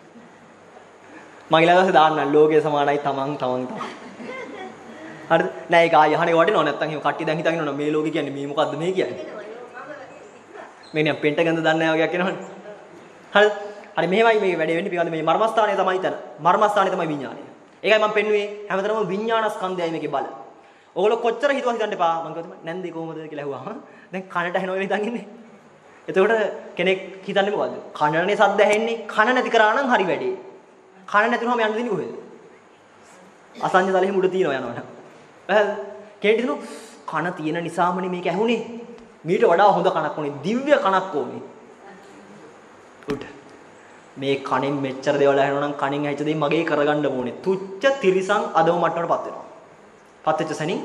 මම ඊළඟට දාන්නම් ලෝකේ සමානයි තමන් තමන් තමන්. හරිද? නෑ ඒක ආය යහනේ වටිනව නැත්තම් එහෙම කට්ටිය දැන් හිතාගෙන ඉන්නවා මේ ලෝකේ කියන්නේ මේ මොකද්ද මේ කියන්නේ. මේ නිකන් පෙන්ටගන්ද දන්නේ නැහැ වගේ කියනවනේ. හරිද? හරි මෙහෙමයි මේ වැඩේ වෙන්නේ පිළිගන්න මේ මර්මස්ථානය තමයි තන. මර්මස්ථානය තමයි විඥානය. ඒකයි මම පෙන්නුවේ හැමතැනම විඥාන ස්කන්ධයයි මේකේ බල. ඕගොල්ලෝ කොච්චර හිතුවා හිතන්න එපා. මම කිව්වා තමයි නැන්දේ කොහමද කියලා ඇහුවාම දැන් කනට ඇහෙනවා කියලා හිතන් ඉන්නේ. එතකොට කෙනෙක් හිතන්නේ මොකද්ද? කනනේ සද්ද ඇහෙන්නේ. කන නැති කරා නම් හරි වැඩේ. කන නැතිවම යන්න දෙන්නේ කොහෙද? අසංජ තලෙහි මුඩ තියනවා යනවනම්. එහෙනම් කෙනෙක් හිතනවා කන තියෙන නිසාමනේ මේක ඇහුනේ. මීට වඩා හොඳ කනක් ඕනේ. දිව්‍ය කනක් ඕනේ. උඩ මේ කණෙන් මෙච්චර දේවල් ඇහෙනවා නම් කණෙන් ඇහිච්ච දේ මගේ කරගන්න ඕනේ. තුච්ච තිරිසං අදම මට්ටමටපත් වෙනවා. පත් වෙච්ච සැනින්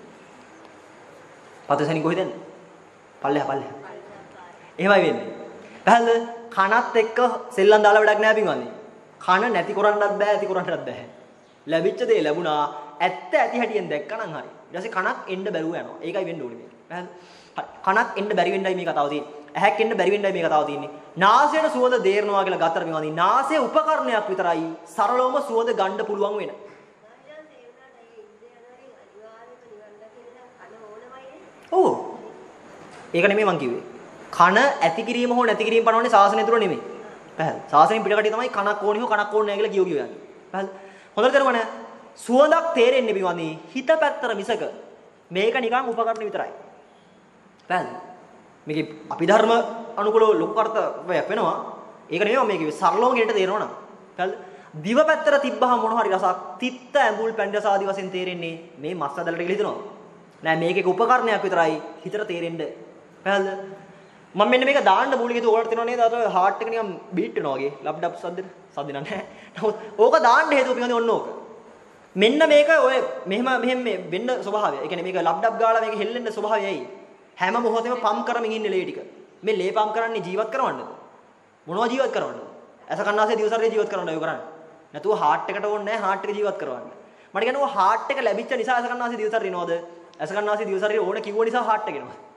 පත් වෙච්ච සැනින් කොහෙද යන්නේ? පල්ලෙහා පල්ලෙහා. එහෙමයි වෙන්නේ. පැහැදිලිද? කනත් එක්ක සෙල්ලම් දාලා වැඩක් නැහැ පින්වන්නේ. කන නැති කරන්නත් බෑ, ඇති කරන්නත් බෑ. ලැබිච්ච දේ ලැබුණා. ඇත්ත ඇති හැටියෙන් දැක්කනම් හරි. ඊට පස්සේ කනක් එන්න බැරුව යනවා. ඒකයි වෙන්න ඕනේ මේක. පැහැදිලිද? කනක් එන්න බැරි වෙන්නයි මේ කතාව තියෙන්නේ. ඇහැක් එන්න බැරි වෙන්නයි මේ කතාව තියෙන්නේ. නාසයට සුවඳ දේරනවා කියලා ගත්තට පින්වන්නේ නාසය උපකරණයක් විතරයි. සරලවම සුවඳ ගන්න පුළුවන් වෙන. ඔව්. ඒක නෙමෙයි මං කිව්වේ. කන ඇති කිරීම හෝ නැති කිරීම පනවන්නේ සාසනය තුල නෙමෙයි. පැහැදිලි. සාසනයෙන් පිටකටිය තමයි කනක් ඕනේ හෝ කනක් ඕනේ නැහැ කියලා කියෝ කියෝ යන්නේ. පැහැදිලි. හොඳට කරවන සුවඳක් තේරෙන්නේ පින්වන්නේ හිත පැත්තට මිසක මේක නිකන් උපකරණ විතරයි. පැහැදිලි. මේකේ අභිධර්ම අනුකූලව ලොකු අර්ථයක් වෙනවා. ඒක නෙමෙයි මම මේකේ සරලවම ගෙට තේරෙනවා නම්. පැහැදිලි. දිව පැත්තට තිබ්බහම මොන හරි රසක් තිත්ත ඇඹුල් පැණි රස ආදි වශයෙන් තේරෙන්නේ මේ මස් අදලට කියලා හිතනවා. නෑ මේකේ උපකරණයක් විතරයි හිතට තේරෙන්නේ. පැහැදිලිද? මම මෙන්න මේක දාන්න මූලික හේතුව ඔයාලට තේරෙනව නේද? අර හાર્ට් එක නිකන් බීට් වෙනවා වගේ. ලබ් ඩබ් සද්දෙට. සද්ද නැහැ. නමුත් ඕක දාන්න හේතුව පිළිබඳව ඔන්න ඕක. මෙන්න මේක ඔය මෙහෙම මෙහෙම වෙන්න ස්වභාවය. ඒ කියන්නේ මේක ලබ් ඩබ් ගාලා මේක හෙල්ලෙන්න ස්වභාවයයි. හැම මොහොතෙම පම්ප් කරමින් ඉන්නේ ලේ ටික. මේ ලේ පම්ප් කරන්නේ ජීවත් කරවන්නද? මොනවා ජීවත් කරවන්නද? ඇස කන්නාසේ දිවසරේ ජීවත් කරවන්නද ඔය කරන්නේ? නැතුව හાર્ට් එකට ඕනේ නැහැ හાર્ට් එක ජීවත් කරවන්න. මට කියනවා හાર્ට් එක ලැබිච්ච නිසා ඇස කන්නාසේ දිවසරේ එනවද? ඇස කන්නාසේ දිවසරේ ඕන කිව්ව නිසා හાર્ට් එක එනවා.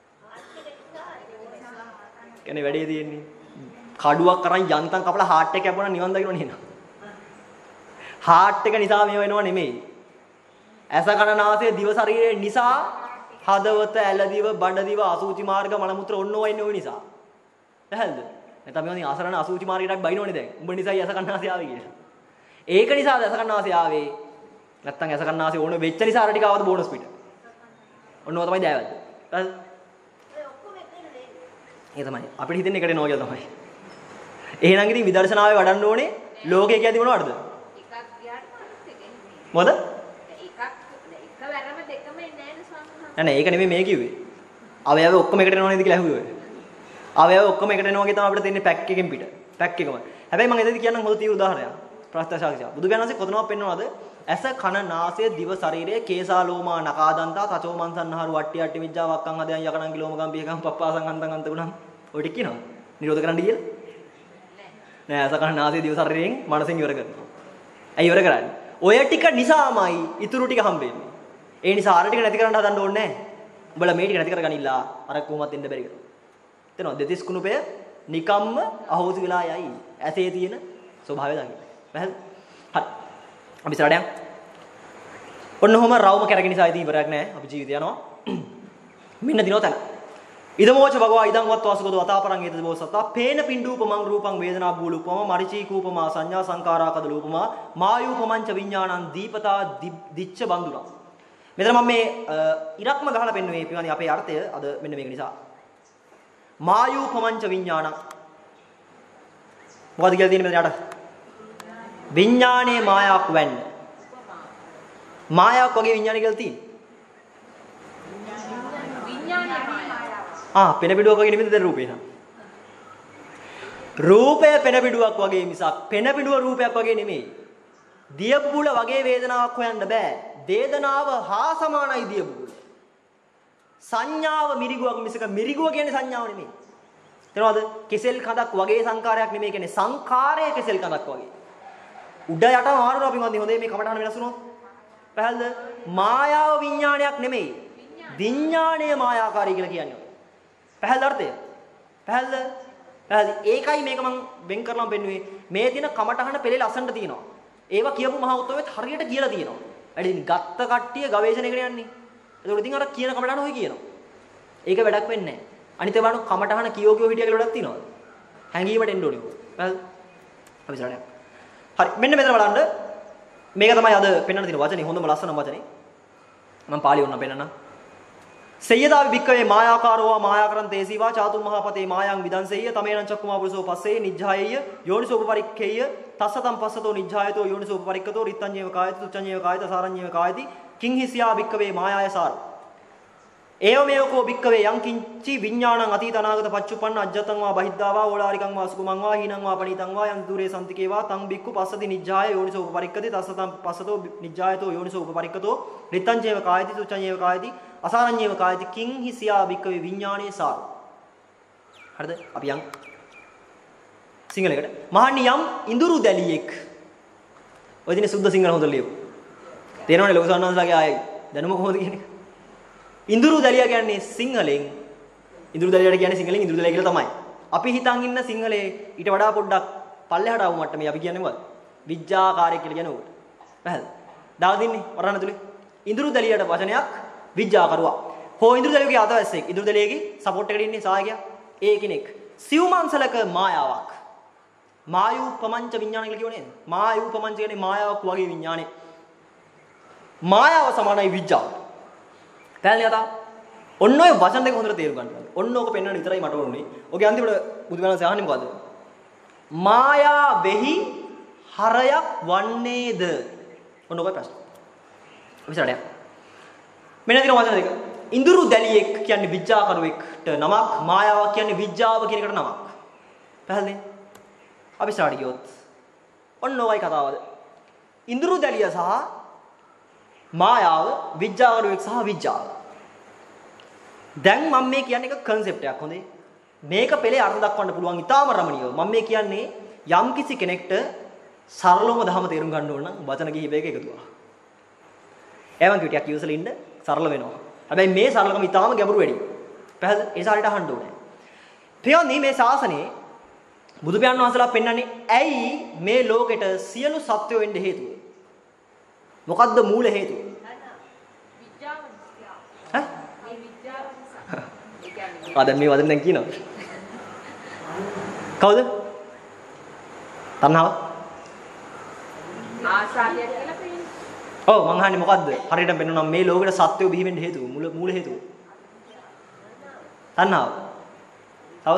කියන්නේ වැඩේ තියෙන්නේ. කඩුවක් කරන් යන්තම් කපලා හાર્ට් එක කැපුණා නිවන් දකින්න නේද? හાર્ට් එක නිසා මේව වෙනව නෙමෙයි. ඇස කන නාසය දිව ශරීරය නිසා හදවත ඇලදිව බඩදිව අසුචි මාර්ග මල මුත්‍ර ඔන්න ඔය ඉන්නේ ඔය නිසා. පැහැදිලිද? නැත්නම් මේ අසරණ අසුචි මාර්ගයට බයිනෝනේ දැන්. උඹ නිසායි ඇස කන නාසය ආවේ කියලා. ඒක නිසාද ඇස කන නාසය ආවේ? නැත්නම් ඇස කන නාසය ඕන වෙච්ච නිසා අර ටික ආවද බෝනස් පිට. ඔන්න ඔය තමයි දෑවැද්ද. පැහැදිලිද? ඒ තමයි අපිට හිතෙන්නේ එකට එනවා කියලා තමයි. එහෙනම් ඉතින් විදර්ශනාවේ වඩන්න ඕනේ ලෝකේ කියද්දි මොනවද? එකක් ගියාට අනිත් එක එන්නේ. මොකද? එකක් එකවරම දෙකම එන්නේ නැහැ ස්වාමීන් නෑ නෑ ඒක නෙමෙයි මේ කිව්වේ. අවයව ඔක්කොම එකට එනවා නේද කියලා ඇහුවේ ඔය. අවයව ඔක්කොම එකට එනවා වගේ තමයි අපිට දෙන්නේ පැක් එකෙන් පිට. පැක් එකම. හැබැයි මම එතනදී කියන්නම් හොඳ තීව්‍ර උදාහරණයක්. ප්‍රස්තාශාක්ෂය. බුදු පියාණන්සේ කොතනවත් පෙන්වනවද? ඇස කන නාසය දිව ශරීරය කේසා ලෝමා නකාදන්තා තචෝ මන්සන්නහරු වට්ටි යට්ටි මිජ්ජා වක්කන් හදයන් යකණන් කිලෝමගම් පියකම් පප්පාසං හන්තං අන්තගුණම් ඔය ටික කියනවා. නිරෝධ කරන්න කියලා. නෑ ඇස කන නාසය දිව ශරීරයෙන් මනසෙන් ඉවර කරනවා. ඇයි ඉවර කරන්නේ? ඔය ටික නිසාමයි ඉතුරු ටික හම්බෙන්නේ. ඒ නිසා අර ටික නැති කරන්න හදන්න ඕනේ නෑ. උඹලා මේ ටික නැති කරගනිලා අර කොහොමවත් එන්න බැරි කරනවා. තේරෙනවද? දෙතිස් කුණුපය නිකම්ම අහෝසි වෙලා යයි. ඇසේ තියෙන ස්වභාවය දකින්න. පැහැදිලි? හරි. අපි ඉස්සරහට යමු. ඔන්න ඔහම රවුම කැරගෙන නිසා ඉතින් ඉවරයක් නෑ. අපි ජීවිතය යනවා. මෙන්න දිනව තන. ඉදමෝච භගවා ඉදං වත් වාසකෝ අතාපරං ඒත බෝසතා පේන පින්ඩූපමං රූපං වේදනා බූලුපම මරිචී කූපමා සංඥා සංකාරා කද ලූපමා මායූපමංච විඥානං දීපතා දිච්ච බඳුරා. මෙතන මම මේ ඉරක්ම ගහලා පෙන්නුවේ පියවන්නේ අපේ අර්ථය අද මෙන්න මේක නිසා. මායූපමංච විඥානං මොකද කියලා තියෙන්නේ මෙතන යට? විඥානයේ මායාවක් වෙන්න. මායාවක් වගේ විඥානය කියලා තියෙන්නේ. විඥානයේ මායාව. ආ පෙන පිටුවක් වගේ නෙමෙයිද දැන් රූපේ නා. රූපය පෙන පිඩුවක් වගේ මිසක් පෙන පිඩුව රූපයක් වගේ නෙමෙයි. දියබුබුල වගේ වේදනාවක් හොයන්න බෑ. වේදනාව හා සමානයි දියබුබුල. සංඥාව මිරිගුවක් මිසක මිරිගුව කියන්නේ සංඥාව නෙමෙයි. තේරෙනවද? කෙසෙල් කඳක් වගේ සංකාරයක් නෙමෙයි කියන්නේ සංකාරය කෙසෙල් කඳක් වගේ. උඩ යට මාරුනවා පින්වත්නි. හොඳේ මේ කමටහන වෙනස් වුණොත්. පැහැදිලිද? මායාව විඥානයක් නෙමෙයි. විඥාණය මායාකාරී කියලා කියන්නේ. පැහැදිලි අර්ථය? පැහැදිලිද? පැහැදිලි. ඒකයි මේක මම වෙන් කරලා පෙන්නුවේ. මේ දින කමටහන පෙළේ ලස්සනට තියෙනවා. ඒවා කියපු මහ උත්සවෙත් හරියට කියලා තියෙනවා. වැඩි ඉතින් ගත්ත කට්ටිය ගවේෂණයකට යන්නේ. ඒකට ඉතින් අර කියන කමටහන ඔය කියනවා. ඒක වැඩක් වෙන්නේ නැහැ. අනිත් ඒවාන කමටහන කියෝ කියෝ හිටිය කියලා වැඩක් තියෙනවද? හැංගීමට එන්න ඕනේ. පැහැදිලි? අපි ඉස්සරහට යමු. හරි මෙන්න මෙතන බලන්න. මේක තමයි අද පෙන්වන්න තියෙන වචනේ හොඳම ලස්සනම වචනේ. මම පාළි වුණා පෙන්නන්න. සේයදාවි භික්කවේ මායාකාරෝවා මායාකරන් තේසීවා චාතුම් මහපතේ මායං විදංසෙය්‍ය තමේනං චක්කුමා පුරුෂෝ පස්සේ නිජ්ජායෙය්‍ය යෝනිසෝපපරික්ඛේය තස්සතම් පස්සතෝ නිජ්ජායතෝ යෝනිසෝපපරික්ඛතෝ රිත්තඤ්ඤේව කායති තුච්ඡඤ්ඤේව කායති සාරඤ්ඤේව කායති කිං හිසියා භික්කවේ මායාය සාර ඒවමේවකෝ භික්කවේ යං කිංචි විඥානං අතීත අනාගත පච්චුප්පන්න අජ්ජතං වා බහිද්ධා වා ඕලාරිකං වා සුකුමං වා හීනං වා පණීතං වා යං දුරේ සම්තිකේ වා තං භික්ඛු පස්සති නිජ්ජාය යෝනිසෝපපරික්ඛති තස්සතම් පස්සතෝ නිජ්ජායතෝ යෝනිසෝපපරික්ඛතෝ රිත්තඤ්ඤේව කායති තුච්ඡඤ්ඤේව කායති අසාරඤ්ඤේව කායති කිං හිසියා භික්කවේ විඥානේ සාර. හරිද? අපි යන් සිංහලයකට. මහණනි යම් ඉඳුරු දැලියෙක්. ඔය දිනේ සුද්ධ සිංහල හොඳට ලියපු. තේරෙනවනේ ලොකු සන්නන්සලාගේ ආයේ දැනුම කොහොමද කියන්නේ? ඉඳුරු දැලියා කියන්නේ සිංහලෙන් ඉඳුරු දැලියට කියන්නේ සිංහලෙන් ඉඳුරු දැලිය කියලා තමයි. අපි හිතන් ඉන්න සිංහලේ ඊට වඩා පොඩ්ඩක් පල්ලෙහාට ආව මට්ටමේ අපි කියන්නේ මොකද්ද? විඥාකාරය කියලා කියන උකට. පැහැදිලි. දාලා දින්නේ වරණ තුලේ. ඉඳුරු දැලියට වචනයක් විඥා කරුවා. හෝ ඉඳුරු දැලියගේ අතවැස්සෙක්. ඉඳුරු දැලියගේ සපෝට් එකට ඉන්නේ සහායකයා. ඒ කෙනෙක්. සිව්මන්සලක මායාවක්. මායූපමංච විඥාන කියලා කියවනේ. මායූපමංච කියන්නේ මායාවක් වගේ විඥානේ. මායාව සමානයි විඥාව. පැහැදිලි නේද? ඔන්න ඔය වචන දෙක හොඳට තේරුම් ගන්න ඕනේ. ඔන්න ඕක පෙන්වන්න විතරයි මට ඕනේ. ඔගේ අන්තිමට බුදුමහානසේ අහන්නේ මොකද්ද? මායා වෙහි හරයක් වන්නේද? ඔන්න ඔකයි ප්‍රශ්නේ. විසරණයක්. මෙන්න දින වචන දෙක. ඉඳුරු දැලියෙක් කියන්නේ විඥාකරුවෙක්ට නමක්, මායාවක් කියන්නේ විඥාව කියන එකට නමක්. පැහැදිලි? අපි ස්ටාර්ට් ගියොත් ඔන්න ඔයයි කතාවද. ඉඳුරු දැලිය සහ මායාව, විඥාකරුවෙක් සහ විඥාව. දැන් මම මේ කියන්නේ එක concept එකක් හොඳේ. මේක පෙළේ අර්ථ දක්වන්න පුළුවන් ඉතාම රමණීයව. මම මේ කියන්නේ යම් කිසි කෙනෙක්ට සරලවම ධර්ම තේරුම් ගන්න ඕන නම් වචන කිහිපයක එකතුවක්. එවන් කිටියක් ඉවසලා ඉන්න සරල වෙනවා. හැබැයි මේ සරලකම ඉතාම ගැඹුරු වැඩි. පැහැදිලි? ඒ සාරිට අහන්න ඕනේ. පියෝනි මේ ශාසනයේ බුදු පියාණන් වහන්සේලා පෙන්වන්නේ ඇයි මේ ලෝකෙට සියලු සත්වයෝ වෙන්න හේතුව? මොකද්ද මූල හේතුව? විද්‍යාව නිසා. ඈ? මේ විද්‍යාව නිසා. ඒ කියන්නේ ආ දැන් මේ වදෙන් දැන් කියනවා. කවුද? තණ්හාව. ආශාරිය කියලා පෙන්නන්නේ. ඔව් මං අහන්නේ මොකද්ද? හරියටම පෙන්වනවා මේ ලෝකෙට සත්වයෝ බිහි වෙන්න හේතුව මූල මූල හේතුව. තණ්හාව. තව?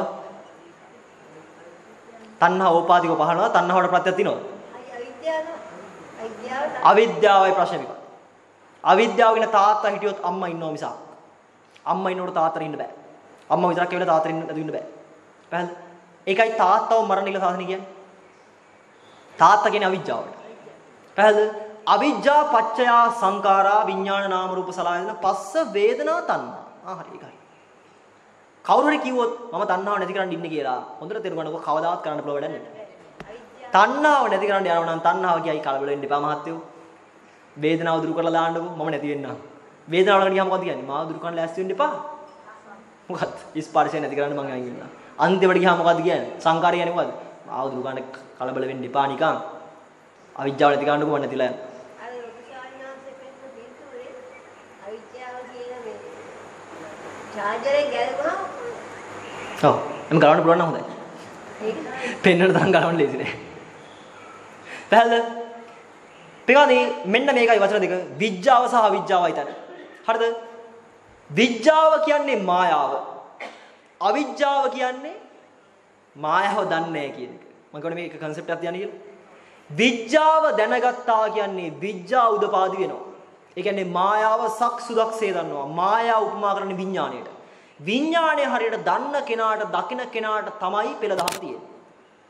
තණ්හා ඕපාදිකව පහළනවා තණ්හාවට ප්‍රත්‍යක් තියෙනවද? අවිද්‍යාව අවිද්‍යාව අවිද්‍යාවයි ප්‍රශ්නේ මේක. අවිද්‍යාව කියන තාත්තා හිටියොත් අම්මා ඉන්නව මිසක්. අම්මා ඉන්නකොට තාත්තට ඉන්න බෑ. අම්මා විතරක් කියලා තාත්තට ඉන්න නැතු ඉන්න බෑ. පැහැදිලි? ඒකයි තාත්තව මරණ කියලා සාසනෙ කියන්නේ. තාත්තා කියන්නේ අවිද්‍යාවට. පැහැදිලි? අවිජ්ජා පච්චයා සංඛාරා විඥාන නාම රූප සලආයතන පස්ස වේදනා තණ්හා. ආ හරි ඒකයි. කවුරු හරි කිව්වොත් මම තණ්හාව නැති කරන්න ඉන්නේ කියලා හොඳට තේරුම් ගන්නකො කවදාවත් කරන්න පුළුවන් වැඩක් නැහැ. තණ්හාව නැති කරන්න යනවා නම් තණ්හාව කියයි කලබල වෙන්න එපා මහත්තයෝ. වේදනාව දුරු කරලා දාන්නකො මම නැති වෙන්නම්. වේදනාව ළඟට ගියාම මොකද කියන්නේ? මාව දුරු කරන්න ලෑස්ති වෙන්න එපා. මොකක්ද? ස්පර්ශය නැති කරන්න මං අයින් වෙනවා. අන්තිමට ගියාම මොකද්ද කියන්නේ? සංකාරය කියන්නේ මොකද්ද? මාව දුරු කරන්න කලබල වෙන්න එපා නිකන්. අවිජ්ජාව නැති කරන්නකො මම නැතිලා යනවා. අර ලොකුසාරිනාංශේ පෙන්න බින්දුවේ අවිද්‍යාව කියන මේ චාර්ජරේ ගැලවුණා. ඔව්. එම් ගලවන්න පුළුවන් නම් හොඳයි. ඒක පෙන්නන තරම් ගලවන්න ලේසි නෑ. පැහැදිලිද? පිටානේ මෙන්න මේකයි වචන දෙක විඥාව සහ අවිඥාවයි තන. හරිද? විඥාව කියන්නේ මායාව. අවිඥාව කියන්නේ මායාව දන්නේ නැහැ කියන එක. මම කියන්නේ මේක concept එකක් තියන්නේ කියලා. විඥාව දැනගත්තා කියන්නේ විඥා උදපාදි වෙනවා. ඒ කියන්නේ මායාව සක්සුදක්සේ දන්නවා. මායාව උපමා කරන්නේ විඥාණයට. විඥාණය හරියට දන්න කෙනාට දකින කෙනාට තමයි පෙළ දහම තියෙන්නේ.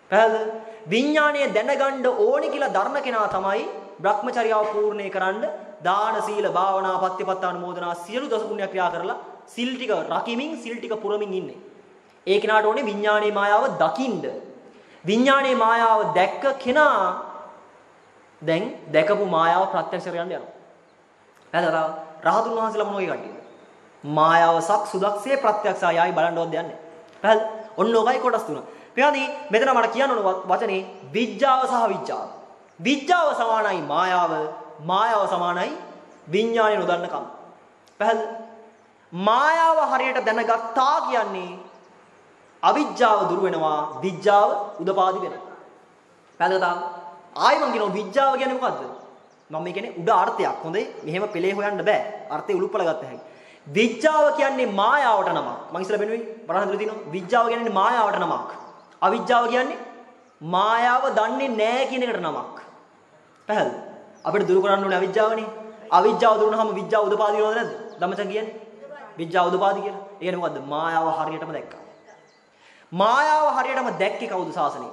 පැහැදිලිද? විඥාණය දැනගන්න ඕනි කියලා දරන කෙනා තමයි භ්‍රමචර්යාව පූර්ණේ කරන්න දාන සීල භාවනා පත්‍යපත්තානුමෝදනා සියලු දස පුණ්‍ය ක්‍රියා කරලා සිල් ටික රකිමින් සිල් ටික පුරමින් ඉන්නේ. ඒ කෙනාට ඕනේ විඥානයේ මායාව දකින්න. විඥානයේ මායාව දැක්ක කෙනා දැන් දැකපු මායාව ප්‍රත්‍යක්ෂ කරගන්න යනවා. පැහැදිලිද? රහතුන් වහන්සේලා මොනවගේ කට්ටියද? මායාව සක් සුදක්සේ ප්‍රත්‍යක්ෂයයි බලන්නවත් දෙන්නේ නැහැ. පැහැදිලිද? ඔන්න ඔකයි කොටස් තුන. පියාණි මෙතන මට කියන්න ඕන වචනේ විඥාව සහ විඥාව. විඥාව සමානයි මායාව, මායාව සමානයි විඥානය නොදන්න කම. පැහැදිලිද? මායාව හරියට දැනගත්තා කියන්නේ අවිජ්ජාව දුරු වෙනවා, විජ්ජාව උදපාදි වෙනවා. පැහැදිලිද? ආයි මං කියනවා විජ්ජාව කියන්නේ මොකද්ද? මම මේ කියන්නේ උඩ අර්ථයක්. හොඳේ. මෙහෙම පෙළේ හොයන්න බෑ. අර්ථය උලුප්පල ගත්ත හැකි. විජ්ජාව කියන්නේ මායාවට නමක්. මං ඉස්සර බෙනුවේ බලන්න හදලා තියෙනවා. විජ්ජාව කියන්නේ මායාවට නමක්. අවිජ්ජාව කියන්නේ මායාව දන්නේ නැහැ කියන එකට නමක්. පැහැදිලිද? අපිට දුරු කරන්න ඕනේ අවිජ්ජාවනේ. අවිජ්ජාව දුරු වුණාම විජ්ජාව උදපාදි වෙනවද නැද්ද? ධම්මචක් කියන්නේ. විජ්ජාව උදපාදි කියලා. ඒ කියන්නේ මොකද්ද? මායාව හරියටම දැක්කා. මායාව හරියටම දැක්කේ කවුද ශාසනයේ?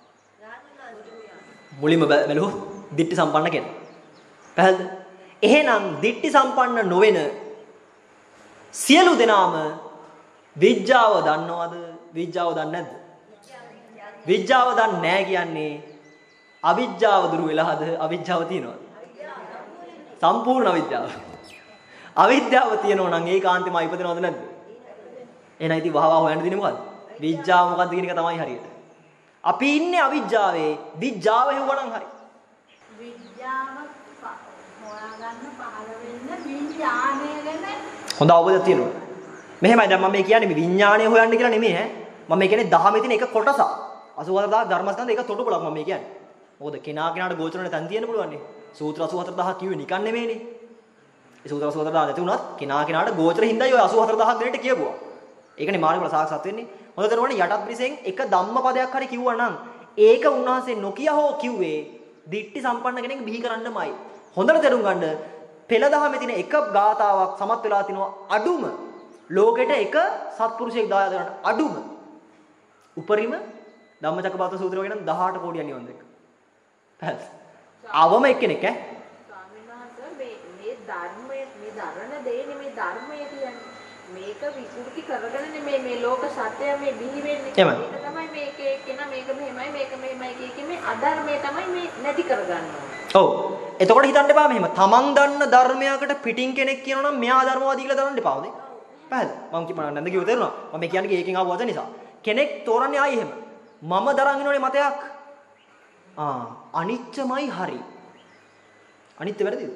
මුලින්ම බැලුවොත් දිට්ඨි සම්පන්න කෙනා. පැහැදිලිද? එහෙනම් දිට්ඨි සම්පන්න නොවන සියලු දෙනාම විජ්ජාව දන්නවද? විජ්ජාව දන්නේ නැද්ද? විජ්ජාව දන්නේ නැහැ කියන්නේ අවිජ්ජාව දුරු වෙලාද? අවිජ්ජාව තියෙනවද? සම්පූර්ණ අවිජ්ජාව. අවිද්‍යාව තියෙනවා නම් ඒකාන්තෙම ඉපදෙනවද නැද්ද? එහෙනම් ඉතින් වහවහ හොයන්න දෙන්නේ මොකද්ද? විජ්ජාව මොකද්ද කියන එක තමයි හරියට. අපි ඉන්නේ අවිජ්ජාවේ. විජ්ජාව හෙව්වනම් හරි. විද්‍යාව හොයාගන්න පහළ වෙන්න විඥානය ගැන හොඳ අවබෝධයක් තියෙනවා. මෙහෙමයි දැන් මම මේ කියන්නේ මේ විඥානය හොයන්න කියලා නෙමෙයි ඈ. මම මේ කියන්නේ දහමේ තියෙන එක කොටසක්. අසූ හතර දහස් ධර්මස්කන්ධ එක තොටුපළක් මම මේ කියන්නේ. මොකද කෙනා කෙනාට ගෝචර වෙන තැන් තියෙන්න පුළුවන් නේ. සූත්‍ර අසූ හතර දහස් කිව්වේ නිකන් නෙමෙයිනේ. ඒ සූත්‍ර අසූ හතර දහස් නැති වුණත් කෙනා කෙනාට ගෝචර හින්දායි ඔය අසූ හතර දහස් දෙනට කියපුවා. ඒකනේ මාර්ගඵල සාක්ෂාත් වෙන්නේ. හොඳට තේරුණානේ යටත් පිරිසෙන් එක ධම්මපදයක් හරි කිව්වා නම් ඒක උන්වහන්සේ නොකිය හෝ කිව්වේ දිට්ඨි සම්පන්න කෙනෙක් බිහි කරන්නමයි. හොඳට තේරුම් ගන්න පෙළ දහමේ තියෙන එක ගාතාවක් සමත් වෙලා තිනවා අඩුම ලෝකෙට එක සත්පුරුෂයෙක් දායාද කරන අඩුම උපරිම ධම්මචක්කපවත්තන සූත්‍රය වගේ නම් දහඅට කෝටියක් නිවන් දැක්ක. පැහැදිලි. අවම එක්කෙනෙක් ඈ. ස්වාමීන් වහන්සේ මේ මේ ධර්මයේ මේ දරණ දෙන්නේ මේ ධර්මය කියන්නේ මේක විසුද්ධි කරගෙනනේ මේ මේ ලෝක සත්‍යය මේ බිහි වෙන්නේ. ඒක තමයි මේකේ කියන මේක මෙහෙමයි මේක මෙහෙමයි කිය මේ අධර්මය තමයි මේ නැති කරගන්න ඕනේ. ඔව්. එතකොට හිතන්න එපා මෙහෙම. තමන් දන්න ධර්මයකට පිටින් කෙනෙක් කියනවා නම් මෙයා ධර්මවාදී කියලා දාන්න එපා. හොඳේ. පැහැදිලි. මම කිව්වා නැන්ද කිව්ව තේරුණා. මම මේ කියන්නේ ඒකෙන් ආව වචන නිසා. කෙනෙක් තෝරන්නේ ආයි එහෙම. මම දරන් ඉන්නෝනේ මතයක්. ආ අනිත්‍යමයි හරි. අනිත්‍ය වැරදිද?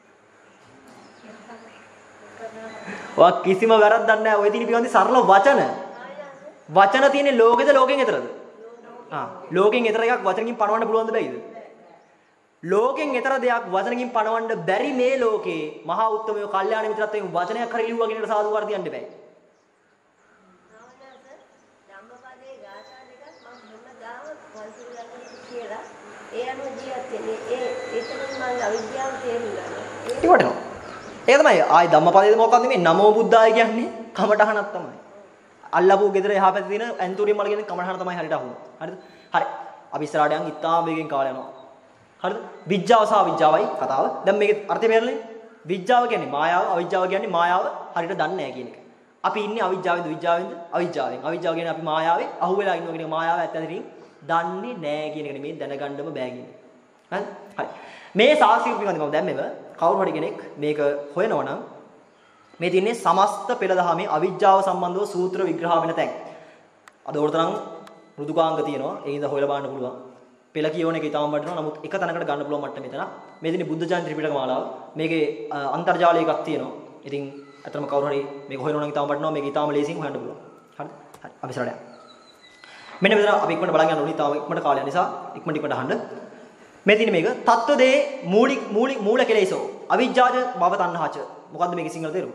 ඔය කිසිම වැරද්දක් නැහැ. ඔය තියෙන පිළිබඳ සරල වචන. වචන තියෙන්නේ ලෝකෙද ලෝකෙන් එතරද? ආ ලෝකෙන් එතර එකක් වචනකින් පණවන්න පුළුවන්ද බැයිද? ලෝකෙන් එතර දෙයක් වචනකින් පණවන්න බැරි මේ ලෝකේ මහා උත්තමයෝ කල්යාණ මිත්‍රත් එක්ක වචනයක් හරි ලිව්වා කියන සාදු කර තියන්න බෑ. ධම්මපදයේ ගාථා දෙකක් මම හැමදාම පන්සල් ගන්න කියලා ඒ අනුව ජීවත් වෙන්නේ. ඒ ඒකෙන් මම අවිද්‍යාව තේරුම් ගන්නවා. ඒකට ඒක තමයි ආයි ධම්මපදයේද මොකක්ද මේ නමෝ බුද්ධාය කියන්නේ කමඨහනක් තමයි. අල්ලපු ගෙදර එහා පැත්තේ තියෙන ඇන්තූරියම් වල කියන කමඨහන තමයි හරියට අහුවෙන්නේ. හරිද? හරි. අපි ඉස්සරහට යන් ඉතාම වේගෙන් කාලය යනවා. හරිද? විඥාව සහ විඥාවයි කතාව. දැන් මේකේ අර්ථය මෙහෙරනේ. විඥාව කියන්නේ මායාව, අවිඥාව කියන්නේ මායාව හරියට දන්නේ නැහැ කියන එක. අපි ඉන්නේ අවිඥාවෙන්ද විඥාවෙන්ද? අවිඥාවෙන්. අවිඥාව කියන්නේ අපි මායාවේ අහුවෙලා ඉන්නවා කියන එක මායාව ඇත්ත ඇතින් දන්නේ නැහැ කියන එක නෙමෙයි දැනගන්නම බෑ කියන්නේ. හරිද? හරි. මේ සාක්ෂි පිළිබඳව මම දැන් මේව කවුරු හරි කෙනෙක් මේක හොයනවා නම් මේ තියෙන්නේ සමස්ත පෙළ දහමේ අවිජ්ජාව සම්බන්ධව සූත්‍ර විග්‍රහ වෙන තැන්. අද ඕනතරම් මෘදුකාංග තියෙනවා. ඒකින්ද හොයලා බලන්න පුළුවන්. පෙළ කියවන එක ඉතාම වටිනවා. නමුත් එක තැනකට ගන්න පුළුවන් මට්ටම මෙතන. මේ තියෙන්නේ බුද්ධ ජයන්ති ත්‍රිපිටක මාලාව. මේකේ අන්තර්ජාලය එකක් තියෙනවා. ඉතින් අතරම කවුරු හරි මේක හොයනවා නම් ඉතාම වටිනවා. මේක ඉතාම ලේසියෙන් හොයන්න පුළුවන්. හරිද? හරි. අපි ඉස්සරහට යමු. මෙන්න මෙතන අපි ඉක්මනට බලන් යන්න ඕනේ. ඉතාම ඉක්මනට කාලය නිසා ඉක්මනට ඉක්මනට අහන්න. මේ තියෙන මේක තත්ත්වදේ මූලික මූලික මූල කෙලෙසෝ අවිජ්ජාජ භව තණ්හාච. මොකද්ද මේකේ සිංහල තේරුම?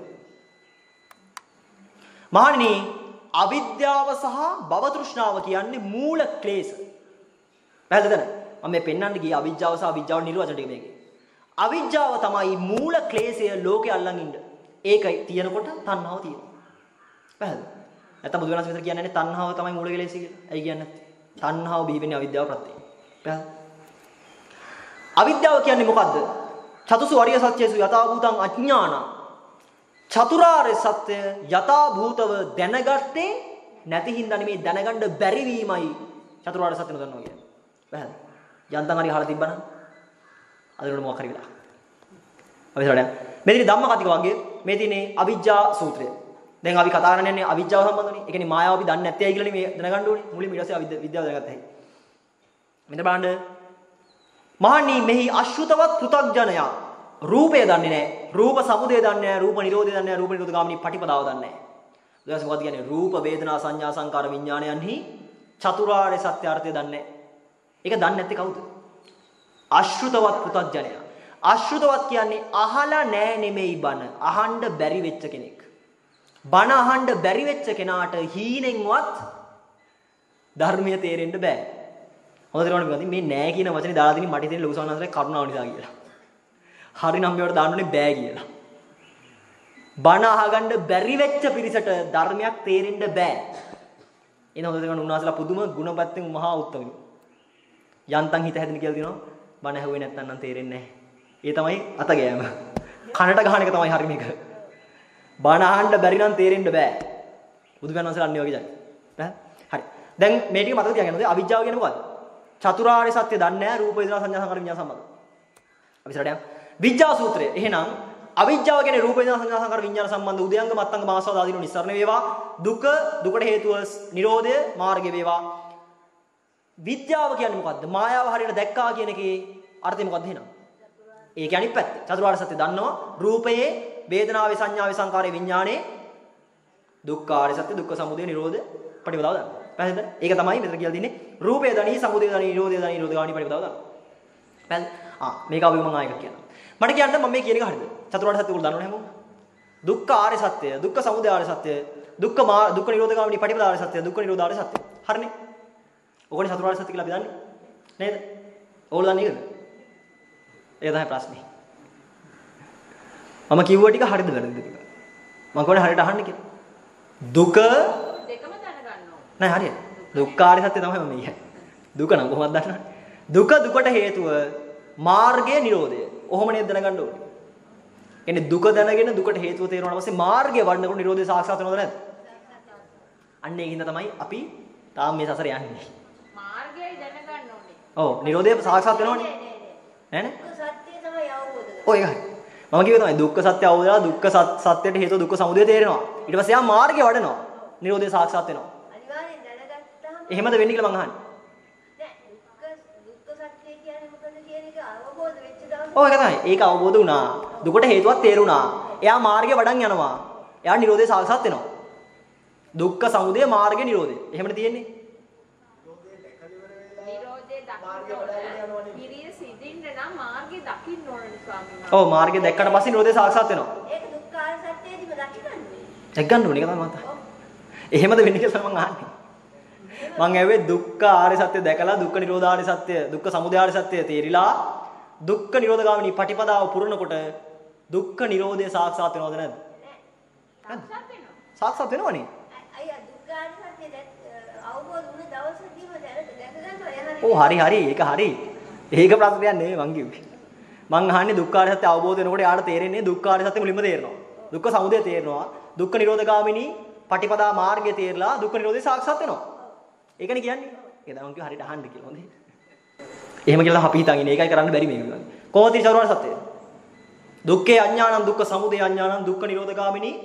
මහණෙනි අවිද්‍යාව සහ භව තෘෂ්ණාව කියන්නේ මූල ක්ලේශ. පැහැදිලිද නැද්ද? මම මේ පෙන්වන්න ගියේ අවිජ්ජාව සහ අවිජ්ජාව නිර්වචන ටික මේකේ. අවිජ්ජාව තමයි මූල ක්ලේශය ලෝකේ අල්ලන් ඉන්න. ඒකයි තියෙනකොට තණ්හාව තියෙනවා. පැහැදිලිද? නැත්නම් බුදුරජාණන් වහන්සේ මෙතන කියන්නේ තණ්හාව තමයි මූල කෙලෙසය කියලා. ඇයි කියන්නේ නැත්තේ? තණ්හාව බිහි වෙන්නේ අවිද්‍යාව ප්‍රත්‍යයෙන්. අවිද්‍යාව කියන්නේ මොකද්ද? චතුසු අරිය සත්‍යසු යථා භූතං අඥාන. චතුරාර්ය සත්‍ය යථා භූතව දැනගත්තේ නැති හින්දා නෙමේ දැනගන්න බැරි වීමයි චතුරාර්ය සත්‍ය නොදන්නවා කියන්නේ. පැහැදිලි. යන්තම් හරි අහලා තිබ්බනම් අදට මොකක් හරි වෙලා. අපි සරණ. මේ තියෙන ධම්මකතික වර්ගයේ මේ තියෙන්නේ අවිජ්ජා සූත්‍රය. දැන් අපි කතා කරන්නේ අවිජ්ජාව සම්බන්ධනේ. ඒ කියන්නේ මායාව අපි දන්නේ නැත්තේ ඇයි කියලා මේ දැනගන්න ඕනේ. මුලින්ම ඊට පස්සේ අවිද්‍යාව දැනගත්තා හැයි. මෙතන බලන්න. මහණී මෙහි අශෘතවත් පෘථග්ජනයා රූපය දන්නේ නැහැ. රූප සමුදය දන්නේ නැහැ. රූප නිරෝධය දන්නේ නැහැ. රූප නිරෝධ ගාමිනී පටිපදාව දන්නේ නැහැ. ඊට මොකද කියන්නේ? රූප වේදනා සංඥා සංකාර විඥානයන්හි චතුරාර්ය සත්‍ය අර්ථය දන්නේ නැහැ. ඒක දන්නේ නැත්තේ කවුද? අශෘතවත් පෘථග්ජනයා. අශෘතවත් කියන්නේ අහලා නැහැ නෙමෙයි බණ. අහන්න බැරි වෙච්ච කෙනෙක්. බණ අහන්න බැරි වෙච්ච කෙනාට හීනෙන්වත් ධර්මය තේරෙන්න බෑ. හොඳට තේරුණාද මේ නෑ කියන වචනේ දාලා දෙන්නේ මට තියෙන ලොකු සවනන්සලේ කරුණාව නිසා කියලා. හරි නම් මේවට දාන්නුනේ බෑ කියලා. බණ අහගන්න බැරි වෙච්ච පිරිසට ධර්මයක් තේරෙන්න බෑ. එන හොඳට තේරුණා උන්වහන්සේලා පුදුම ගුණපත්යෙන් මහා උත්තමයි. යන්තම් හිත හැදෙන කියලා දිනවා බණ ඇහුවේ නැත්නම් නම් තේරෙන්නේ නැහැ. ඒ තමයි අත ගෑම. කනට ගහන එක තමයි හරි මේක. බණ අහන්න බැරි නම් තේරෙන්න බෑ. බුදුපියාණන් වහන්සේලා අන්නේ වගේ ජයි. හරි. දැන් මේ ටික මතක තියාගන්න. අවිජ්ජාව කියන්නේ මොකද්ද? චතුරාර්ය සත්‍ය දන්නේ නැහැ රූප වේදනා සංඥා සංකාර විඤ්ඤාණ සම්බන්ධ. අපි ඉස්සරහට යමු. විඥා සූත්‍රය. එහෙනම් අවිජ්ජාව කියන්නේ රූප වේදනා සංඥා සංකාර විඤ්ඤාණ සම්බන්ධ උදයංග මත්තංග මාසවද ආදීනෝ නිස්සරණ වේවා. දුක දුකට හේතුව නිරෝධය මාර්ගය වේවා. විද්‍යාව කියන්නේ මොකද්ද? මායාව හරියට දැක්කා කියන එකේ අර්ථය මොකද්ද එහෙනම්? ඒ කියන්නේ පැත්ත. චතුරාර්ය සත්‍ය දන්නවා රූපයේ වේදනාවේ සංඥාවේ සංකාරයේ විඥානයේ දුක්ඛාරය සත්‍ය දුක්ඛ සමුදය නිරෝධ පටිපදාව දන්නවා. පැහැදිලිද? ඒක තමයි මෙතන කියලා දින්නේ රූපය දනි සමුදය දනි නිරෝධය දනි නිරෝධ ගාණි පටිපදාව දන්නවා. පැහැදිලිද? ආ මේක අපි මම ආයෙක කියනවා. මට කියන්න මම මේ කියන එක හරියද? චතුරාර්ය සත්‍ය උගල දන්නවනේ හැමෝම. දුක්ඛාරය සත්‍ය, දුක්ඛ සමුදය ආරය සත්‍ය, දුක්ඛ මා දුක්ඛ නිරෝධ ගාණි පටිපදාව සත්‍ය, දුක්ඛ නිරෝධ ආරය සත්‍ය. හරිනේ? ඔකනේ චතුරාර්ය සත්‍ය කියලා අපි දන්නේ. නේද? ඕගොල්ලෝ දන්නේ නේද? ඒක තමයි ප්‍රශ්නේ. මම කිව්ව ටික හරියද වැරදිද කියලා. මම කියන්නේ හරියට අහන්න කියලා. දුක දෙකම දැනගන්න ඕනේ. නෑ හරියට. දුක්ඛාරය සත්‍ය තමයි මම කියන්නේ. දුක නම් කොහොමද දන්නවනේ. දුක දුකට හේතුව මාර්ගය නිරෝධය. ඔහොම නේද දැනගන්න ඕනේ. එන්නේ දුක දැනගෙන දුකට හේතුව තේරුණාට පස්සේ මාර්ගය වඩනකොට නිරෝධය සාක්ෂාත් වෙනවද නැද්ද? අන්න ඒකින්ද තමයි අපි තාම මේ සසර යන්නේ. මාර්ගයයි දැනගන්න ඕනේ. ඔව් නිරෝධය සාක්ෂාත් වෙනවනේ. නෑනේ? සත්‍ය තමයි අවබෝධ කරගන්න. ඔය එකයි. මම කිව්වේ තමයි දුක්ඛ සත්‍ය අවබෝධ කරලා දුක්ඛ සත්‍යයට හේතුව දුක්ඛ සමුදය තේරෙනවා. ඊට පස්සේ ආ මාර්ගය වඩනවා. නිරෝධය සාක්ෂාත් වෙනවා. අනිවාර්යෙන් දැනගත්තාම එහෙමද වෙන්නේ කියලා මං අහන්නේ. නෑ දුක්ඛ දුක්ඛ සත්‍ය කියන්නේ මොකද කියන එක අවබෝධ වෙච්ච දවසේ ඔව් ඒක තමයි. ඒක අවබෝධ වුණා. දුකට හේතුවක් තේරුණා. එයා මාර්ගය වඩන් යනවා. එයා නිරෝධය සාක්ෂාත් වෙනවා. දුක්ඛ සමුදය මාර්ගය නිරෝධය. එහෙමනේ තියෙන්නේ. නිරෝධය දකින්න ඉරිය සිදින්න නම් මාර්ගය දකින්න ඕනේ ස්වාමීන් වහන්සේ. ඔව් මාර්ගය දැක්කට පස්සේ නිරෝධය සාක්ෂාත් වෙනවා. ඒක දුක්ඛාර සත්‍යයේදීම දකින්නේ. දැක් ගන්න ඕනේ ඒක තමයි මත. එහෙමද වෙන්නේ කියලා මං අහන්නේ. මං ඇහුවේ දුක්ඛ ආර්ය සත්‍ය දැකලා දුක්ඛ නිරෝධ ආර්ය සත්‍ය දුක්ඛ සමුදය ආර්ය සත්‍ය තේරිලා දුක්ඛ නිරෝධ ගාමිනී පටිපදාව පුරනකොට දුක්ඛ නිරෝධය සාක්ෂාත් වෙනවද නැද්ද? සාක්ෂාත් වෙනවා. සාක්ෂාත් වෙනවනේ. අයියා දුක්ඛාර සත්‍ය අවබෝධ වුණ දවසේදීම දැක ගන්නවා. ඔව් හරි හරි ඒක හරි. ඒක ප්‍රශ්නයක් නෙවෙයි මං කිව්වේ. මං අහන්නේ දුක්ඛාර සත්‍ය අවබෝධ වෙනකොට යාට තේරෙන්නේ දුක්ඛාර සත්‍ය මුලින්ම තේරෙනවා. දුක්ඛ සමුදය තේරෙනවා. දුක්ඛ නිරෝධ ගාමිනී පටිපදා මාර්ගය තේරලා දුක්ඛ නිරෝධය සාක්ෂාත් වෙනවා. ඒකනේ කියන්නේ. ඒක තමයි මං කිව්වා හරියට අහන්න කියලා හොඳේ. එහෙම කියලා අපි හිතන් ඉන්නේ. ඒකයි කරන්න බැරි මේක. කොහොමද චතුරාර්ය සත්‍යය? දුක්ඛේ අඥානං දුක්ඛ සමුදය අඥානං දුක්ඛ නිරෝධ ගාමිනී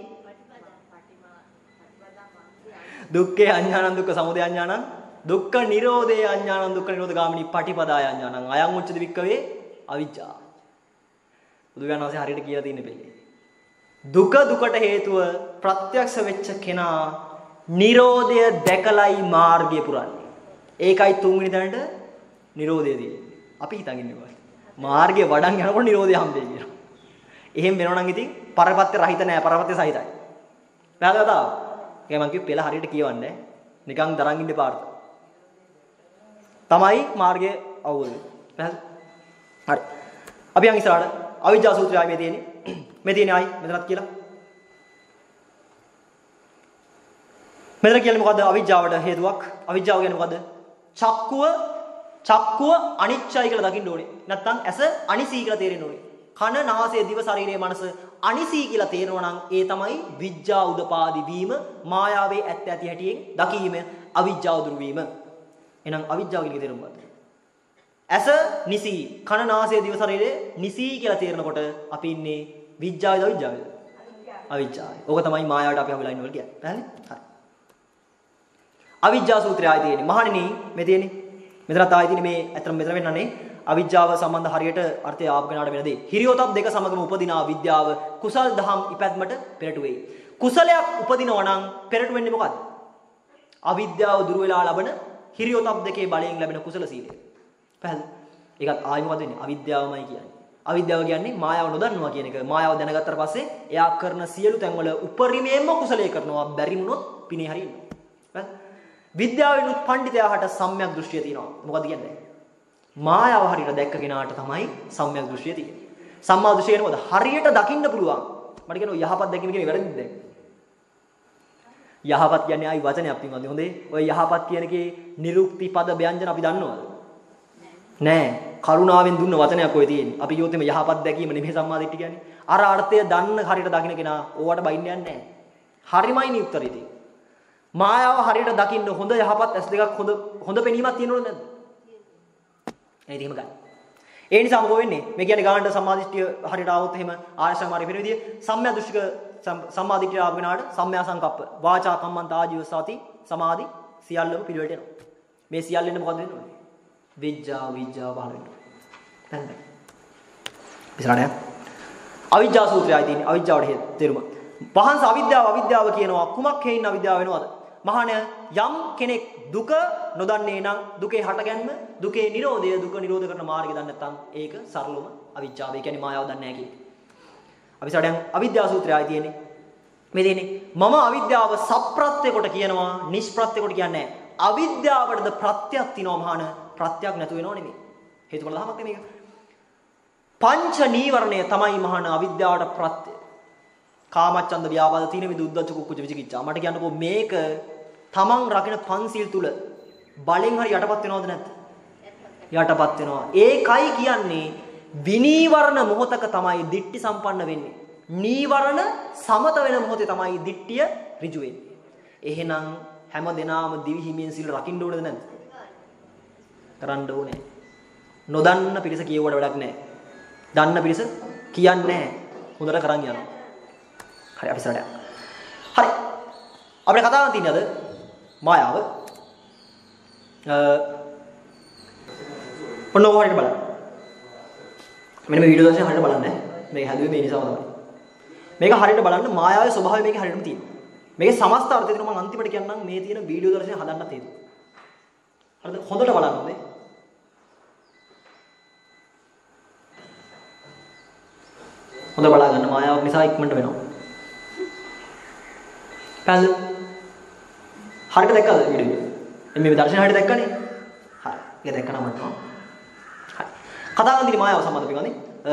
දුක්ඛේ අඥානං දුක්ඛ සමුදය අඥානං දුක්ඛ නිරෝධේ අඥානං දුක්ඛ නිරෝධ ගාමිනී පටිපදාය අඥානං අයං උච්චති වික්කවේ අවිජ්ජා. බුදුන් වහන්සේ හරියට කියලා තියෙන පෙළේ. දුක දුකට හේතුව ප්‍රත්‍යක්ෂ වෙච්ච කෙනා නිරෝධය දැකලයි මාර්ගය පුරන්නේ. ඒකයි තුන්වෙනි තැනට නිරෝධය තියෙන්නේ. අපි හිතන් ඉන්නේ කොහොමද? මාර්ගය වඩන් යනකොට නිරෝධය හම්බෙයි කියලා. එහෙම වෙනවා නම් ඉතින් පරපත්‍ය රහිත නෑ පරපත්‍ය සහිතයි. වැහලා තාව. ඒක මම කිව්ව පෙළ හරියට කියවන්නේ නිකන් දරන් ඉන්න පාර්ථ. තමයි මාර්ගය අවබෝධ වෙන්නේ. හරි. අපි යන් ඉස්සරහට අවිජ්ජා සූත්‍රය ආයේ මේ තියෙන්නේ. මේ තියෙන්නේ ආයි මෙතනත් කියලා. මෙතන කියන්නේ මොකද්ද? අවිජ්ජාවට හේතුවක්. අවිජ්ජාව කියන්නේ මොකද්ද? චක්කුව චක්කුව අනිච්චයි කියලා දකින්න ඕනේ. නැත්නම් ඇස අනිසී කියලා තේරෙන්න ඕනේ. කන, නාසය, දිව, ශරීරය, මනස අනිසී කියලා තේරෙනවා නම් ඒ තමයි විඥා උදපාදි වීම, මායාවේ ඇත්ත ඇති හැටියෙන් දකීම, අවිජ්ජාව දුරු වීම. එහෙනම් අවිජ්ජාව කියන එක තේරුම් ගන්න. ඇස නිසී, කන, නාසය, දිව, ශරීරය නිසී කියලා තේරෙනකොට අපි ඉන්නේ විඥාවේද අවිජ්ජාවේද? අවිජ්ජාවේ. ඕක තමයි මායාවට අපි හම්බෙලා ඉන්නවල කියන්නේ. පැහැදිලි? හරි. අවිජ්ජා සූත්‍රය ආයේ තියෙන්නේ. මහණෙනි මේ තියෙන්නේ. මෙතනත් ආයේ තියෙන්නේ මේ අතන මෙතන වෙන්නන්නේ අවිජ්ජාව සම්බන්ධ හරියට අර්ථය ආපු කෙනාට වෙන දේ. හිරියොතප් දෙක සමගම උපදිනා විද්‍යාව කුසල් දහම් ඉපැත්මට පෙරට වෙයි. කුසලයක් උපදිනවා නම් පෙරට වෙන්නේ මොකද්ද? අවිද්‍යාව දුර වෙලා ලබන හිරියොතප් දෙකේ බලයෙන් ලැබෙන කුසල සීලය. පැහැදිලි? ඒකත් ආයි මොකද වෙන්නේ? අවිද්‍යාවමයි කියන්නේ. අවිද්‍යාව කියන්නේ මායාව නොදන්නවා කියන එක. මායාව දැනගත්තට පස්සේ එයා කරන සියලු තැන්වල උපරිමයෙන්ම කුසලයේ කරනවා. බැරි වුණොත් පිනේ හරියනවා. පැහැදිලි? විද්‍යාවෙනුත් පඬිතයාට සම්‍යක් දෘෂ්ටිය තියෙනවා. මොකද කියන්නේ? මායාව හරියට දැක්ක කෙනාට තමයි සම්‍යක් දෘෂ්ටිය තියෙන්නේ. සම්මා දෘෂ්ටිය කියන්නේ මොකද? හරියට දකින්න පුළුවන්. මට කියනවා යහපත් දැකීම කියන්නේ වැරදිද දැන්? යහපත් කියන්නේ ආයි වචනයක් පින්වත්නි. හොඳේ. ඔය යහපත් කියන එකේ නිරුක්ති පද ව්‍යංජන අපි දන්නවද? නෑ. කරුණාවෙන් දුන්න වචනයක් ඔය තියෙන්නේ. අපි කියොත් එimhe යහපත් දැකීම නෙමෙයි සම්මා දිට්ඨිය කියන්නේ. අර අර්ථය දන්න හරියට දකින්න කෙනා ඕවට බයින්න යන්නේ නෑ. හරිමයි නේ උත්තරේ තියෙන්නේ. මායාව හරියට දකින්න හොඳ යහපත් ඇස් දෙකක් හොඳ හොඳ පෙනීමක් තියෙනවද නැද්ද? එහෙනම් එහෙම ගන්න. ඒ නිසා මොකෝ වෙන්නේ? මේ කියන්නේ ගානට සම්මාදිට්ඨිය හරියට ආවොත් එහෙම ආයශාමාරි වෙන විදිය සම්‍යක් දෘෂ්ටික සම්මාදිට්ඨිය ආව කෙනාට සම්‍යා සංකප්ප වාචා කම්මන්ත ආජීව සති සමාධි සියල්ලම පිළිවෙලට එනවා. මේ සියල්ලෙන්න මොකද වෙන්නේ? විඥා විඥා පහළ වෙනවා. දැන් ඉස්සරහට අවිජ්ජා සූත්‍රයයි තියෙන්නේ. අවිජ්ජාවට හේතු තේරුම. පහන්ස අවිද්‍යාව අවිද්‍යාව කියනවා කුමක් හේින් අවිද්‍යාව වෙනවද? මහාන යම් කෙනෙක් දුක නොදන්නේ නම් දුකේ හටගැන්ම දුකේ නිරෝධය දුක නිරෝධ කරන මාර්ගය දන්නේ නැත්නම් ඒක සරලවම අවිජ්ජාව. ඒ කියන්නේ මායාව දන්නේ නැහැ කියන එක. අපි සඩයන් අවිද්‍යා සූත්‍රයයි තියෙන්නේ. මේ තියෙන්නේ මම අවිද්‍යාව සප්‍රත්‍ය කොට කියනවා නිෂ්ප්‍රත්‍ය කොට කියන්නේ නැහැ. අවිද්‍යාවටද ප්‍රත්‍යක් තියෙනවා මහාන ප්‍රත්‍යක් නැතු වෙනව නෙමෙයි. හේතුඵල ධර්මයක් නෙමෙයි. පංච නීවරණය තමයි මහාන අවිද්‍යාවට ප්‍රත්‍ය. කාමච්ඡන්ද ව්‍යාපාද තීන මිද උද්ධච්ච කුක්කුච්ච විචිකිච්ඡා. මට කියන්නකෝ මේක තමන් රකින පන්සිල් තුල බලෙන් හරි යටපත් වෙනවද නැද්ද? යටපත් වෙනවා. ඒකයි කියන්නේ විනීවරණ මොහතක තමයි දිට්ටි සම්පන්න වෙන්නේ. නීවරණ සමත වෙන මොහොතේ තමයි දිට්ටිය ඍජු වෙන්නේ. එහෙනම් හැම දිනාම දිවි හිමියෙන් සිල් රකින්න ඕනද නැද්ද? කරන්න ඕනේ. නොදන්න පිරිස කියුවට වැඩක් නැහැ. දන්න පිරිස කියන්නේ නැහැ. හොඳට කරන් යනවා. හරි අපි ඉස්සරහට යමු. හරි. අපේ කතාවක් තියෙන්නේ අද මායාව. අ ඔන්න ඕකට බලන්න. මෙන්න මේ වීඩියෝ දර්ශනය හරියට බලන්න. මේක හැදුවේ මේ නිසාම තමයි. මේක හරියට බලන්න මායාවේ ස්වභාවය මේක හරියටම තියෙනවා. මේකේ සමස්ත අර්ථය දෙනවා මම අන්තිමට කියන්නම් මේ තියෙන වීඩියෝ දර්ශනය හදන්නත් හේතුව. හරිද? හොඳට බලන්න ඕනේ. හොඳ බලා ගන්න මායාවක් නිසා ඉක්මනට වෙනවා. පැහැදිලි? හරියට දැක්කද වීඩියෝ එක? මේ දර්ශන හරියට දැක්කනේ? හරි. ඒක දැක්කම මම තමයි. හරි. කතාවක් තියෙන මායාව සම්බන්ධ පිළිගන්නේ.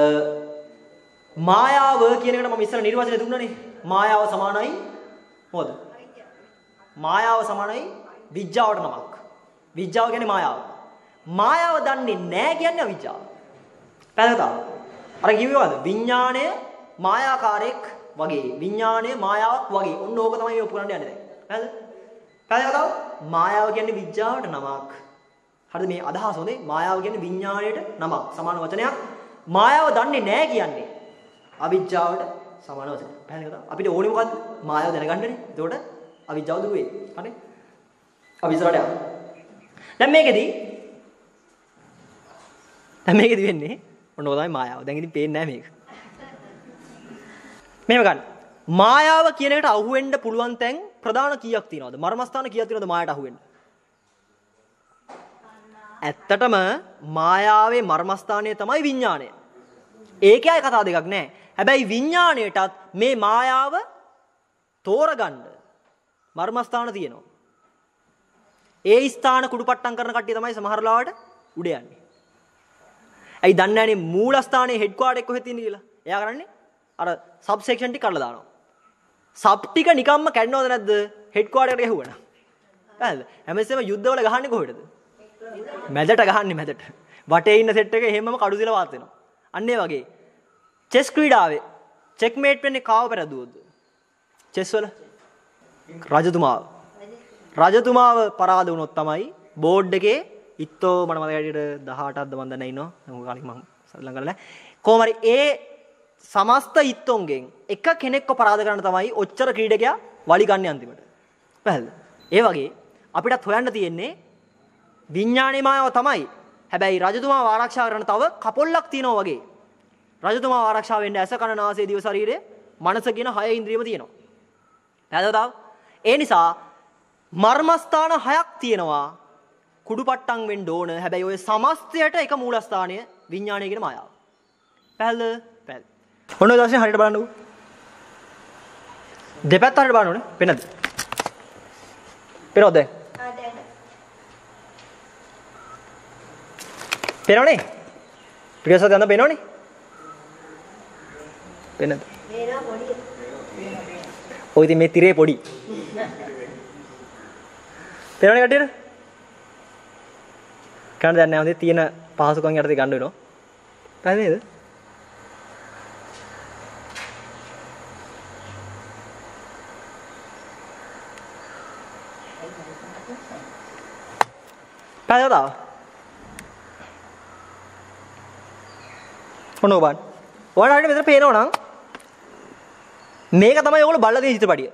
මායාව කියන එකට මම ඉස්සර නිර්වචනය දුන්නානේ. මායාව සමානයි මොකද? මායාව සමානයි විඥාවට නමක්. විඥාව කියන්නේ මායාව. මායාව දන්නේ නැහැ කියන්නේ අවිඥාව. පැහැදිලිද? අර කිව්වද? විඥාණය මායාකාරයක් වගේ. විඥාණය මායාවක් වගේ. ඔන්න ඕක තමයි මේ පුරන්න යන්නේ දැන්. හරිද? පැහැදිලිද? මායාව කියන්නේ විඥාවට නමක්. හරිද? මේ අදහස හොඳේ. මායාව කියන්නේ විඥාණයට නමක්. සමාන වචනයක්. මායාව දන්නේ නැහැ කියන්නේ අවිජ්ජාවට සමාන වචනයක්. පැහැදිලිද? අපිට ඕනේ මොකද්ද? මායාව දැනගන්නනේ. එතකොට අවිජ්ජාව දුර වෙයි. හරි? අපි ඉස්සරහට යමු. දැන් මේකෙදි දැන් මේකෙදි වෙන්නේ ඔන්න ඔය තමයි මායාව. දැන් ඉතින් පේන්නේ නැහැ මේක. මෙහෙම ගන්න. මායාව කියන එකට අහු වෙන්න පුළුවන් තැන් ප්‍රධාන කීයක් තියෙනවද? මර්මස්ථාන කීයක් තියෙනවද මායාවට අහු වෙන්න? ඇත්තටම මායාවේ මර්මස්ථානය තමයි විඥාණය. ඒකේ අය කතා දෙකක් නැහැ. හැබැයි විඥාණයටත් මේ මායාව තෝරගන්න මර්මස්ථාන තියෙනවා. ඒ ස්ථාන කුඩුපට්ටම් කරන කට්ටිය තමයි සමහර ලාවට උඩ යන්නේ. ඇයි දන්නේ නැනේ මූලස්ථානයේ හෙඩ් ක්වාටර් එක කොහෙද තියෙන්නේ කියලා. එයා කරන්නේ අර සබ් සෙක්ෂන් ටික කඩලා දානවා. සබ් ටික නිකම්ම කැඩනවද නැද්ද? හෙඩ් ක්වාටර් එකට ගහුවනම්. හරිද? හැමතිස්සෙම යුද්ධවල ගහන්නේ කොහෙටද? මැදට ගහන්නේ මැදට. වටේ ඉන්න සෙට් එක එහෙමම කඩු දිලා වාත් වෙනවා. අන්න ඒ වගේ. චෙස් ක්‍රීඩාවේ චෙක්මේට් වෙන්නේ කාව පෙරදුවොත්? චෙස් වල රජතුමාව. රජතුමාව පරාද වුණොත් තමයි බෝඩ් එකේ ඉත්තෝ මම මතක හැටියට දහඅටක්ද මන් දන්නේ ඉන්නවා. මොකක් කලින් මම සල්ලම් කරලා නැහැ. කොහොම හරි ඒ සමස්ත ඉත්තොන්ගෙන් එක කෙනෙක්ව පරාද කරන්න තමයි ඔච්චර ක්‍රීඩකයා වලි ගන්න අන්තිමට. පැහැදිලිද? ඒ වගේ අපිටත් හොයන්න තියෙන්නේ විඥානයේ මායාව තමයි. හැබැයි රජතුමාව ආරක්ෂා කරන තව කපොල්ලක් තියෙනවා වගේ. රජතුමාව ආරක්ෂා වෙන්න ඇස කන නාසය දිව ශරීරය මනස කියන හය ඉන්ද්‍රියම තියෙනවා. පැහැදිලිද? ඒ නිසා මර්මස්ථාන හයක් තියෙනවා. කුඩුපට්ටම් වෙන්න ඕන. හැබැයි ඔය සමස්තයට එක මූලස්ථානය විඥානය කියන මායාව. පැහැදිලිද? පැහැදිලි. ඔන්න ඔය දර්ශනේ හරියට බලන්නකෝ. දෙපැත්ත හරියට බලන්න ඕනේ. පෙන්නද? පෙරවද? ආ දැන්. පෙරවනේ? පිටසත් ගන්න පෙන්නවනේ? පෙන්නද? මේනා පොඩි. ඔය ඉතින් මේ තිරේ පොඩි. පෙරවනේ කටියට? ගන්න දැන් නැහැ. හොඳේ තියෙන පහසුකම් යටතේ ගන්න වෙනවා. පැහැදිලිද? පැහැදිලිද? ඔන්න ඔබන්. ඔයාලට මෙතන පේනව නම් මේක තමයි ඔයගොල්ලෝ බලලා තියෙන චිත්‍රපටිය.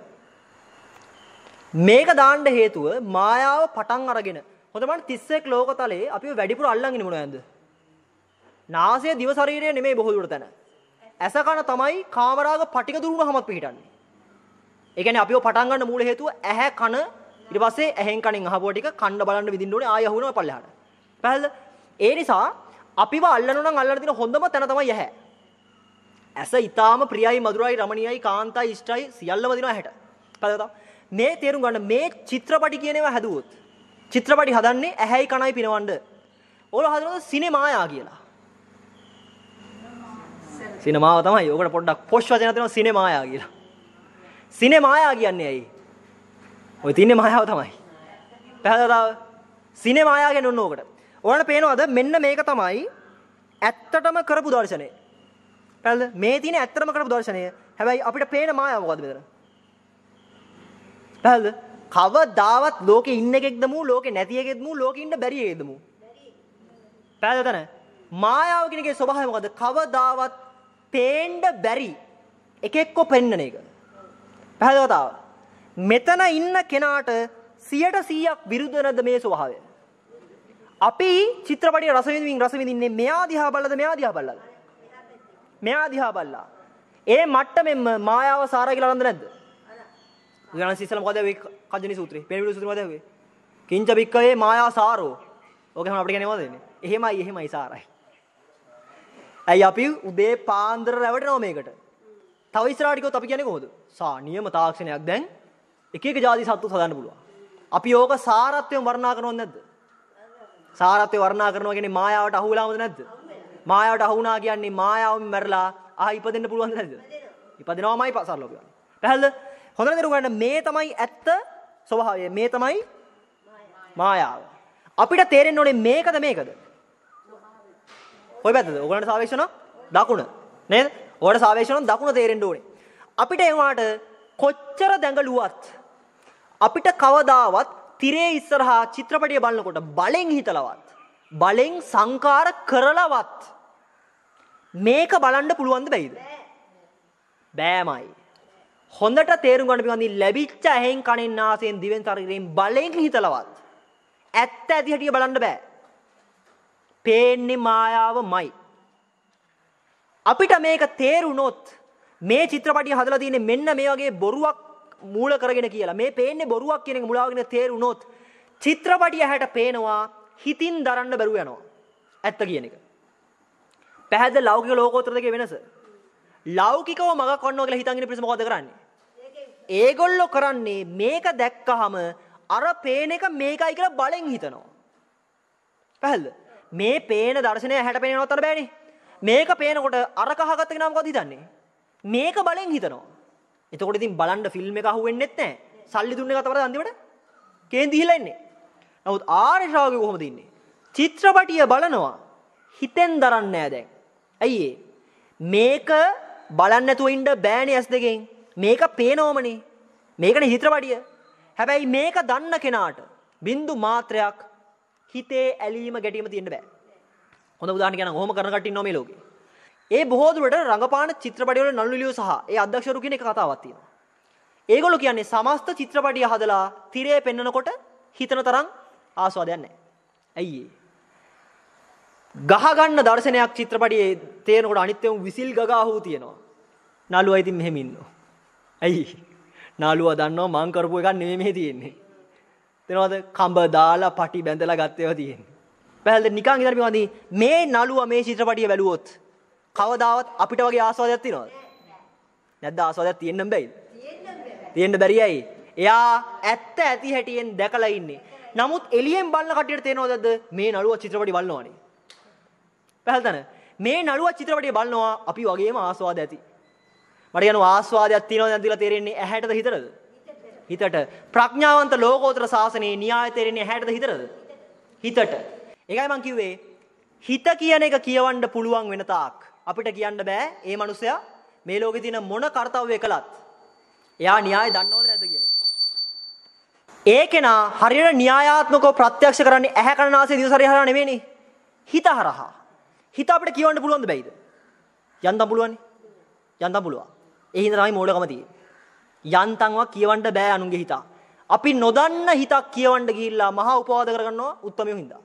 මේක දාන්න හේතුව මායාව පටන් අරගෙන හොඳ බලන්න තිස් එක් ලෝකතලයේ අපිව වැඩිපුර අල්ලන් ඉන්නේ මොනවද? නාසය දිව ශරීරය නෙමෙයි බොහෝ දුරට තැන. ඇස කන තමයි කාමරාග පටික දුරුනහමත් පිටිටන්නේ. ඒ කියන්නේ අපිව පටන් ගන්න මූල හේතුව ඇහැ කන ඊට පස්සේ ඇහෙන් කනෙන් අහපුවා ටික කන්න බලන්න විදින්න ඕනේ ආය අහුවෙනවා පල්ලෙහාට. පැහැදිලිද? ඒ නිසා අපිව අල්ලනවා නම් අල්ලන්න තියෙන හොඳම තැන තමයි ඇහැ. ඇස ඊටාම ප්‍රියයි මధుරයි රමණීයයි කාන්තයි ඉෂ්ටයි සියල්ලම දිනවා ඇහැට. පැහැදිලිද? මේ තේරුම් ගන්න මේ චිත්‍රපටි කියන ඒවා හැදුවොත් චිත්‍රපටි හදන්නේ ඇහැයි කනයි පිනවන්න. ඕගොල්ලෝ හදනවද සිනමායා කියලා? සිනමාව තමයි. ඕකට පොඩ්ඩක් පොෂ් වචනයක් තියෙනවා සිනමායා කියලා. සිනමායා කියන්නේ ඇයි? ඔය තින්නේ මායාව තමයි. පැහැදිලිද? සිනමායා කියන්නේ ඔන්න ඕකට. ඔයාලට පේනවද මෙන්න මේක තමයි ඇත්තටම කරපු දර්ශනය. පැහැදිලිද? මේ තියෙන ඇත්තටම කරපු දර්ශනය. හැබැයි අපිට පේන මායාව මොකද්ද මෙතන? පැහැදිලිද? කවදාවත් ලෝකේ ඉන්න එකෙක්ද මූ ලෝකේ නැති එකෙක්ද මූ ලෝකේ ඉන්න බැරි එකෙක්ද මූ? පැහැදිලිද නැ? මායාව කියන එකේ ස්වභාවය මොකද්ද? කවදාවත් පේන්න බැරි එකෙක්ව පෙන්නන එක. පැහැදිලිද? මෙතන ඉන්න කෙනාට සියයට සීයක් විරුද්ධ නැද්ද මේ ස්වභාවය? අපි චිත්‍රපටියේ රස විඳින්න රස විඳින්නේ මෙයා දිහා බලලාද මෙයා දිහා බලලාද? මෙයා දිහා බලලා. ඒ මට්ටමෙන්ම මායාව සාරයි කියලා අරන්ද නැද්ද? උදාහරණ සිස්සල මොකද වෙයි කජ්ජනි සූත්‍රේ. පේනවිඩු සූත්‍රේ මොකද වෙයි? කිංච බික්කවේ මායා සාරෝ. ඕකම අපිට කියන්නේ මොකද වෙන්නේ? එහෙමයි එහෙමයි සාරයි. ඇයි අපි උදේ පාන්දර රැවටෙනව මේකට? තව ඉස්සරහට ගියොත් අපි කියන්නේ කොහොමද? සා නියම තාක්ෂණයක් දැන් එක එක જાති සත්තු හදන්න පුළුවන්. අපි ඕක සාරත්වයෙන් වර්ණනා කරනවද නැද්ද? සාරත්වය වර්ණනා කරනවා කියන්නේ මායාවට අහු වෙලාමද නැද්ද? මායාවට අහු වුණා කියන්නේ මායාවෙන් මැරලා ආ ඉපදෙන්න පුළුවන්ද නැද්ද? ඉපදෙනවමයි සරලව කියන්නේ. පැහැදිලිද? හොඳට දරුවෝ ගන්න මේ තමයි ඇත්ත ස්වභාවය. මේ තමයි මායාව. අපිට තේරෙන්න ඕනේ මේකද මේකද? කොයි පැත්තද? ඔයගලන්ට සාපේක්ෂව දකුණ. නේද? ඔයාලට සාපේක්ෂව දකුණ තේරෙන්න ඕනේ. අපිට ඒ වුණාට කොච්චර දැඟලුවත් අපිට කවදාවත් තිරේ ඉස්සරහා චිත්‍රපටිය බලනකොට බලෙන් හිතලවත් බලෙන් සංකාර කරලවත් මේක බලන්න පුළුවන්ද බැයිද? බෑමයි. හොඳට තේරුම් ගන්න පිළිබඳව ලැබිච්ච ඇහෙන් කනෙන් නාසයෙන් දිවෙන් ශරීරයෙන් බලෙන් හිතලවත් ඇත්ත ඇති හැටි බලන්න බෑ. පේන්නේ මායාවමයි. අපිට මේක තේරුණොත් මේ චිත්‍රපටිය හදලා තියෙන්නේ මෙන්න මේ වගේ බොරුවක් මූල කරගෙන කියලා. මේ පේන්නේ බොරුවක් කියන එක මුලාවගෙන තේරුණොත් චිත්‍රපටිය හැට පේනවා හිතින් දරන්න බැරුව යනවා. ඇත්ත කියන එක. පැහැදිලි ලෞකික ලෝකෝත්තර දෙකේ වෙනස. ලෞකිකව මගක් වන්නවා කියලා හිතන් ඉන්න පිරිස මොකද කරන්නේ? ඒගොල්ලෝ කරන්නේ මේක දැක්කහම අර පේන එක මේකයි කියලා බලෙන් හිතනවා. පැහැදිලිද? මේ පේන දර්ශනය හැට පේනවත් අර බෑනේ. මේක පේනකොට අර කහගත්ත කෙනා මොකද හිතන්නේ? මේක බලෙන් හිතනවා. එතකොට ඉතින් බලන්න ෆිල්ම් එක අහුවෙන්නෙත් නැහැ. සල්ලි දුන්න එක තමයි අන්තිමට කේන්ති ගිහිලා ඉන්නේ. නමුත් ආර්ය ශ්‍රාවකයෝ කොහොමද ඉන්නේ? චිත්‍රපටිය බලනවා හිතෙන් දරන්නේ නැහැ දැන්. ඇයි ඒ? මේක බලන්න නැතුව ඉන්න බෑනේ ඇස් දෙකෙන්. මේක පේනවමනේ. මේකනේ චිත්‍රපටිය. හැබැයි මේක දන්න කෙනාට බින්දු මාත්‍රයක් හිතේ ඇලීම ගැටීම තියෙන්න බෑ. හොඳ උදාහරණ කියනනම් ඔහොම කරන කට්ටිය ඉන්නවා මේ ලෝකේ. ඒ බොහෝ දුරට රංගපාන චිත්‍රපටි වල නළුනිලියෝ සහ ඒ අධ්‍යක්ෂවරු කියන එක කතාවක් තියෙනවා. ඒගොල්ලෝ කියන්නේ සමස්ත චිත්‍රපටිය හදලා තිරේ පෙන්නකොට හිතන තරම් ආස්වාදයක් නැහැ. ඇයි ඒ? ගහ ගන්න දර්ශනයක් චිත්‍රපටියේ තේරෙනකොට අනිත් ඒවා විසිල් ගගා හූ තියෙනවා. නළුවා ඉතින් මෙහෙම ඉන්නවා. ඇයි? නළුවා දන්නවා මං කරපු එකක් නෙමෙයි මෙහෙ තියෙන්නේ. තේරෙනවද? කඹ දාලා පටි බැඳලා ගත්ත ඒවා තියෙන්නේ. පැහැදිලිද? නිකන් ඉඳන් පිටවදී මේ නළුවා මේ චිත්‍රපටිය බැලුවොත් කවදාවත් අපිට වගේ ආස්වාදයක් තියනවද? නැද්ද? ආස්වාදයක් තියෙන්න බෑයිද? තියෙන්න බැරියයි. එයා ඇත්ත ඇති හැටියෙන් දැකලා ඉන්නේ. නමුත් එළියෙන් බලන කට්ටියට තේරෙනවද මේ නළුවා චිත්‍රපටි බලනවානේ. පැහැදිලිද? මේ නළුවා චිත්‍රපටිය බලනවා අපි වගේම ආස්වාද ඇති. මට කියනවා ආස්වාදයක් තියෙනවද නැද්ද කියලා තේරෙන්නේ ඇහැටද හිතටද? හිතට. ප්‍රඥාවන්ත ලෝකෝත්තර ශාසනයේ න්‍යාය තේරෙන්නේ ඇහැටද හිතටද? හිතට. ඒකයි මම කිව්වේ හිත කියන එක කියවන්න පුළුවන් වෙන තාක් අපිට කියන්න බෑ මේ මිනිසයා මේ ලෝකේ තියෙන මොන කාර්යය කළත් එයා න්‍යාය දන්නවද නැද්ද කියන එක. ඒකේනා හරියට න්‍යායාත්මකව ප්‍රත්‍යක්ෂ කරන්නේ ඇහැ කන නාසය දිව ශරීරය හරහා නෙවෙයිනේ. හිත හරහා. හිත අපිට කියවන්න පුළුවන්ද බැයිද? යන්තම් පුළුවන්නේ. යන්තම් පුළුවන්. ඒ හින්දා තමයි මෝඩකම තියෙන්නේ. යන්තම්වක් කියවන්න බෑ අනුන්ගේ හිත. අපි නොදන්න හිතක් කියවන්න ගිහිල්ලා මහා උපවාද කරගන්නවා උත්තමියෝ හින්දා.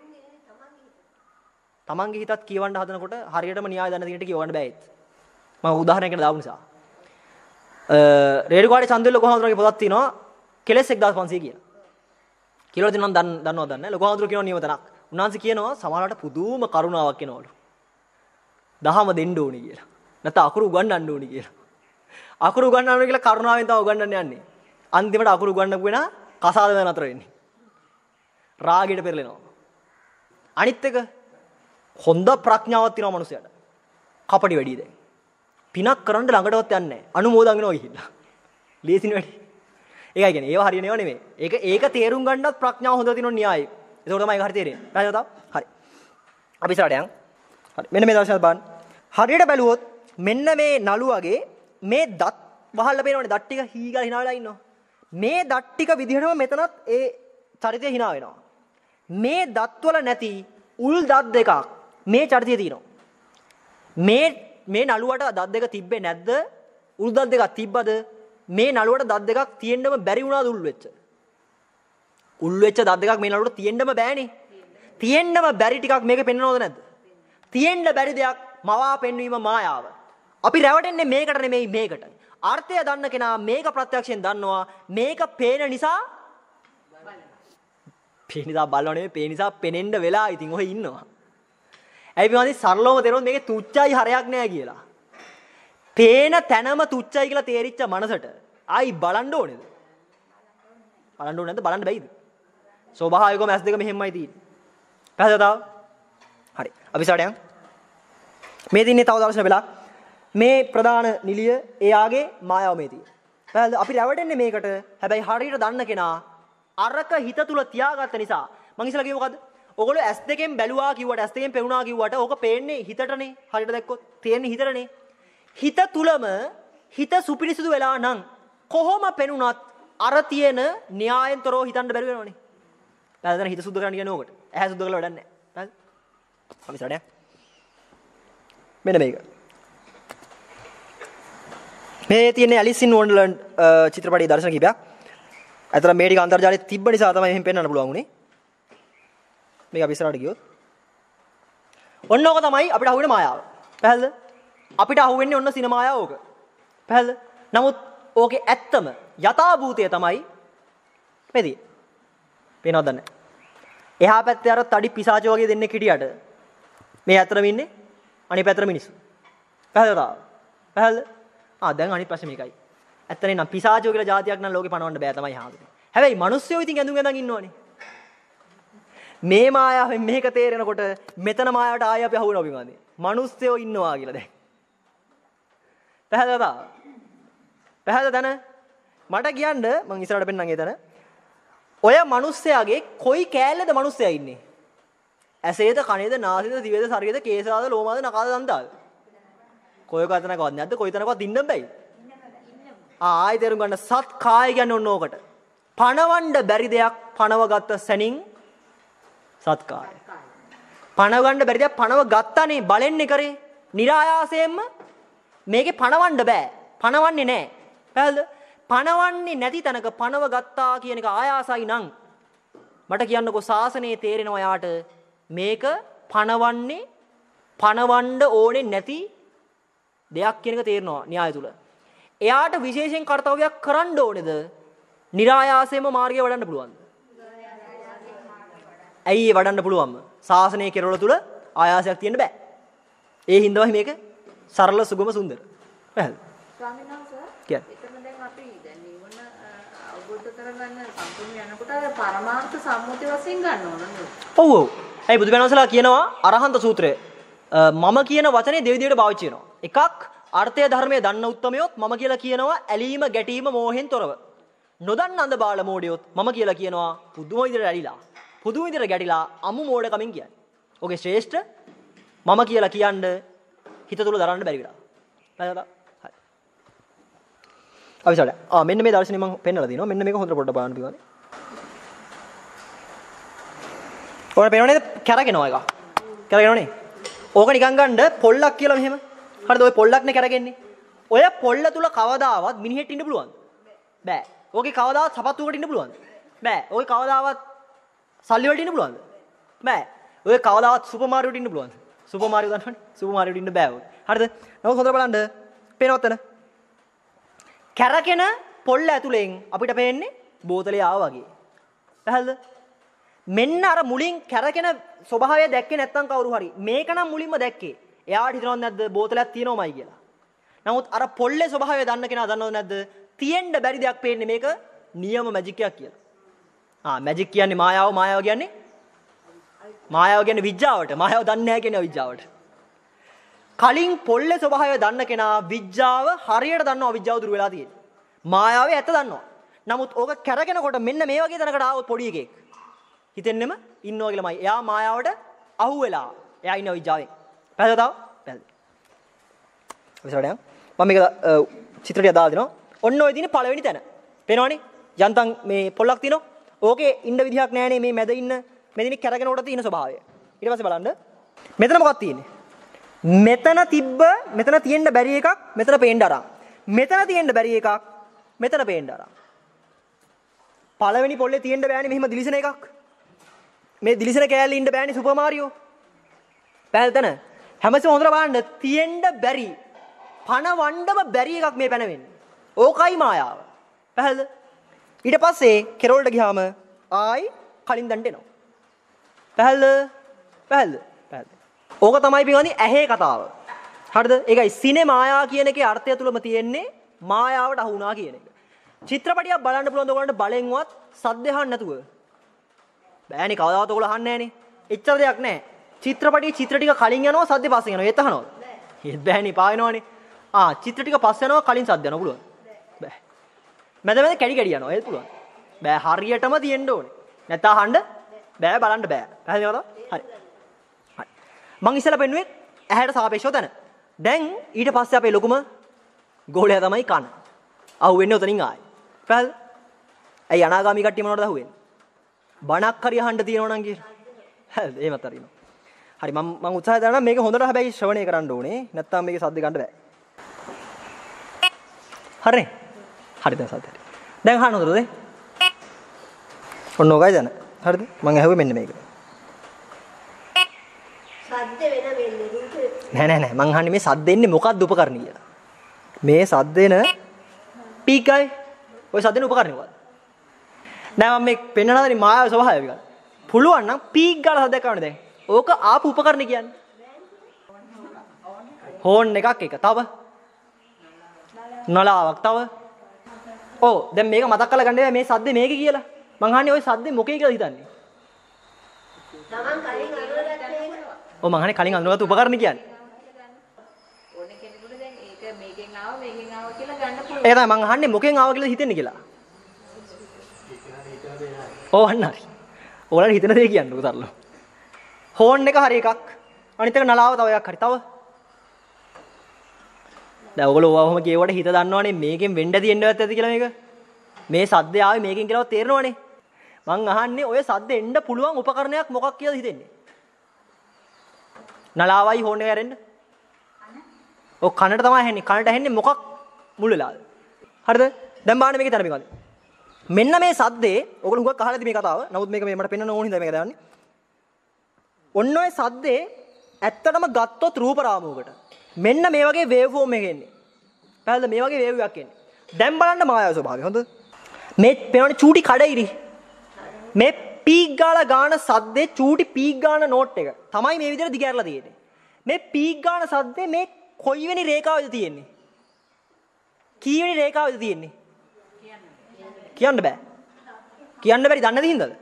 තමන්ගේ හිතත් කියවන්න හදනකොට හරියටම න්‍යාය දන්න දෙයකට කියවන්න බෑ ඒත්. මම උදාහරණයකට දාපු නිසා. අ රේරුකාඩේ චන්දෙල් ලොකුහාමුදුරගේ පොතක් තියෙනවා කෙලස් එක්දාස් පන්සීය කියලා. කියලා දෙනවා නම් දන්නවද දන්නේ නැහැ. ලොකුහාමුදුර කියනවා නියමතනක්. උන්වහන්සේ කියනවා සමහරවිට පුදුම කරුණාවක් එනවලු. දහම දෙන්න ඕනේ කියලා. නැත්නම් අකුරු උගන්වන්න ඕනේ කියලා. අකුරු උගන්වන්න ඕනේ කියලා කරුණාවෙන් තමයි උගන්වන්න යන්නේ. අන්තිමට අකුරු උගන්වපු වෙනා කසාද වෙන අතර වෙන්නේ. රාගයට පෙරලෙනවා. අනිත් එක හොඳ ප්‍රඥාවක් තියෙනවා මනුස්සයාට. කපටි වැඩි දැන්. පිනක් කරන්න ළඟටවත් යන්නේ නැහැ. අනුමෝදන් වෙනවා ගිහිල්ලා. ලේසින වැඩි. ඒකයි කියන්නේ ඒව හරියනේව නෙමෙයි. ඒක ඒක තේරුම් ගන්නත් ප්‍රඥාව හොඳ තියෙනවා න්‍යායයි. ඒක තමයි ඒක හරි තේරෙන්නේ. පැහැදිලිද? හරි. අපි ඉස්සරහට යන්. හරි. මෙන්න මේ දර්ශනය බලන්න. හරියට බැලුවොත් මෙන්න මේ නළුවගේ මේ දත් වහල්ලා පේනවනේ දත් ටික හීගල hina වෙලා ඉන්නවා. මේ දත් ටික විදිහටම මෙතනත් ඒ චරිතය hina වෙනවා. මේ දත් වල නැති උල් දත් දෙකක් මේ චරිතයේ තියෙනවා. මේ මේ නළුවට දත් දෙක තිබ්බේ නැද්ද? උල් දත් දෙකක් තිබ්බද? මේ නළුවට දත් දෙකක් තියෙන්නම බැරි වුණාද උල් වෙච්ච? උල් වෙච්ච දත් දෙකක් මේ නළුවට තියෙන්නම බෑනේ. තියෙන්නම බැරි ටිකක් මේකේ පෙන්වනවද නැද්ද? තියෙන්න බැරි දෙයක් මවා පෙන්වීම මායාව. අපි රැවටෙන්නේ මේකට නෙමෙයි මේකට. අර්ථය දන්න කෙනා මේක ප්‍රත්‍යක්ෂයෙන් දන්නවා. මේක පේන නිසා පේන නිසා බලනවා නෙමෙයි පේන නිසා පෙනෙන්න වෙලා ඉතින් ඔහෙ ඉන්නවා. ඇයි මේ වගේ සරලවම තේරුම් මේකේ තුච්චයි හරයක් නෑ කියලා. පේන තැනම තුච්චයි කියලා තේරිච්ච මනසට ආයි බලන්න ඕනේද? බලන්න ඕනේ නැද්ද? බලන්න බැයිද? ස්වභාවිකවම ඇස් දෙක මෙහෙමයි තියෙන්නේ. පැහැදිලිද? හරි. අපි සාඩයන්. මේ දින්නේ තව දවසක වෙලා මේ ප්‍රධාන නිලිය එයාගේ මායාව මේ තියෙන්නේ. පැහැදිලිද? අපි රැවටෙන්නේ මේකට. හැබැයි හරියට දන්න කෙනා අරක හිත තුල තියාගත්ත නිසා මං ඉස්සලා කිව්ව මොකද්ද? ඔයගොල්ලෝ ඇස් දෙකෙන් බැලුවා කිව්වට ඇස් දෙකෙන් පෙවුනා කිව්වට ඕක පේන්නේ හිතටනේ. හරියට දැක්කොත් තේන්නේ හිතටනේ. හිත තුලම හිත සුපිරිසුදු වෙලා නම් කොහොම පෙනුනත් අර තියෙන න්‍යායෙන්තරෝ හිතන්න බැරි වෙනවනේ. පැහැදිලිද? හිත සුද්ධ කරන්න කියන්නේ ඕකට. ඇහැ සුද්ධ කරලා වැඩක් නැහැ. පැහැදිලිද? අපි සඩයක්. මෙන්න මේක. මේ තියෙන ඇලිස් ඉන් වොන්ඩර්ලන්ඩ් චිත්‍රපටයේ දර්ශන කිහිපයක්. අතන මේ ටික අන්තර්ජාලයේ තිබ්බ නිසා තමයි එහෙම පෙන්වන්න පුළුවන් උනේ. මේක අපි ඉස්සරහට ගියොත්. ඔන්න ඕක තමයි අපිට අහුවෙන මායාව. පැහැදිලිද? අපිට අහුවෙන්නේ ඔන්න සිනමායාව ඕක. පැහැදිලිද? නමුත් ඕකේ ඇත්තම යථාභූතය තමයි මෙදී. පේනවද නැහැ? එහා පැත්තේ අර තඩි පිසාචෝ වගේ දෙන්නෙක් හිටියට මේ ඇතරම ඉන්නේ අනිත් පැත්තට මිනිස්සු. පැහැදිලිද? පැහැදිලිද? ආ දැන් අනිත් ප්‍රශ්නේ මේකයි. ඇත්තනේ නම් පිසාචෝ කියලා જાතියක් නම් ලෝකේ පනවන්න බෑ තමයි හාමුදුරනේ. හැබැයි මිනිස්සුયો ඉතින් ඇඳුම් ඇඳන් ඉන්නවනේ. මේ මායාවෙන් මේක තේරෙනකොට මෙතන මායාවට ආයෙ අපි අහු වෙනවා පින්වත්නි. මිනිස්සුયો ඉන්නවා කියලා දැන්. පැහැදිලිද? පැහැදිලිද නැන? මට කියන්න මං ඉස්සරහට පෙන්නන් ඒ තැන. ඔය මිනිස්සයාගේ කොයි කෑල්ලේද මිනිස්සයා ඉන්නේ? ඇසේද කනේද නාසයේද දිවේද ශරීරයේද කේසාද ලෝමාද නකාද දන්තාද? කොයි කතනකවත් නැද්ද? කොයි තැනකවත් ඉන්න බෑයි. ආයි තේරුම් ගන්න සත් කාය කියන්නේ ඔන්න ඕකට. පණවන්න බැරි දෙයක් පණවගත්ත සැනින් සත් කාය. පණවගන්න බැරි දෙයක් පණව ගත්තානේ බලෙන්නේ කරේ. નિરાයාසයෙන්ම මේකේ පණවන්න බෑ. පණවන්නේ නැහැ. පැහැදිලිද? පණවන්නේ නැති තැනක පණව ගත්තා කියන එක ආයාසයි නම් මට කියන්නකෝ සාසනයේ තේරෙනවා යාට මේක පණවන්නේ පණවන්න ඕනේ නැති දෙයක් කියන එක තේරෙනවා න්‍යාය තුල. එයාට විශේෂයෙන් කාර්යයක් කරන්න ඕනේද? નિરાයාසයෙන්ම මාර්ගය වඩන්න පුළුවන්ද? ඇයි ඒ වඩන්න පුළුවන්ම? සාසනයේ කෙරවල තුල ආයාසයක් තියෙන්න බෑ. ඒ හින්දායි මේක සරල සුගම සුන්දර. පැහැදිලි. ස්වාමීන් වහන්සේ කියන්නේ. එතන දැන් අපි දැන් නිවන අවබෝධ කරගන්න සම්පූර්ණ යනකොට අර පරමාර්ථ සම්මුති වශයෙන් ගන්න ඕන නේද? ඔව් ඔව්. ඒ බුදුබණ වහන්සේලා කියනවා අරහන්ත සූත්‍රය මම කියන වචනේ දෙවි දෙවියට පාවිච්චි කරනවා. එකක් අර්ථය ධර්මයේ දන්න උත්තමයොත් මම කියලා කියනවා ඇලීම ගැටීම මෝහෙන් තොරව. නොදන්න අඳ බාල මෝඩයොත් මම කියලා කියනවා පුදුම විදිහට ඇලිලා. පුදුම විදිහට ගැටිලා අමු මෝඩ කමින් කියන්නේ. ඔගේ ශ්‍රේෂ්ඨ මම කියලා කියන්න හිත තුල දරන්න බැරි වෙලා. හරි. අවිසඩ. ආ මෙන්න මේ දර්ශනේ මම පෙන්නලා දිනවා. මෙන්න මේක හොඳට පොඩ්ඩක් බලන්න පිළිගන්න. ඔයාලා පේනවනේ කැරගෙනවා එක. කැරගෙනවනේ. ඕක නිකන් ගන්න පොල්ලක් කියලා මෙහෙම. හරිද? ඔය පොල්ලක්නේ කැරගෙන්නේ. ඔය පොල්ල තුල කවදාවත් මිනිහෙක් ඉන්න පුළුවන්ද? බෑ. ඕකේ කවදාවත් සපත්තුවකට ඉන්න පුළුවන්ද? බෑ. ඕකේ කවදාවත් සල්ලි වලට ඉන්න පුළුවන්ද? බෑ. ඔය කවදාවත් සුපර් මාරියෝට ඉන්න පුළුවන්ද? සුපර් මාරියෝ දන්නවනේ. සුපර් මාරියෝට ඉන්න බෑ ඔය. හරිද? නමුත් හොඳට බලන්න. පේනවද එතන? කැරකෙන පොල්ල ඇතුලෙන් අපිට පේන්නේ බෝතලේ ආවා වගේ. පැහැදිලිද? මෙන්න අර මුලින් කැරකෙන ස්වභාවය දැක්කේ නැත්නම් කවුරු හරි මේක නම් මුලින්ම දැක්කේ. එයාට හිතනවද නැද්ද බෝතලයක් තියෙනවමයි කියලා. නමුත් අර පොල්ලේ ස්වභාවය දන්න කෙනා දන්නවද නැද්ද? තියෙන්න බැරි දෙයක් පේන්නේ මේක නියම මැජික් එකක් කියලා. ආ මැජික් කියන්නේ මායාව මායාව කියන්නේ මායාව කියන්නේ විද්‍යාවට. මායාව දන්නේ නැහැ කියන විද්‍යාවට. කලින් පොල්ලේ ස්වභාවය දන්න කෙනා විද්‍යාව හරියට දන්නවා විද්‍යාව දුර වෙලා තියෙන්නේ. මායාවේ ඇත්ත දන්නවා. නමුත් ඕක කැරගෙනකොට මෙන්න මේ වගේ තැනකට ආවොත් පොඩි එකෙක් හිතෙන්නෙම ඉන්නවා කියලාමයි. එයා මායාවට අහු වෙලා. එයා ඉන්නවා විද්‍යාවෙන්. පැහැදිලිද? පැහැදිලි. විසරණයක්. මම මේක චිත්‍රය දාලා දෙනවා. ඔන්න ඔය දිනේ පළවෙනි තැන. පේනවනේ? යන්තම් මේ පොල්ලක් තියෙනවා. ඕකේ ඉන්න විදිහක් නැහැනේ මේ මැද ඉන්න මෙදිනේ කැරගෙනකොට තියෙන ස්වභාවය. ඊට පස්සේ බලන්න. මෙතන මොකක්ද තියෙන්නේ? මෙතන තිබ්බ මෙතන තියෙන්න බැරි එකක් මෙතන පේන්න අරන්. මෙතන තියෙන්න බැරි එකක් මෙතන පේන්න අරන්. පළවෙනි පොල්ලේ තියෙන්න බෑනේ මෙහෙම දිලිසෙන එකක්. මේ දිලිසෙන කෑල්ලේ ඉන්න බෑනේ සුපර් මාරියෝ. පැහැදිලිද? හැමසෙම හොඳට බලන්න තියෙන්න බැරි පණවන්නම බැරි එකක් මේ පැනවෙන්නේ. ඕකයි මායාව. පැහැදිලිද? ඊට පස්සේ කෙරවලට ගියාම ආයි කලින් දණ්ඩ එනවා. පැහැදිලිද? පැහැදිලිද? පැහැදිලි. ඕක තමයි පිටවන්නේ ඇහි කතාව. හරිද? ඒකයි සිනමායා කියන එකේ අර්ථය තුලම තියෙන්නේ මායාවට අහු වුණා කියන එක. චිත්‍රපටියක් බලන්න පුළුවන් ද ඔයගොල්ලන්ට බලෙන්වත් සද්ද අහන්න නැතුව? බෑනේ කවදාවත් ඔයගොල්ලෝ අහන්නේ නැහනේ. එච්චර දෙයක් නැහැ. චිත්‍රපටියේ චිත්‍ර ටික කලින් යනවා සද්ද පස්සේ යනවා. ඒත් අහනවද? ඒත් බෑනේ පාවෙනවනේ. ආ චිත්‍ර ටික පස්සේ යනවා කලින් සද්ද යනවා පුළුවන්. බෑ. මැද මැද කැඩි කැඩි යනවා. ඒත් පුළුවන්. බෑ හරියටම තියෙන්න ඕනේ. නැත්නම් අහන්න බෑ බලන්න බෑ. පැහැදිලිවද? හරි. හරි. මං ඉස්සෙල්ලා පෙන්නුවේ ඇහැට සාපේක්ෂව තන. දැන් ඊට පස්සේ අපේ ලොකුම ගෝලයා තමයි කන. අහුවෙන්නේ උතනින් ආයි. පැහැදිලිද? ඇයි අනාගාමී කට්ටිය මොනවටද අහුවෙන්නේ? බණක් හරි අහන්න තියෙනවා නම් කියලා. හරිද? එහෙමත් හරිනවා. හරි මම මම උත්සාහය දරනවා මේක හොඳට හැබැයි ශ්‍රවණය කරන්න ඕනේ. නැත්නම් මේකේ සද්ද ගන්න බෑ. හරිනේ? හරි දැන් සද්ද හරි. දැන් අහන්න හොඳද? ඔන්න ඔකයි දැන්. හරිද? මම ඇහුවේ මෙන්න මේක. සද්ද වෙන වෙන්නේ රූපේ. නෑ නෑ නෑ මං අහන්නේ මේ සද්ද එන්නේ මොකක්ද උපකරණ කියලා. මේ සද්ද එන පීකයි. ඔය සද්ද එන උපකරණ මොකක්ද? නෑ මම මේ පෙන්නන හදන්නේ මායාවේ ස්වභාවය කියලා. පුළුවන් නම් පීක් ගාලා සද්දයක් කරන්න දැන්. ඕක ආපු උපකරණ කියන්නේ. හෝන් එකක් එක. තව නලාවක් තව. ඔව් දැන් මේක මතක් කරලා ගන්න මේ සද්දේ මේකේ කියලා. මං අහන්නේ ওই සද්දේ මොකේ කියලා හිතන්නේ. Taman කලින් අඳුරගත්තේ ඒක. ඔව් මං අහන්නේ කලින් අඳුනගත්තු උපකරණ කියන්නේ. ඕනේ කෙනෙකුට දැන් ඒක මේකෙන් ආව මේකෙන් ආව කියලා ගන්න පුළුවන්. ඒක තමයි මං අහන්නේ මොකෙන් ආව කියලා හිතෙන්නේ කියලා. ඔව් අන්න හරි. ඕගොල්ලෝ හිතන දේ කියන්නකෝ තරලෝ. හෝන් එක හරි එකක්. අනිත් එක නලාව තව එකක් හරි. තව. දැන් ඔයගොල්ලෝ ඔවම කියවට හිත දන්නවනේ මේකෙන් වෙන්න තියෙන්නවත් ඇති කියලා මේක. මේ සද්දය ආවේ මේකෙන් කියලාවත් තේරෙනවනේ. මං අහන්නේ ඔය සද්ද එන්න පුළුවන් උපකරණයක් මොකක් කියලාද හිතෙන්නේ? නලාවයි හෝන් එක ඇරෙන්න. ඔය කනට තමයි ඇහෙන්නේ. කනට ඇහෙන්නේ මොකක් මුල් වෙලාද? හරිද? දැන් බලන්න මේකේ තන මේකද? මෙන්න මේ සද්දේ ඔයගොල්ලෝ හුඟක් අහලා ඇති මේ කතාව. නමුත් මේක මේ මට පෙන්වන්න ඕන හින්දා මේක දාන්නේ. ඔන්න ඔය සද්දේ ඇත්තටම ගත්තොත් රූප රාමුවකට මෙන්න මේ වගේ වේව් ෆෝම් එකක් එන්නේ. පැහැදිලිද? මේ වගේ වේව් එකක් එන්නේ. දැන් බලන්න මායාව ස්වභාවය. හොඳද? මේ පේනවනේ චූටි කඩයිරි. මේ පීක් ගාලා ගාන සද්දේ චූටි පීක් ගාන නෝට් එක තමයි මේ විදිහට දිගහැරලා තියෙන්නේ. මේ පීක් ගාන සද්දේ මේ කොයි වෙනි රේඛාවේද තියෙන්නේ? කී වෙනි රේඛාවේද තියෙන්නේ? කියන්න බෑ. කියන්න බැරි දන්නේ නැති හින්දාද?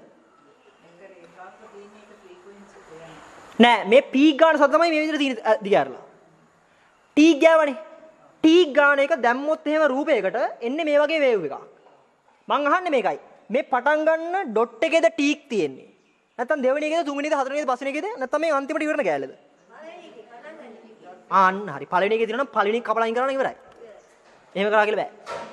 නෑ මේ පීක් ගාන සද්ද තමයි මේ විදිහට තියෙන්නේ දිගහැරලා. ටීක් ගෑවනේ. ටීක් ගාන එක දැම්මොත් එහෙම රූපයකට එන්නේ මේ වගේ වේව් එකක්. මං අහන්නේ මේකයි. මේ පටන් ගන්න ඩොට් එකේද ටීක් තියෙන්නේ? නැත්නම් දෙවෙනි එකේද තුන්වෙනි එකේද හතරවෙනි එකේද පස්වෙනි එකේද නැත්නම් මේ අන්තිමට ඉවරන කෑල්ලද? ආන්න හරි. පළවෙනි එකේ තියෙනවා නම් පළවෙනි එක කපලා අයින් කරන්න ඉවරයි. එහෙම කරා කියලා බෑ.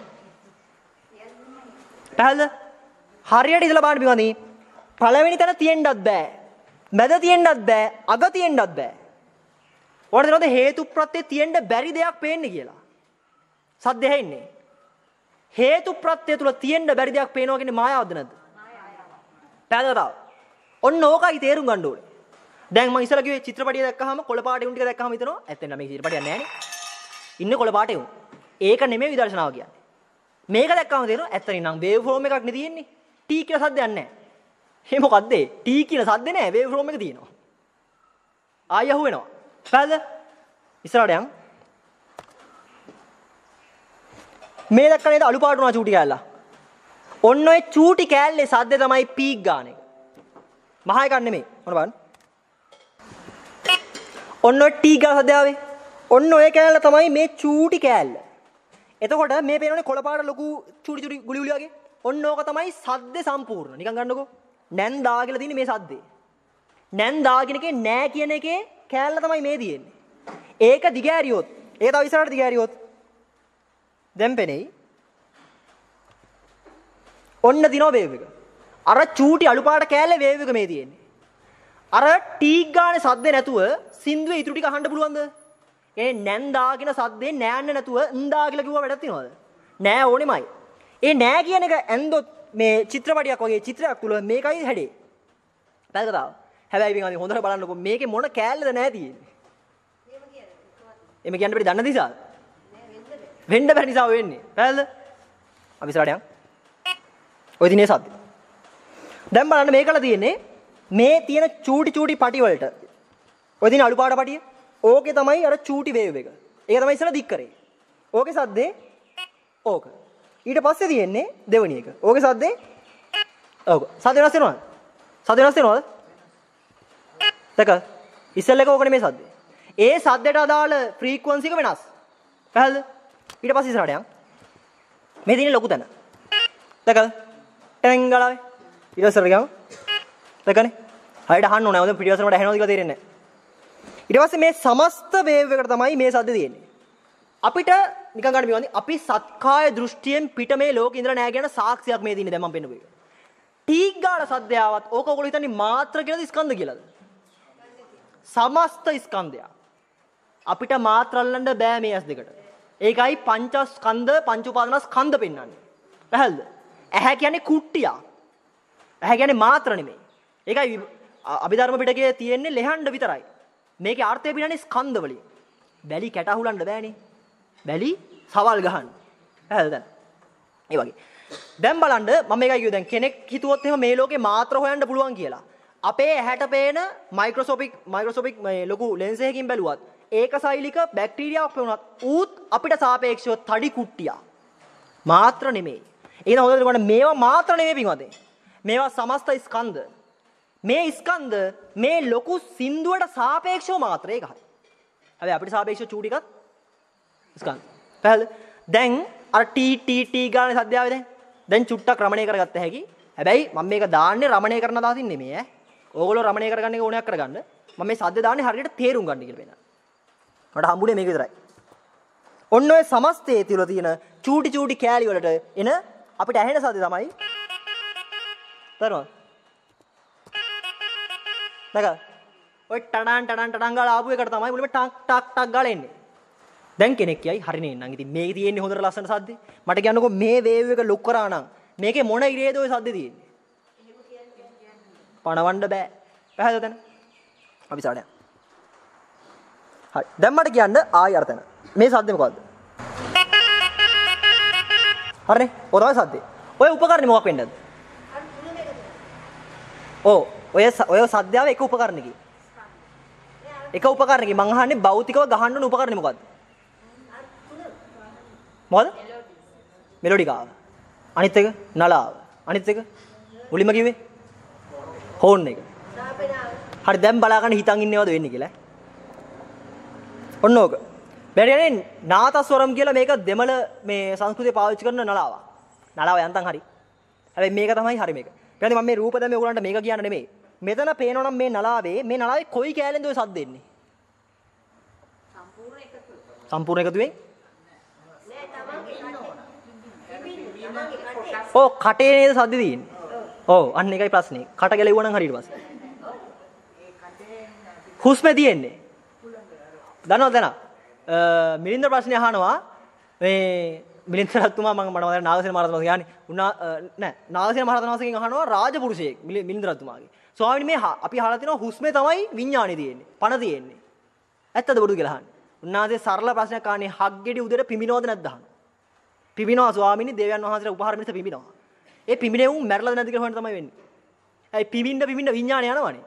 පැහැදිලිද? හරියට ඉඳලා බලන්න පිටවනි. පළවෙනි තැන තියෙන්නත් බෑ. මැද තියෙන්නත් බෑ. අග තියෙන්නත් බෑ. ඔයාලට තේරෙනවද හේතු ප්‍රත්‍ය තියෙන්න බැරි දෙයක් පේන්නේ කියලා? සද්ද ඇහෙන්නේ. හේතු ප්‍රත්‍ය තුල තියෙන්න බැරි දෙයක් පේනවා කියන්නේ මායාවද නැද්ද? මායාව. ඔන්න ඕකයි තේරුම් ගන්න ඕනේ. දැන් මම ඉස්සලා කිව්වේ චිත්‍රපටිය දැක්කහම කොළ පාට උන් ටික දැක්කහම හිතනවා ඇත්තෙන් මේක චිත්‍රපටියක් නෑනේ. ඉන්නේ කොළ පාටේ උන්. ඒක නෙමෙයි විදර්ශනාව කියන්නේ. මේක දැක්කම තේරෙනවා ඇත්තෙන් නම් වේව් ෆෝම් එකක් නේ තියෙන්නේ. ටී කියලා සද්දයක් නෑ. ඒ මොකද්ද? ටී කියන සද්දේ නෑ වේව් ෆෝම් එක තියෙනවා. ආය අහුවෙනවා. පැහැදිලිද? ඉස්සරහට යන්. මේ දැක්ක නේද අලු පාට උනා චූටි කෑල්ල. ඔන්න ඔය චූටි කෑල්ලේ සද්දේ තමයි පීක් ගාන එක. මහා එකක් නෙමෙයි. මොන බලන්න. ඔන්න ඔය ටී ගාන සද්ද ආවේ. ඔන්න ඔය කෑල්ල තමයි මේ චූටි කෑල්ල. එතකොට මේ පේනවනේ කොළ පාට ලොකු චූටි චූටි ගුලි ගුලි වගේ. ඔන්න ඕක තමයි සද්දේ සම්පූර්ණ. නිකන් ගන්නකො. නැන්දා කියලා තියෙන්නේ මේ සද්දේ. නැන්දා කියන එකේ නෑ කියන එකේ කෑල්ල තමයි මේ තියෙන්නේ. ඒක දිගෑරියොත්, ඒක තව ඉස්සරහට දිගෑරියොත් දැන් පෙනෙයි. ඔන්න දිනෝ වේව් එක. අර චූටි අලු පාට කෑල්ලේ වේව් එක මේ තියෙන්නේ. අර ටීක් ගානේ සද්දේ නැතුව සින්දුවේ ඉතුරු ටික අහන්න පුළුවන්ද? ඒ නැන්දා කියන සද්දේ නෑන්නේ නැතුව න්දා කියලා කිව්ව වැඩක් තියනවද? නෑ ඕනෙමයි. ඒ නෑ කියන එක ඇන්දොත් මේ චිත්‍රපටියක් වගේ චිත්‍රයක් තුල මේකයි හැඩේ. පැහැදිලිද? හැබැයි ඉතින් අද හොඳට බලන්නකො මේකේ මොන කෑල්ලද නෑ තියෙන්නේ. එහෙම කියන්න බැරි දන්න නිසාද? වෙන්න බැරි නිසා වෙන්නේ. පැහැදිලිද? අපි ඉස්සරහට යන්. ඔය දිනේ සද්ද. දැන් බලන්න මේකලා තියෙන්නේ මේ තියෙන චූටි චූටි පටි වලට. ඔය දිනේ අලු පාට පටිය. ඕකේ තමයි අර චූටි වේව් එක. ඒක තමයි ඉස්සර දික් කරේ. ඕකේ සද්දේ ඕක. ඊට පස්සේ තියෙන්නේ දෙවෙනි එක. ඕකේ සද්දේ ඕක. සද්ද වෙනස් වෙනවද? සද්ද වෙනස් වෙනවද? දැක ඉස්සෙල්ල එක ඕක නෙමෙයි සද්දේ. ඒ සද්දයට අදාළ ෆ්‍රීකවන්සි එක වෙනස්. පැහැදිලිද? ඊට පස්සේ ඉස්සරහට යන්. මේ තියෙන ලොකු තැන. දැකද? ටෙන් ගාලාවේ. ඊට පස්සේ ගියාම දැකනේ. හරියට අහන්න ඕනේ. මොකද පිටිවසර මට ඇහෙනවද කියලා තේරෙන්නේ නැහැ. ඊට පස්සේ මේ සමස්ත වේව් එකට තමයි මේ සද්ද තියෙන්නේ. අපිට නිකන් ගන්න බිවන්නේ අපි සත්කාය දෘෂ්ටියෙන් පිට මේ ලෝකේ ඉඳලා නැහැ කියන සාක්ෂියක් මේ දින්නේ දැන් මම පෙන්නපු එක. ටීක් ගාලා සද්දයාවත් ඕක ඔයගොල්ලෝ හිතන්නේ මාත්‍ර කියලාද ස්කන්ධ කියලාද? සමස්ත ස්කන්ධය. අපිට මාත්‍ර අල්ලන්න බෑ මේ ඇස් දෙකට. ඒකයි පංචස්කන්ධ පංච උපාදානස්කන්ධ පෙන්වන්නේ. පැහැදිලිද? ඇහැ කියන්නේ කුට්ටියක්. ඇහැ කියන්නේ මාත්‍ර නෙමෙයි. ඒකයි අභිධර්ම පිටකයේ තියෙන්නේ ලෙහඬ විතරයි. මේකේ අර්ථය පිටන්නේ ස්කන්ධ වලින්. බැලි කැට අහුලන්න බෑනේ. බැලි සවල් ගහන්න. පැහැදිලිද? ඒ වගේ. දැන් බලන්න මම මේකයි කිව්වේ දැන් කෙනෙක් හිතුවොත් එහෙම මේ ලෝකේ මාත්‍ර හොයන්න පුළුවන් කියලා. අපේ ඇහැට පේන මයික්‍රොස්කෝපික් මයික්‍රොස්කෝපික් මේ ලොකු ලෙන්ස් එකකින් බැලුවත් ඒකසෛලික බැක්ටීරියාවක් වුණත් ඌත් අපිට සාපේක්ෂව තඩි කුට්ටියක්. මාත්‍ර නෙමෙයි. ඒක හොඳට බලන්න මේවා මාත්‍ර නෙමෙයි පින්වත්නි. මේවා සමස්ත ස්කන්ධ. මේ ස්කන්ධ මේ ලොකු සින්දුවට සාපේක්ෂව මාත්‍ර ඒක හරි. හැබැයි අපිට සාපේක්ෂව චූටිකත් ස්කන්ධ. පැහැදිලිද? දැන් අර ටී ටී ටී ගානේ සද්දාවේ දැන්. දැන් චුට්ටක් රමණය කරගත්ත හැකි. හැබැයි මම මේක දාන්නේ රමණය කරන අදහසින් නෙමෙයි ඈ. ඕගොල්ලෝ රමණීය කරගන්න එක ඕනයක් කරගන්න. මම මේ සද්ද දාන්නේ හරියට තේරුම් ගන්න කියලා වෙනවා. මට හම්බුනේ මේක විතරයි. ඔන්න ඔය සමස්තයේ තුල තියෙන චූටි චූටි කෑලි වලට එන අපිට ඇහෙන සද්ද තමයි තේරුණාද? නේද? ඔය ටඩන් ටඩන් ටඩන් ගාලා ආපු එකට තමයි මුලින්ම ටක් ටක් ටක් ගාලා එන්නේ. දැන් කෙනෙක් කියයි හරිනේ නං. ඉතින් මේකේ තියෙන්නේ හොඳට ලස්සන සද්දේ. මට කියන්නකෝ මේ වේව් එක ලොක් කරා නම් මේකේ මොන ඉරේද ඔය සද්දේ තියෙන්නේ? පණවන්න බෑ. පැහැදිලිද දැන්? අපි සාඩයක්. හරි. දැන් මට කියන්න ආයි අර තැන. මේ සද්දේ මොකද්ද? හරිනේ. ඔය තමයි සද්දේ. ඔය උපකරණේ මොකක් වෙන්නද? ඔව්. ඔය ඔය සද්දාව එක උපකරණකේ. එක උපකරණකේ මං අහන්නේ භෞතිකව ගහන්න උන උපකරණේ මොකද්ද? මොකද? මෙලොඩිකාව. අනිත් එක නලාව. අනිත් එක මුලින්ම කිව්වේ හෝන් එක. හරි දැන් බලාගන්න හිතන් ඉන්නවද වෙන්නේ කියලා. ඔන්න ඕක. බැරියනේ නාතස්වරම් කියලා මේක දෙමළ මේ සංස්කෘතිය පාවිච්චි කරන නලාව. නලාව යන්තම් හරි. හැබැයි මේක තමයි හරි මේක. ඊළඟට මම මේ රූප දැන් මේ ඔයගලන්ට මේක කියන්න නෙමෙයි. මෙතන පේනවනම් මේ නලාවේ මේ නලාවේ කොයි කෑල්ලෙන්ද ඔය සද්ද එන්නේ? සම්පූර්ණ එකතු. සම්පූර්ණ එකතුවෙන්? ඔව් කටේ නේද සද්ද තියෙන්නේ? ඔව් අන්න එකයි ප්‍රශ්නේ. කට ගැලෙවුවා නම් හරි ඊට පස්සේ. හුස්මේ තියෙන්නේ. දන්නවද දැන්? මිලින්ද ප්‍රශ්නේ අහනවා මේ මිලින්දරතුමා මම මට මතකයි නාගසේන මහරහතන් කියන්නේ උනා නෑ නාගසේන මහරහතන් වහන්සේගෙන් අහනවා රාජපුරුෂයෙක් මිලින්දරතුමාගේ. ස්වාමීනි මේ අපි අහලා තිනවා හුස්මේ තමයි විඥානේ තියෙන්නේ. පණ තියෙන්නේ. ඇත්තද බොරුද කියලා අහන්නේ. උන්වහන්සේ සරල ප්‍රශ්නයක් අහන්නේ හග්ගෙඩි උදේට පිඹිනවද නැද්ද අහන්නේ. පිඹිනවා ස්වාමීනි දේවයන් වහන්සේලා උපහාර මිනිස්ස පිඹිනවා. ඒ පිඹිනේ උන් මැරලාද නැද්ද කියලා හොයන්න තමයි වෙන්නේ. ඇයි පිඹින්න පිඹින්න විඥානේ යනවනේ.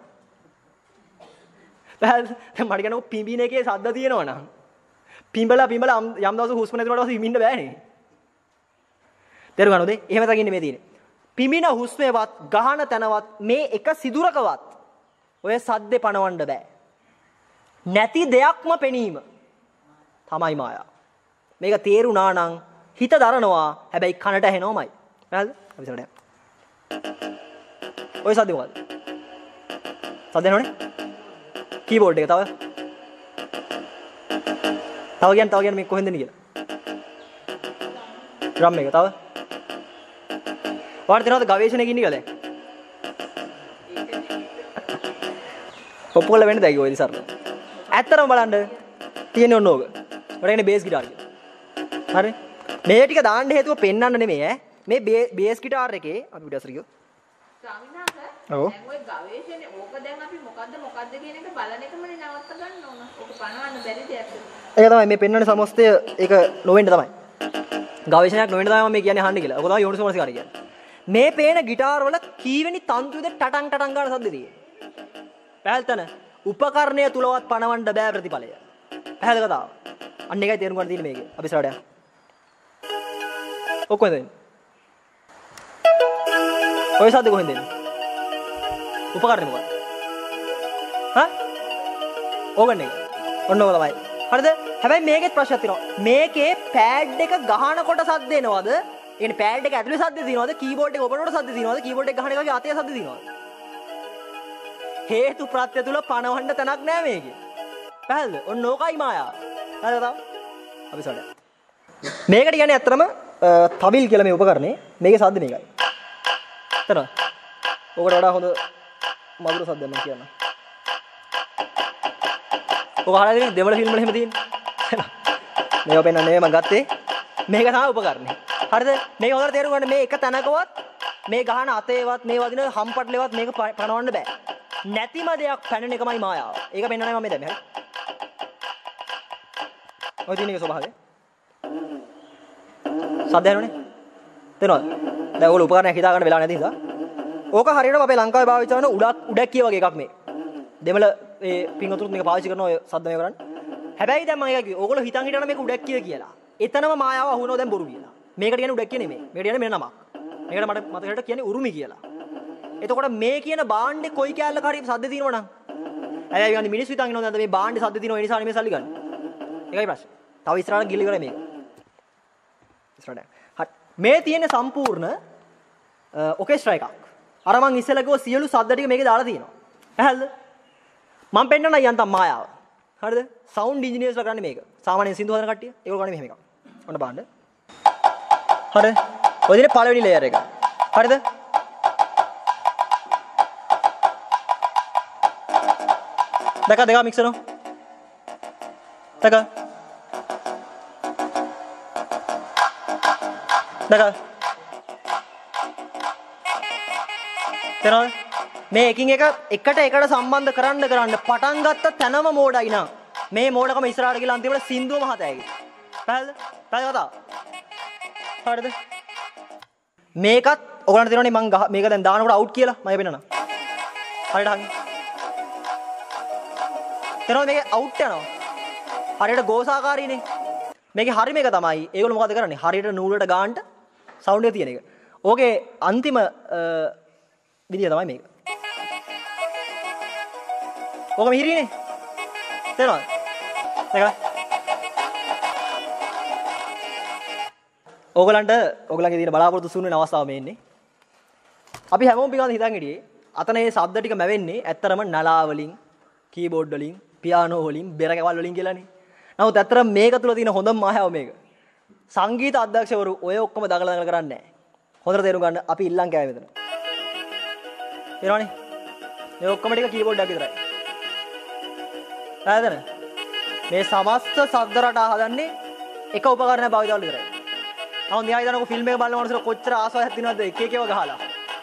දැන් මට කියනකො පිඹින එකේ සද්ද තියෙනවා නම් පිඹලා පිඹලා යම් දවසක හුස්ම නැතුනට පස්සේ පිඹින්න බෑනේ. තේරුම් ගන්නවද? එහෙම තකින්නේ මේ තියෙන්නේ. පිඹින හුස්මේවත් ගහන තැනවත් මේ එක සිදුරකවත් ඔය සද්දේ පණවන්න බෑ. නැති දෙයක්ම පෙනීම තමයි මායාව. මේක තේරුණා නම් හිත දරනවා හැබැයි කනට ඇහෙනවමයි. හරිද? අපි ඉස්සරහට යමු. ඔය සද්දේ මොකද්ද? සද්ද එනවනේ. කීබෝඩ් එක තව. තව කියන්න තව කියන්න මේ කොහෙන්ද එන්නේ කියලා. ඩ්‍රම් එක තව. වාට දෙනවද ගවේෂණයක ඉන්නේ කියලා දැන්? ඔප්පු කරලා වෙන්නේ දැන් ඔය ඉතින් ඇත්තටම බලන්න තියෙන්නේ ඔන්න ඕක. ඔය කියන්නේ බේස් ගිටාර කියලා. හරි? මේ ටික දාන්න හේතුව පෙන්වන්න නෙමෙයි ඈ. මේ බේස් ගිටාර එකේ අපි විඩියෝස් රියෝ. ස්වාමීන් වහන්සේ ඔව්. දැන් ඔය ගවේෂණේ ඕක දැන් අපි මොකද්ද මොකද්ද කියන එක බලන එකමනේ නවත්ත ගන්න ඕන. ඕක පණවන්න බැරි දෙයක්. ඒක තමයි මේ පෙන්වන්නේ සමස්තය ඒක නොවෙන්න තමයි. ගවේෂණයක් නොවෙන්න තමයි මම මේ කියන්නේ අහන්න කියලා. ඔක තමයි යෝනිසෝමනසිකාරය කියන්නේ. මේ පේන ගිටාර වල කීවෙනි තන්තුවේද ටටන් ටටන් ගන්න සද්ද තියෙන්නේ. පැහැදිලිද? උපකරණය තුලවත් පණවන්න බෑ ප්‍රතිඵලය. පැහැදිලි කතාව. අන්න එකයි තේරුම් ගන්න තියෙන්නේ මේකේ. අපි ඉස්සරහට යමු. ඔක කොහෙන්ද එන්නේ? ඔය සද්ද කොහෙන්ද එන්නේ? උපකරණය මොකක්ද? හා? ඕගන් එක. ඔන්න ඔක තමයි. හරිද? හැබැයි මේකෙත් ප්‍රශ්නයක් තියෙනවා. මේකේ පෑඩ් එක ගහනකොට සද්ද එනවද? ඒ කියන්නේ පෑඩ් එක ඇතුලේ සද්ද තියෙනවද? කීබෝඩ් එක ඔබනකොට සද්ද තියෙනවද? කීබෝඩ් එක ගහන එකගේ අතේ සද්ද තියෙනවද? හේතු ප්‍රත්‍ය තුල පණවන්න තැනක් නෑ මේකේ. පැහැදිලිද? ඔන්න ඕකයි මායාව. හරිද? අපි සඩ. මේකට කියන්නේ ඇත්තටම තවිල් කියලා මේ උපකරණේ. මේකේ සද්ද මේකයි. හරිද? ඕකට වඩා හොඳ මధుර සද්දයක් මම කියන්නම්. ඔක අහලා තියෙන්නේ දෙමළ ෆිල්ම් වල එහෙම තියෙන්නේ. මේවා පෙන්නන්නේ මම ගත්තේ. මේක තමයි උපකරණේ. හරිද? මේක හොඳට තේරුම් ගන්න මේ එක තැනකවත් මේ ගහන අතේවත් මේ වදින හම්පට්ලේවත් මේක පණවන්න බෑ. නැතිම දෙයක් පැනන එකමයි මායාව. ඒක පෙන්නන්නේ මම දැන්. හරි. ඔය තියෙන එක ස්වභාවය. සද්ද ඇහෙනවනේ. තේරෙනවද? දැන් ඔයගොල්ලෝ උපකරණයක් හිතා ගන්න වෙලා නැති නිසා. ඕක හරියටම අපේ ලංකාවේ භාවිත කරන උඩක් උඩැක්කිය වගේ එකක් මේ. දෙමළ ඒ පින්වතුන්ත් මේක පාවිච්චි කරන ඔය සද්ද මේ කරන්නේ. හැබැයි දැන් මම ඒක කිව්වා. ඕගොල්ලෝ හිතන් හිටන මේක උඩැක්කිය කියලා. එතනම මායාව අහුවෙනවා දැන් බොරු කියලා. මේකට කියන්නේ උඩැක්කිය නෙමෙයි. මේකට කියන්නේ මෙන්න නමක්. මේකට මට මතකයට කියන්නේ උරුමි කියලා. එතකොට මේ කියන බාණ්ඩේ කොයි කැලලක හරි සද්ද තියෙනවනම් හැබැයි ගන්නේ මිනිස්සු හිතන් ඉන්නවද මේ බාණ්ඩේ සද්ද තියෙනව ඒ නිසා නෙමෙයි සල්ලි ගන්න. ඒකයි ප්‍රශ්නේ. තව ඉස්සරහට ගිහලා ඉවරයි මේක. ඉස්සරහට. හරි. මේ තියෙන සම්පූර්ණ ඔකෙස්ට්‍රා එකක්. අර මං ඉස්සෙල්ලා කිව්ව සියලු සද්ද ටික මේකේ දාලා තියෙනවා. පැහැදිලිද? මම පෙන්නන යන්තම් මායාව. හරිද? සවුන්ඩ් ඉන්ජිනියර්ස්ලා කරන්නේ මේක. සාමාන්‍යයෙන් සින්දු හදන කට්ටිය ඒගොල්ලෝ කරන්නේ මෙහෙම එකක්. ඔන්න බලන්න. හරිද? ඔය දිනේ පළවෙනි ලේයර් එක. හරිද? දැක දෙක මික්ස් කරනවා. දැක. දැක. තේරෙනවද? මේ එකින් එක එකට එකට සම්බන්ධ කරන්න කරන්න පටන් ගත්ත තැනම මෝඩයි නා. මේ මෝඩකම ඉස්සරහට ගිහලා අන්තිමට සින්දුව මහතෑගේ. පැහැදිලිද? පැහැදිලි කතාව. හරිද? මේකත් ඔයගලන්ට තේරෙනවනේ මං මේක දැන් දානකොට අවුට් කියලා මම පෙන්නනවා. හරියට හංගි. තේරෙනවද මේක අවුට් යනවා. හරියට ගෝසාකාරීනේ. මේකේ හරි මේක තමයි. ඒගොල්ලෝ මොකද කරන්නේ? හරියට නූලට ගාන්න සවුන්ඩ් එක තියෙන එක. ඕකේ අන්තිම විදිය තමයි මේක. ඕක මිහිරිනේ. තේරෙනවද? ඒක. ඕගලන්ට ඕගලන්ගේ තියෙන බලාපොරොත්තු සුන් වෙන අවස්ථාව මේ ඉන්නේ. අපි හැමෝම පිටාද හිතන් හිටියේ අතන මේ ශබ්ද ටික මැවෙන්නේ ඇත්තරම නලා වලින්, කීබෝඩ් වලින්, පියානෝ වලින්, බෙර කැවල් වලින් කියලානේ. නමුත් ඇත්තරම මේක තුල තියෙන හොඳම මායාව මේක. සංගීත අධ්‍යක්ෂකවරු ඔය ඔක්කොම දඟල දඟල කරන්නේ නැහැ. හොඳට තේරුම් ගන්න අපි ඉල්ලන් කෑවේ මෙතන. තේරෙනවනේ? මේ ඔක්කොම ටික කීබෝඩ් එකක් විතරයි. හරිද? මේ සමස්ත ශබ්ද රටා හදන්නේ එක උපකරණයක් භාවිත කරලා විතරයි. නමුත් මෙයා හිතනකො ෆිල්ම් එක බලන මොනසර කොච්චර ආසාවක් තියෙනවද එක එකව ගහලා.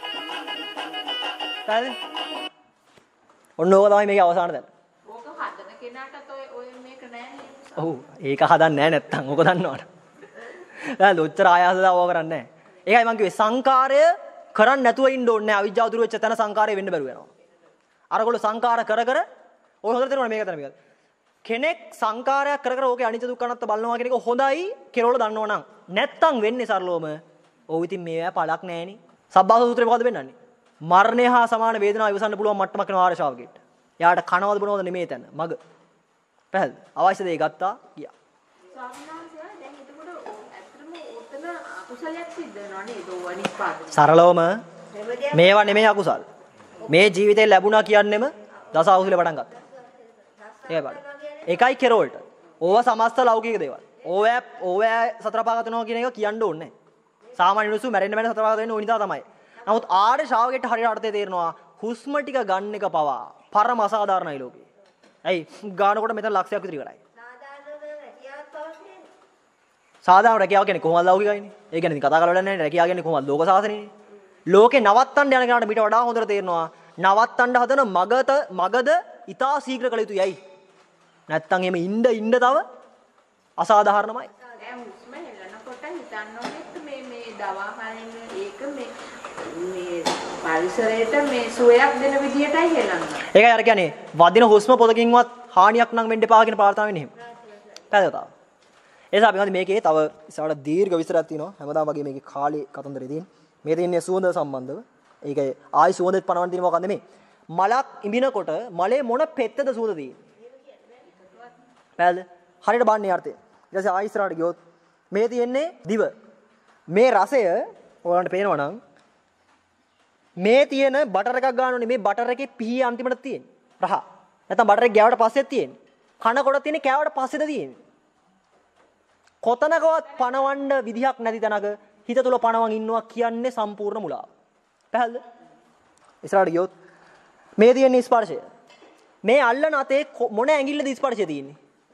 හරිද? ඔන්න ඕක තමයි මේකේ අවසාන දැන්. ඕක හදන කෙනාටත් ඔය ඔය මේක නෑනේ. ඔව් ඒක හදන්නේ නෑ නැත්තම් ඕක දන්නවද? දැන් ලොච්චර ආයාසද ඕක කරන්නේ නෑ. ඒකයි මං කිව්වේ සංකාරය කරන්නේ නැතුව ඉන්න ඕනේ නෑ. අවිජ්ජාව දුර වෙච්ච තැන සංකාරය වෙන්න බැරුව යනවා. අරගොල්ලෝ සංකාර කර කර ඔය හොඳට තේරුණා මේක තමයි මේක. කෙනෙක් සංකාරයක් කර කර ඕකේ අනිත්‍ය දුක්ඛ අනාත්ම බලනවා කියන එක හොඳයි කෙරවල දන්නවනම් නැත්තම් වෙන්නේ සරලවම ඔව් ඉතින් මේවා පළක් නෑනේ. සබ්බාස සූත්‍රේ මොකද වෙන්නන්නේ? මරණය හා සමාන වේදනාව ඉවසන්න පුළුවන් මට්ටමක් වෙන ආර්ය ශ්‍රාවකෙට. එයාට කනවද බොනවද නෙමෙයි තැන. මග. පැහැදිලි. අවශ්‍ය දේ ගත්තා ගියා. ස්වාමීනාන්සයා දැන් එතකොට ඇත්තටම උතන අකුසලයක් සිද්ධ වෙනවා නේද? ඕවා නිස්පාදනය. සරලවම මේවා නෙමෙයි අකුසල්. මේ ජීවිතේ ලැබුණා කියන්නෙම දස අකුසලේ පටන් ගත්තා. ඒකයි බලන්න. ඒකයි කෙරවලට. ඕවා සමස්ත ලෞකික දේවල්. ඕවා ඕවා සතර පාගත වෙනවා කියන එක කියන්න ඕනේ නැහැ. සාමාන්‍ය මිනිස්සු මැරෙන්න මැරෙන්න සතර පාගත වෙන්න ඕනිදා තමයි. නමුත් ආර්ය ශ්‍රාවකයට හරියට අර්ථය තේරෙනවා හුස්ම ටික ගන්න එක පවා පරම අසාධාරණයි ලෝකේ. ඇයි ගානකොට මෙතන ලක්ෂයක් විතර ඉවරයි. සාධාරණ රැකියාව කියන්නේ කොහොමද ලෞකිකයිනේ. ඒ කියන්නේ ඉතින් කතා කරලා වැඩක් නැහැ. රැකියාව කියන්නේ කොහොමද ලෝක සාසනේනේ. ලෝකේ නවත්තන්න යන කෙනාට මීට වඩා හොඳට තේරෙනවා නවත්තන්න හදන මගත මගද ඉතා ශීඝ්‍ර කළ යුතුයයි. නැත්තම් එහෙම ඉන්න ඉන්න තව අසාධාරණමයි. දැන් හුස්ම හෙලනකොට හිතන්න ඕනේ මේ මේ දවා හරින්න ඒක මේ මේ පරිසරයට මේ සුවයක් දෙන විදියටයි හෙලන්නේ. ඒකයි අර කියන්නේ වදින හුස්ම පොතකින්වත් හානියක් නම් වෙන්න එපා කියන ප්‍රාර්ථනාව වෙන්නේ එහෙම. පැහැදිලිද? ඒ නිසා අපි හරි මේකේ තව ඉස්සරහට දීර්ඝ විස්තරයක් තියෙනවා. හැමදාම වගේ මේකේ කාලේ කතන්දරේ තියෙන. මේ තියෙන්නේ සුවඳ සම්බන්ධව. ඒකයි ආයි සුවඳෙත් පනවන්න තියෙන මොකක්ද මේ? මලක් ඉඹිනකොට මලේ මොන පෙත්තද සුවඳ තියෙන්නේ? පැහැදිලිද? හරියට බලන්නේ අර්ථය. ඊට පස්සේ ආයි ඉස්සරහට ගියොත් මේ තියෙන්නේ දිව. මේ රසය ඔයාලන්ට පේනවා නම් මේ තියෙන බටර් එකක් ගන්නෝනේ මේ බටර් එකේ පිහි අන්තිමට තියෙන්නේ. රහ. නැත්නම් බටර් එක ගෑවට පස්සෙත් තියෙන්නේ. කනකොට තියෙන්නේ කෑවට පස්සේද තියෙන්නේ. කොතනකවත් පණවන්න විදිහක් නැති තැනක හිත තුල පණවන් ඉන්නවා කියන්නේ සම්පූර්ණ මුලාව. පැහැදිලිද? ඉස්සරහට ගියොත් මේ තියෙන ස්පර්ශය. මේ අල්ලන අතේ මොන ඇඟිල්ලද ස්පර්ශය තියෙන්නේ?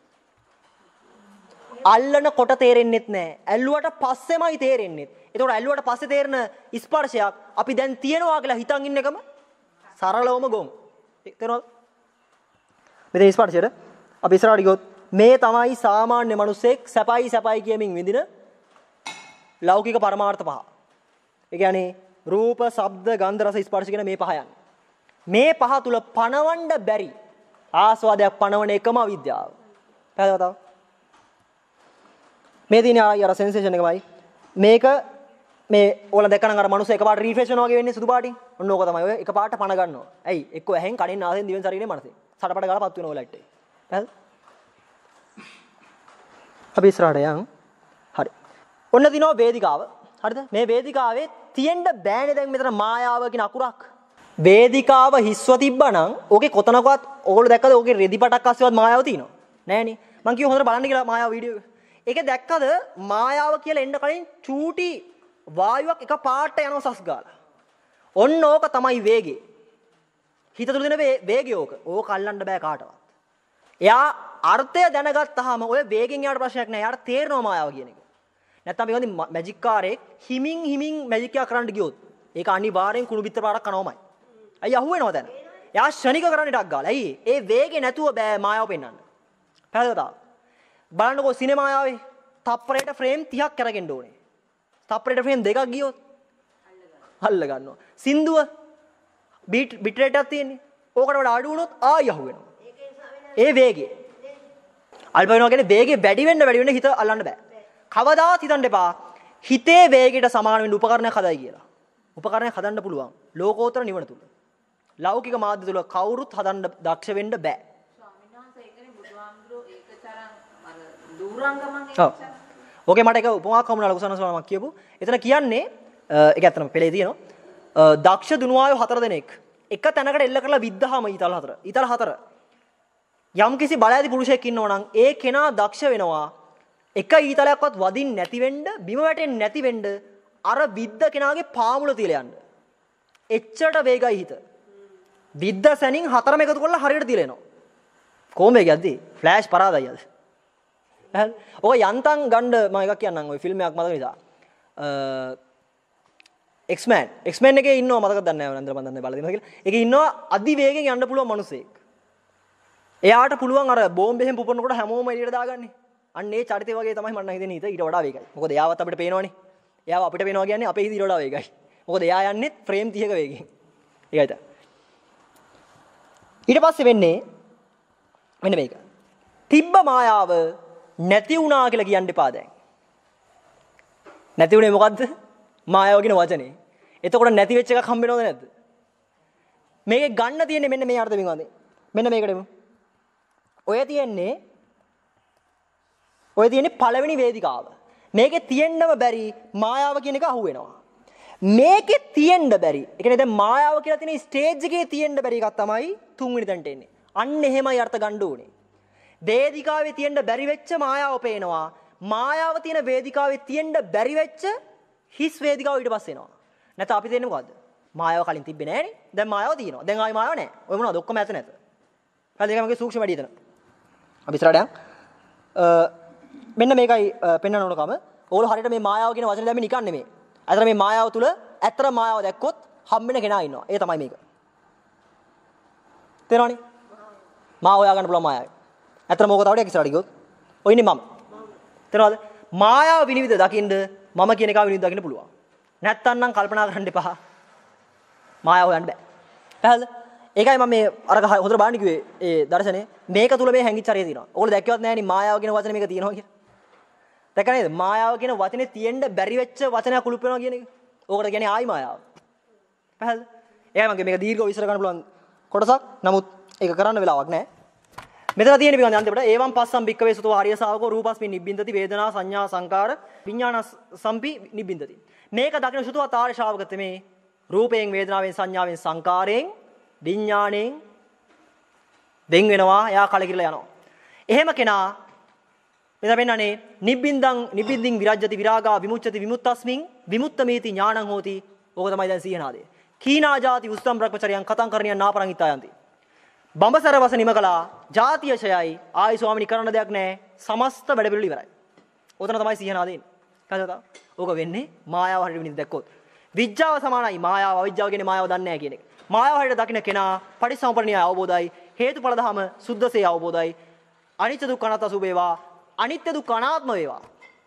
අල්ලන කොට තේරෙන්නෙත් නැහැ. ඇල්ලුවට පස්සෙමයි තේරෙන්නේ. ඒතකොට ඇල්ලුවට පස්සේ තේරෙන ස්පර්ශයක් අපි දැන් තියනවා කියලා හිතන් ඉන්න එකම සරලවම ගොමු. තේරෙනවද? මෙතන ස්පර්ශයට අපි ඉස්සරහට ගියොත් මේ තමයි සාමාන්‍ය මිනිස්සෙක් සැපයි සැපයි කියමින් විඳින ලෞකික පරමාර්ථ පහ. ඒ කියන්නේ රූප, ශබ්ද, ගන්ධ, රස, ස්පර්ශ කියන මේ පහ යන්නේ. මේ පහ තුල පණවන්න බැරි ආස්වාදයක් පණවන එකම අවිද්‍යාව. පැහැදිලිද? මේ දින අර සෙන්සේෂන් එකමයි. මේක මේ ඕලා දැක්කනම් අර මිනිස්සු එකපාරට රිෆ්‍රෙෂ් වෙනවා වගේ වෙන්නේ සුදු පාටින්. ඔන්න ඕක තමයි. ඔය එකපාරට පණ ගන්නවා. ඇයි? එක්ක ඇහෙන්, කනෙන්, නාසයෙන්, දිවෙන්, ශරීරයෙන්, මනසෙන්. සටපට ගාලා පත් වෙනවා ඔය ලයිට් එක. පැහැදිලිද? අපි ඉස්සරහට යන්. හරි. ඔන්න දිනවා වේදිකාව. හරිද? මේ වේදිකාවේ තියෙන්න බෑනේ දැන් මෙතන මායාව කියන අකුරක්. වේදිකාව හිස්ව තිබ්බනම් ඕකේ කොතනකවත් ඕගොල්ලෝ දැක්කද ඕකේ රෙදි පටක් අස්සෙවත් මායාව තියෙනව නෑනේ මං කිව්ව හොඳට බලන්න කියලා මායාව වීඩියෝ එක ඒකේ දැක්කද මායාව කියලා එන්න කලින් චූටි වායුවක් එක පාට යනවා සස් ගාලා ඔන්න ඕක තමයි වේගය හිත තුල දෙන වේගය ඕක ඕක අල්ලන්න බෑ කාටවත් එයා අර්ථය දැනගත්තාම ඔය වේගෙන් යාට ප්‍රශ්නයක් නෑ යාට තේරෙනවා මායාව කියන එක නැත්තම් මේකෙන් මැජික් කාරයෙක් හිමින් හිමින් මැජික් එක කරන්න ගියොත් ඒක අනිවාර්යෙන් කුණු බිත්තර පාරක් කනවමයි අයිය අහුවෙනවා දැන්. එයා ශනික කරන්නේ ඩක් ගාලා. ඇයි? ඒ වේගේ නැතුව බෑ මායාව පෙන්වන්න. පැහැදිලිද? බලන්නකෝ සිනමායාවේ තප්පරයට ෆ්‍රේම් තිහක් කරගෙන ඕනේ. තප්පරයට ෆ්‍රේම් දෙකක් ගියොත් අල්ල ගන්නවා. සින්දුව බීට් බිට් රේට් එකක් තියෙන්නේ. ඕකට වඩා අඩු වුණොත් ආයි අහුවෙනවා. ඒ වේගේ. අල්ප වෙනවා කියන්නේ වේගේ වැඩි වෙන්න වැඩි වෙන්න හිත අල්ලන්න බෑ. කවදාවත් හිතන්න එපා හිතේ වේගයට සමාන වෙන්න උපකරණයක් හදයි කියලා. උපකරණයක් හදන්න පුළුවන්. ලෝකෝත්තර නිවන තුල. ලෞකික මාධ්‍ය තුල කවුරුත් හදන්න දක්ෂ වෙන්න බෑ. ස්වාමීන් වහන්සේ ඒකනේ බුදුහාමුදුරෝ ඒකතරම් අර දුරංගමන් ඔව්. ඕකේ මට එක උපමාවක් හමුණා ලකුසන ස්වාමීන් කියපු. එතන කියන්නේ ඒක ඇත්තටම පෙළේ තියෙනවා. දක්ෂ දුනුවායෝ හතර දෙනෙක් එක තැනකට එල්ල කරලා විද්ධාම ඊතල හතර. ඊතල හතර. යම් කිසි බලයදී පුරුෂයෙක් ඉන්නවා නම් ඒ කෙනා දක්ෂ වෙනවා එක ඊතලයක්වත් වදින්න නැති වෙන්න බිම වැටෙන්නේ නැති වෙන්න අර විද්ද කෙනාගේ පාමුල තියලා යන්න. එච්චරට වේගයි හිත. විද්ද සැනින් හතරම එකතු කරලා හරියට තියලා එනවා. කොහොම වේගයක්ද? ෆ්ලෑෂ් පරාදයි අද. හරි. ඔය යන්තම් ගන්න මම එකක් කියන්නම් ඔය ෆිල්ම් එකක් මතක නිසා. X-Men X-Men එකේ ඉන්නවා මතකද දන්නේ නැහැ නන්දර මන් දන්නේ බලලා දෙනවා කියලා. ඒකේ ඉන්නවා අධි වේගෙන් යන්න පුළුවන් මිනිසෙක්. එයාට පුළුවන් අර බෝම්බෙහෙන් පුපුරනකොට හැමෝම එළියට දාගන්නේ. අන්න ඒ චරිතය වගේ තමයි මට නම් හිතෙන්නේ හිත ඊට වඩා වේගයි. මොකද එයාවත් අපිට පේනවනේ. එයාව අපිට පේනවා කියන්නේ අපේ හිත ඊට වඩා වේගයි. මොකද එයා යන්නේ ෆ්‍රේම් තිහක වේගෙන්. ඒකයි තමයි. ඊට පස්සේ වෙන්නේ මෙන්න මේක. තිබ්බ මායාව නැති වුණා කියලා කියන්න එපා දැන්. නැති වුණේ මොකද්ද? මායාව කියන වචනේ. එතකොට නැති වෙච්ච එකක් හම්බ වෙනවද නැද්ද? මේකේ ගන්න තියෙන්නේ මෙන්න මේ අර්ථ වින්වන්නේ. මෙන්න මේකටම. ඔය තියෙන්නේ ඔය තියෙන්නේ පළවෙනි වේදිකාව. මේකේ තියෙන්නම බැරි මායාව කියන එක අහුවෙනවා. මේකේ තියෙන්න බැරි. ඒ කියන්නේ දැන් මායාව කියලා තියෙන ස්ටේජ් එකේ තියෙන්න බැරි එකක් තමයි තුන්වෙනි තැනට එන්නේ. අන්න එහෙමයි අර්ථ ගන්න ඕනේ. වේදිකාවේ තියෙන්න බැරි වෙච්ච මායාව පේනවා. මායාව තියෙන වේදිකාවේ තියෙන්න බැරි වෙච්ච හිස් වේදිකාව ඊට පස්සේ එනවා. නැත්නම් අපි දෙන්නේ මොකද්ද? මායාව කලින් තිබ්බේ නෑනේ. දැන් මායාව තියෙනවා. දැන් ආයි මායාව නෑ. ඔය මොනවද? ඔක්කොම ඇත නැත. හරි ඒක මගේ සූක්ෂම වැඩි එතන. අපි ඉස්සරහට යන්. මෙන්න මේකයි පෙන්වන්න ඕනකම. ඕගොල්ලෝ හරියට මේ මායාව කියන වචනේ දැම්මේ නිකන් නෙමෙයි. අතන මේ මායාව තුල ඇත්තට මායාව දැක්කොත් හම්බෙන කෙනා ඉන්නවා. ඒ තමයි මේක. තේරෙනවනේ? මා හොයා ගන්න පුළුවන් මායාවයි. ඇත්තට මොකද තවඩයක් ඉස්සරහට ගියොත් ඔය ඉන්නේ මම. තේරෙනවද? මායාව විනිවිද දකින්න මම කියන එක විනිවිද දකින්න පුළුවන්. නැත්තම් නම් කල්පනා කරන්න එපා. මායාව හොයන්න බෑ. පැහැදිලිද? ඒකයි මම මේ අර හොඳට බලන්න කිව්වේ ඒ දර්ශනේ මේක තුල මේ හැංගිච්ච හරිය තියෙනවා. ඕගොල්ලෝ දැක්කවත් නැහැ නේ මායාව කියන වචනේ මේක තියෙනවා කියලා. දැක්ක නේද? මායාව කියන වචනේ තියෙන්න බැරි වෙච්ච වචනයක් කුළුප් වෙනවා කියන එක. ඕකට කියන්නේ ආයි මායාව. පැහැදිලිද? ඒකයි මම මේක දීර්ඝව විස්තර කරන්න පුළුවන් කොටසක්. නමුත් ඒක කරන්න වෙලාවක් නැහැ. මෙතන තියෙන පිළිගන්න අන්තිමට ඒවම් පස්සම් භික්කවේ සුතෝ ආර්ය ශාවකෝ රූපස්මින් නිබ්බින්දති වේදනා සංඥා සංකාර විඥාන සම්පි නිබ්බින්දති. මේක දකින සුතවත් ආර්ය ශාවක තෙමේ රූපයෙන් වේදනාවෙන් සංඥාවෙන් සංකාරයෙන් විඥාණයෙන් දෙන් වෙනවා යා කලකිරලා යනවා. එහෙම කෙනා මෙතන පෙන්නන්නේ නිබ්බින්දං නිබ්බින්දින් විරජ්‍යති විරාගා විමුච්ඡති විමුක්තස්මින් විමුක්තමේති ඥානං හෝති. ඕක තමයි දැන් සීහනාදේ. කීනා ජාති උස්තම් බ්‍රහ්මචරියං කතං කරණියං නාපරං ඉතායන්ති. බඹසර වස නිම කළා ජාතිය ෂයයි ආයි ස්වාමිනී කරන්න දෙයක් නැහැ. සමස්ත වැඩ පිළිවිල ඉවරයි. ඔතන තමයි සීහනාදේ. කතාවද? ඕක වෙන්නේ මායාව හරියට විනිවිද දැක්කොත්. විඥාව සමානයි මායාව අවිජ්ජාව කියන්නේ මායාව දන්නේ නැහැ කියන එක. මායාව හරියට දකින්න කෙනා පටිච්චසමුප්පාදණිය අවබෝධයි හේතුඵල ධම සුද්ධසේ අවබෝධයි අනිත්‍ය දුක්ඛ අනාත්ම සුභ වේවා අනිත්‍ය දුක්ඛ අනාත්ම වේවා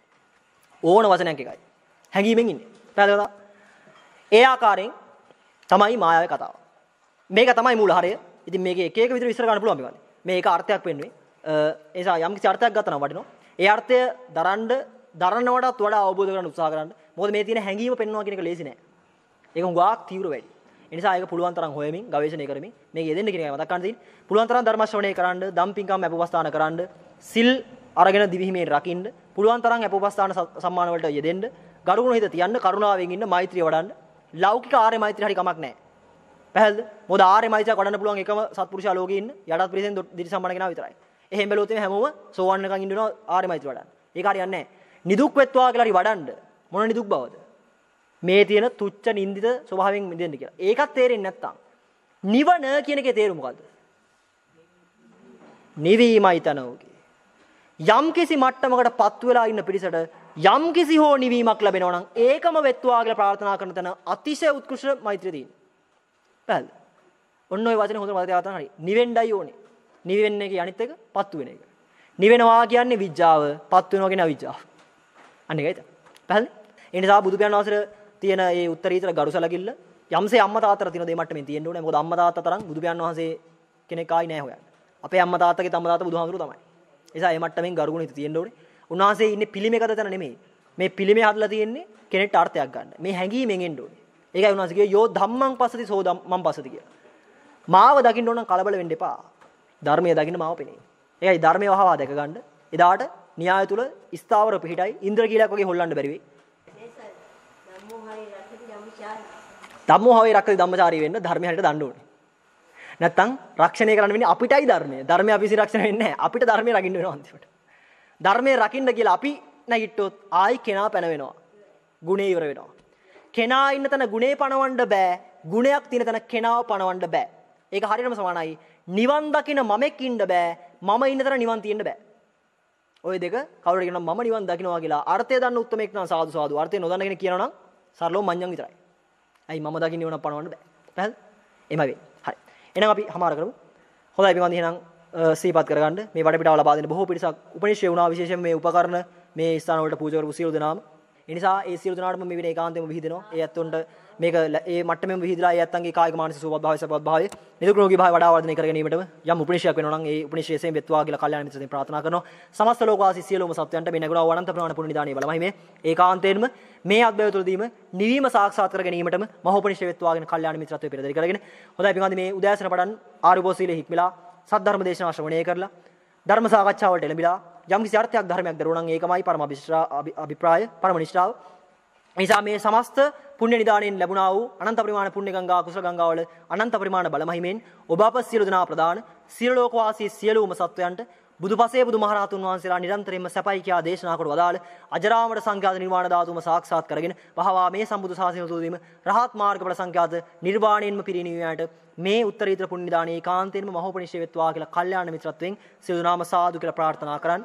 ඕන වචනයක් එකයි හැඟීමෙන් ඉන්නේ පැහැදිලිද ඒ ආකාරයෙන් තමයි මායාවේ කතාව මේක තමයි මූල හරය ඉතින් මේකේ එක එක විදිහට විස්තර ගන්න පුළුවන් මේකනේ මේක අර්ථයක් වෙන්නේ ඒ නිසා යම් කිසි අර්ථයක් ගත්තා නම් වටිනවා ඒ අර්ථය දරන්න දරනවටත් වඩා අවබෝධ කරගන්න උත්සාහ කරන්න මොකද මේ තියෙන හැඟීම පෙන්වනවා කියන එක ලේසි නෑ ඒක හුඟක් තීව්‍ර වැඩි ඒ නිසා ඒක පුළුවන් තරම් හොයමින් ගවේෂණය කරමින් මේක යෙදෙන්න කියන එක මතක් ගන්න තියෙන්නේ. පුළුවන් තරම් ධර්ම ශ්‍රවණය කරන්න, දම්පින්කම් අපවස්ථාන කරන්න, සිල් අරගෙන දිවිහිමේ රකින්න, පුළුවන් තරම් අපවස්ථාන සම්මාන වලට යෙදෙන්න, ගරුගුණ හිත තියන්න, කරුණාවෙන් ඉන්න, මෛත්‍රිය වඩන්න. ලෞකික ආර්ය මෛත්‍රිය හරි කමක් නැහැ. පැහැදිලිද? මොකද ආර්ය මෛත්‍රිය වඩන්න පුළුවන් එකම සත්පුරුෂයා ලෝකේ ඉන්න යටත් පිරිසෙන් දිරි සම්පන්න කෙනා විතරයි. එහෙම බැලුවොත් එimhe හැමෝම සෝවන් එකකින් ඉන්නවා ආර්ය මෛත්‍රිය වඩන්න. ඒක හරියන්නේ නැහැ. නිදුක් වෙත්වා කියලා හරි වඩන්න මොන නිදුක් බවද? මේ තියෙන තුච්ච නින්දිත ස්වභාවයෙන් මිදෙන්න කියලා. ඒකත් තේරෙන්නේ නැත්තම් නිවන කියන එකේ තේරුම මොකද්ද? නිවීමයි තනෝගේ. යම් කිසි මට්ටමකට පත් වෙලා ඉන්න පිරිසට යම් කිසි හෝ නිවීමක් ලැබෙනවා නම් ඒකම වෙත්වා කියලා ප්‍රාර්ථනා කරන තැන අතිශය උත්කෘෂ්ඨ මෛත්‍රිය තියෙනවා. පැහැදිලිද? ඔන්න ඔය වචනේ හොඳට මතක තියාගන්න හරි. නිවෙන්නයි ඕනේ. නිවෙන්න එකේ අනිත් එක පත්තු වෙන එක. නිවෙනවා කියන්නේ විඥාව, පත්තු වෙනවා කියන්නේ අවිඥාව. අන්න ඒකයි. පැහැදිලි? ඒ නිසා බුදු පියාණන් වහන්සේට තියෙන ඒ උත්තරීතර ගරුසලකිල්ල යම්සේ අම්මා තාත්තට තියෙන දේ මට්ටමින් තියෙන්න ඕනේ. මොකද අම්මා තාත්තා තරම් බුදු පියාණන් වහන්සේ කෙනෙක් ආයි නැහැ හොයන්න. අපේ අම්මා තාත්තගේ අම්මා තාත්තා බුදුහාමුදුරුවෝ තමයි. ඒ නිසා මේ මට්ටමින් ගරුගුණ හිත තියෙන්න ඕනේ. උන්වහන්සේ ඉන්නේ පිළිමයකට තැන නෙමෙයි. මේ පිළිමේ හදලා තියෙන්නේ කෙනෙක්ට අර්ථයක් ගන්න. මේ හැඟීමෙන් එන්න ඕනේ. ඒකයි උන්වහන්සේ කියේ යෝ ධම්මං පස්සති සෝ ධම්මං පස්සති කියලා. මාව දකින්න ඕන නම් කලබල වෙන්න එපා. ධර්මයේ දකින්න මාව පෙනේ. ඒකයි ධර්මයේ වහවා දැක ගන්න. එදාට න්‍යාය තුල ස්ථාවර පිහිටයි ඉන්ද්‍ර කීලයක් වගේ හොල්ලන්න බැරි වෙයි. ධම්මෝහවේ රක්කති ධම්මචාරී වෙන්න ධර්මයේ හරියට දන්න ඕනේ. නැත්තම් රක්ෂණය කරන්න වෙන්නේ අපිටයි ධර්මය. ධර්මය අපි විසින් රක්ෂණය වෙන්නේ නැහැ. අපිට ධර්මයේ රකින්න වෙනවා අන්තිමට. ධර්මයේ රකින්න කියලා අපි නැගිට්ටොත් ආයි කෙනා පැන වෙනවා. ගුණේ ඉවර වෙනවා. කෙනා ඉන්න තැන ගුණේ පණවන්න බෑ. ගුණයක් තියෙන තැන කෙනාව පණවන්න බෑ. ඒක හරියටම සමානයි. නිවන් දකින්න මමෙක් ඉන්න බෑ. මම ඉන්න තැන නිවන් තියෙන්න බෑ. ওই දෙක කවුරුද කියනවා මම නිවන් දකින්නවා කියලා අර්ථය දන්න උත්තරමෙක් නම් සාදු සාදු. අර්ථය නොදන්න කෙනෙක් කියනවා නම් සරලව මඤ්ඤම් විතරයි. ඇයි මම දකින්න නිවන පණවන්න බෑ. පැහැදිලි? එමය වෙයි. හරි. එහෙනම් අපි හමාර කරමු. හොඳයි පින්වන්දි එහෙනම් සීපත් කරගන්න මේ වටපිටාව ලබා දෙන බොහෝ පිරිසක් උපනිශ්‍රේ වුණා විශේෂයෙන් මේ උපකරණ මේ ස්ථාන වලට පූජා කරපු සියලු දෙනාම. ඒ නිසා ඒ සියලු දෙනාටම මේ විදිහේ ඒකාන්තයෙන්ම විහිදෙනවා. ඒ ඇත්තොන්ට මේක ඒ මට්ටමෙන් විහිදලා ඒ ඇත්තන්ගේ කායික මානසික සුවපත් භාවය සපවත් භාවය නිරෝගී භාවය වඩා වර්ධනය කර ගැනීමටම යම් උපනිශ්‍රයක් වෙනවා නම් ඒ උපනිශ්‍රයයෙන් වෙත්වා කියලා කල්යාණ මිත්‍රයන් ප්‍රාර්ථනා කරනවා. සමස්ත ලෝකවාසී සියලුම සත්වයන්ට මේ නැගුණා වඩන්ත ප්‍රමාණ පුණ්‍ය නිදානිය බලමයි මේ ඒකාන්තයෙන්ම මේ අත්බය තුළදීම නිවීම සාක්ෂාත් කර ගැනීමටම මහෝපනිශ්‍රය වෙත්වාගෙන කල්යාණ මිත්‍රත්වයේ පෙරදරි කරගෙන හොඳයි පින්වන්දි මේ උදෑසන පටන් ආරෝපෝසීලේ හික්මිලා සද්ධර්ම දේශනාව ශ්‍රවණය කරලා ධර්ම සාකච්ඡාවලට එළඹිලා යම් කිසි අර්ථයක් ධර්මයක් දරුණා නම් ඒකමයි පරම අභිප්‍රාය පරම නිෂ්ඨාව. නිසා මේ සමස්ත පුණ්‍ය නිදාණයෙන් ලැබුණා වූ අනන්ත පරිමාණ පුණ්‍ය ගංගා කුසල ගංගාවල අනන්ත පරිමාණ බලමහිමෙන් ඔබ අප සියලු දෙනා ප්‍රදාන සියලු ලෝකවාසී සියලුම සත්වයන්ට බුදුපසේ බුදුමහරහතුන් වහන්සේලා නිරන්තරයෙන්ම සපයි කියා දේශනා කොට වදාළ අජරාමර සංඛ්‍යාත නිර්වාණ ධාතුම සාක්ෂාත් කරගෙන වහවා මේ සම්බුදු සාසනය තුළදීම රහත් මාර්ගඵල සංඛ්‍යාත නිර්වාණයෙන්ම පිරිණිවීමට මේ උත්තරීතර පුණ්‍ය නිදාණේ ඒකාන්තයෙන්ම මහෝපනිශ්‍රය වෙත්වා කියලා කල්යාණ මිත්‍රත්වයෙන් සියලු නාම සාදු කියලා ප්‍රාර්ථනා කරන්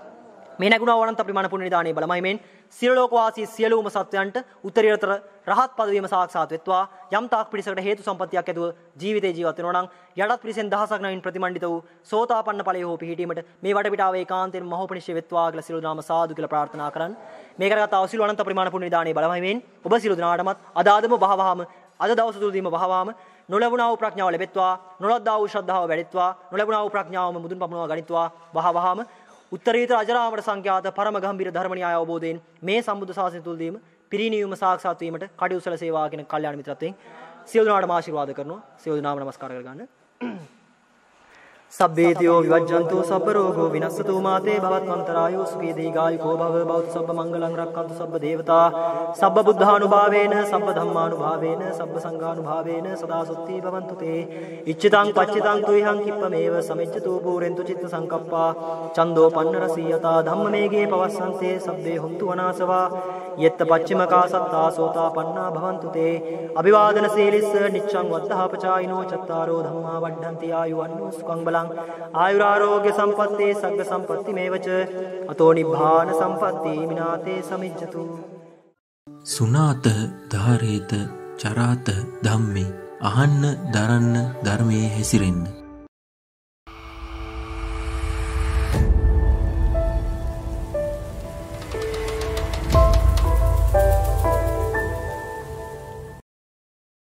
මේ නැගුණා වරන්ත ප්‍රමාණ පුණ්‍ය නිදාණේ බලමහිමෙන් සියලු ලෝකවාසී සියලුම සත්වයන්ට උත්තරීතර රහත් පදවීම සාක්ෂාත් වෙත්වා යම් තාක් පිරිසකට හේතු සම්පත්තියක් ඇතුව ජීවිතේ ජීවත් වෙනවා නම් යටත් පිරිසෙන් දහසක් නමින් ප්‍රතිමන්විත වූ සෝතාපන්න ඵලයේ හෝ පිහිටීමට මේ වටපිටාව ඒකාන්තයෙන් මහෝපනිශ්‍රය වෙත්වා කියලා සියලු නාම සාදු කියලා ප්‍රාර්ථනා කරන් මේ කරගත් අවසිලු අනන්ත ප්‍රමාණ පුණ්‍ය නිදාණේ බලමහිමෙන් ඔබ සියලු දෙනාටමත් අදාදම වහවහම අද දවස තුලදීම වහවහම නොලැබුණා වූ ප්‍රඥාව ලැබෙත්වා නොලද්දා වූ ශ්‍රද්ධාව වැඩිත්වා නොලැබුණා වූ ප්‍රඥාවම මුදුන් පමුණවා ගනිත්වා වහවහම උත්තරීතර අජරාමර සංඛ්‍යාත පරම ගම්බීර ධර්ම න්‍යාය අවබෝධයෙන් මේ සම්බුද්ධ ශාසනය තුලදීම පිරිණිවීම සාක්ෂාත් වීමට කටයුතු සේවා කියන කල්යාණ මිත්‍රත්වයෙන් සියලු දෙනාටම ආශිර්වාද කරනවා සියලු දෙනාම නමස්කාර කරගන්න සබ්බේතියෝ විවජ්ජන්තෝ සබ්බ රෝගෝ විනස්සතෝ මාතේ භවත්වන්තරායෝ සුඛී දීඝායුකෝ භව භවතු සබ්බ මංගලං රක්ඛන්තු සබ්බ දේවතා සබ්බ බුද්ධානුභාවේන සබ්බ ධම්මානුභාවේන සබ්බ සංඝානුභාවේන සදා සුත්ති භවන්තු තේ ඉච්ඡිතං පච්චිතං තුයිහං කිප්පමේව සමිච්ඡතෝ පූරෙන්තු චිත්ත සංකප්පා චන්දෝ පන්න රසීයතා ධම්මමේගේ පවස්සන්තේ සබ්බේ හුන්තු වනාසවා යත්ත පච්චිමකා සත්තා සෝතා පන්නා භවන්තු තේ අභිවාදන සීලිස්ස නිච්ඡං වද්ධාපචායිනෝ චත්තාරෝ ධම්මා වඩ්ඩන්ති ආයුවන්නෝ සුඛං බලං ආයුරාරෝග්‍ය සම්පත්තේ සග්ග සම්පatti මේවච අතෝ නිබ්බාන සම්පatti මිනාතේ සමිජ්ජතු සුනාත ධාරේත චරාත ධම්මේ අහන්න දරන්න ධර්මයේ හැසිරෙන්න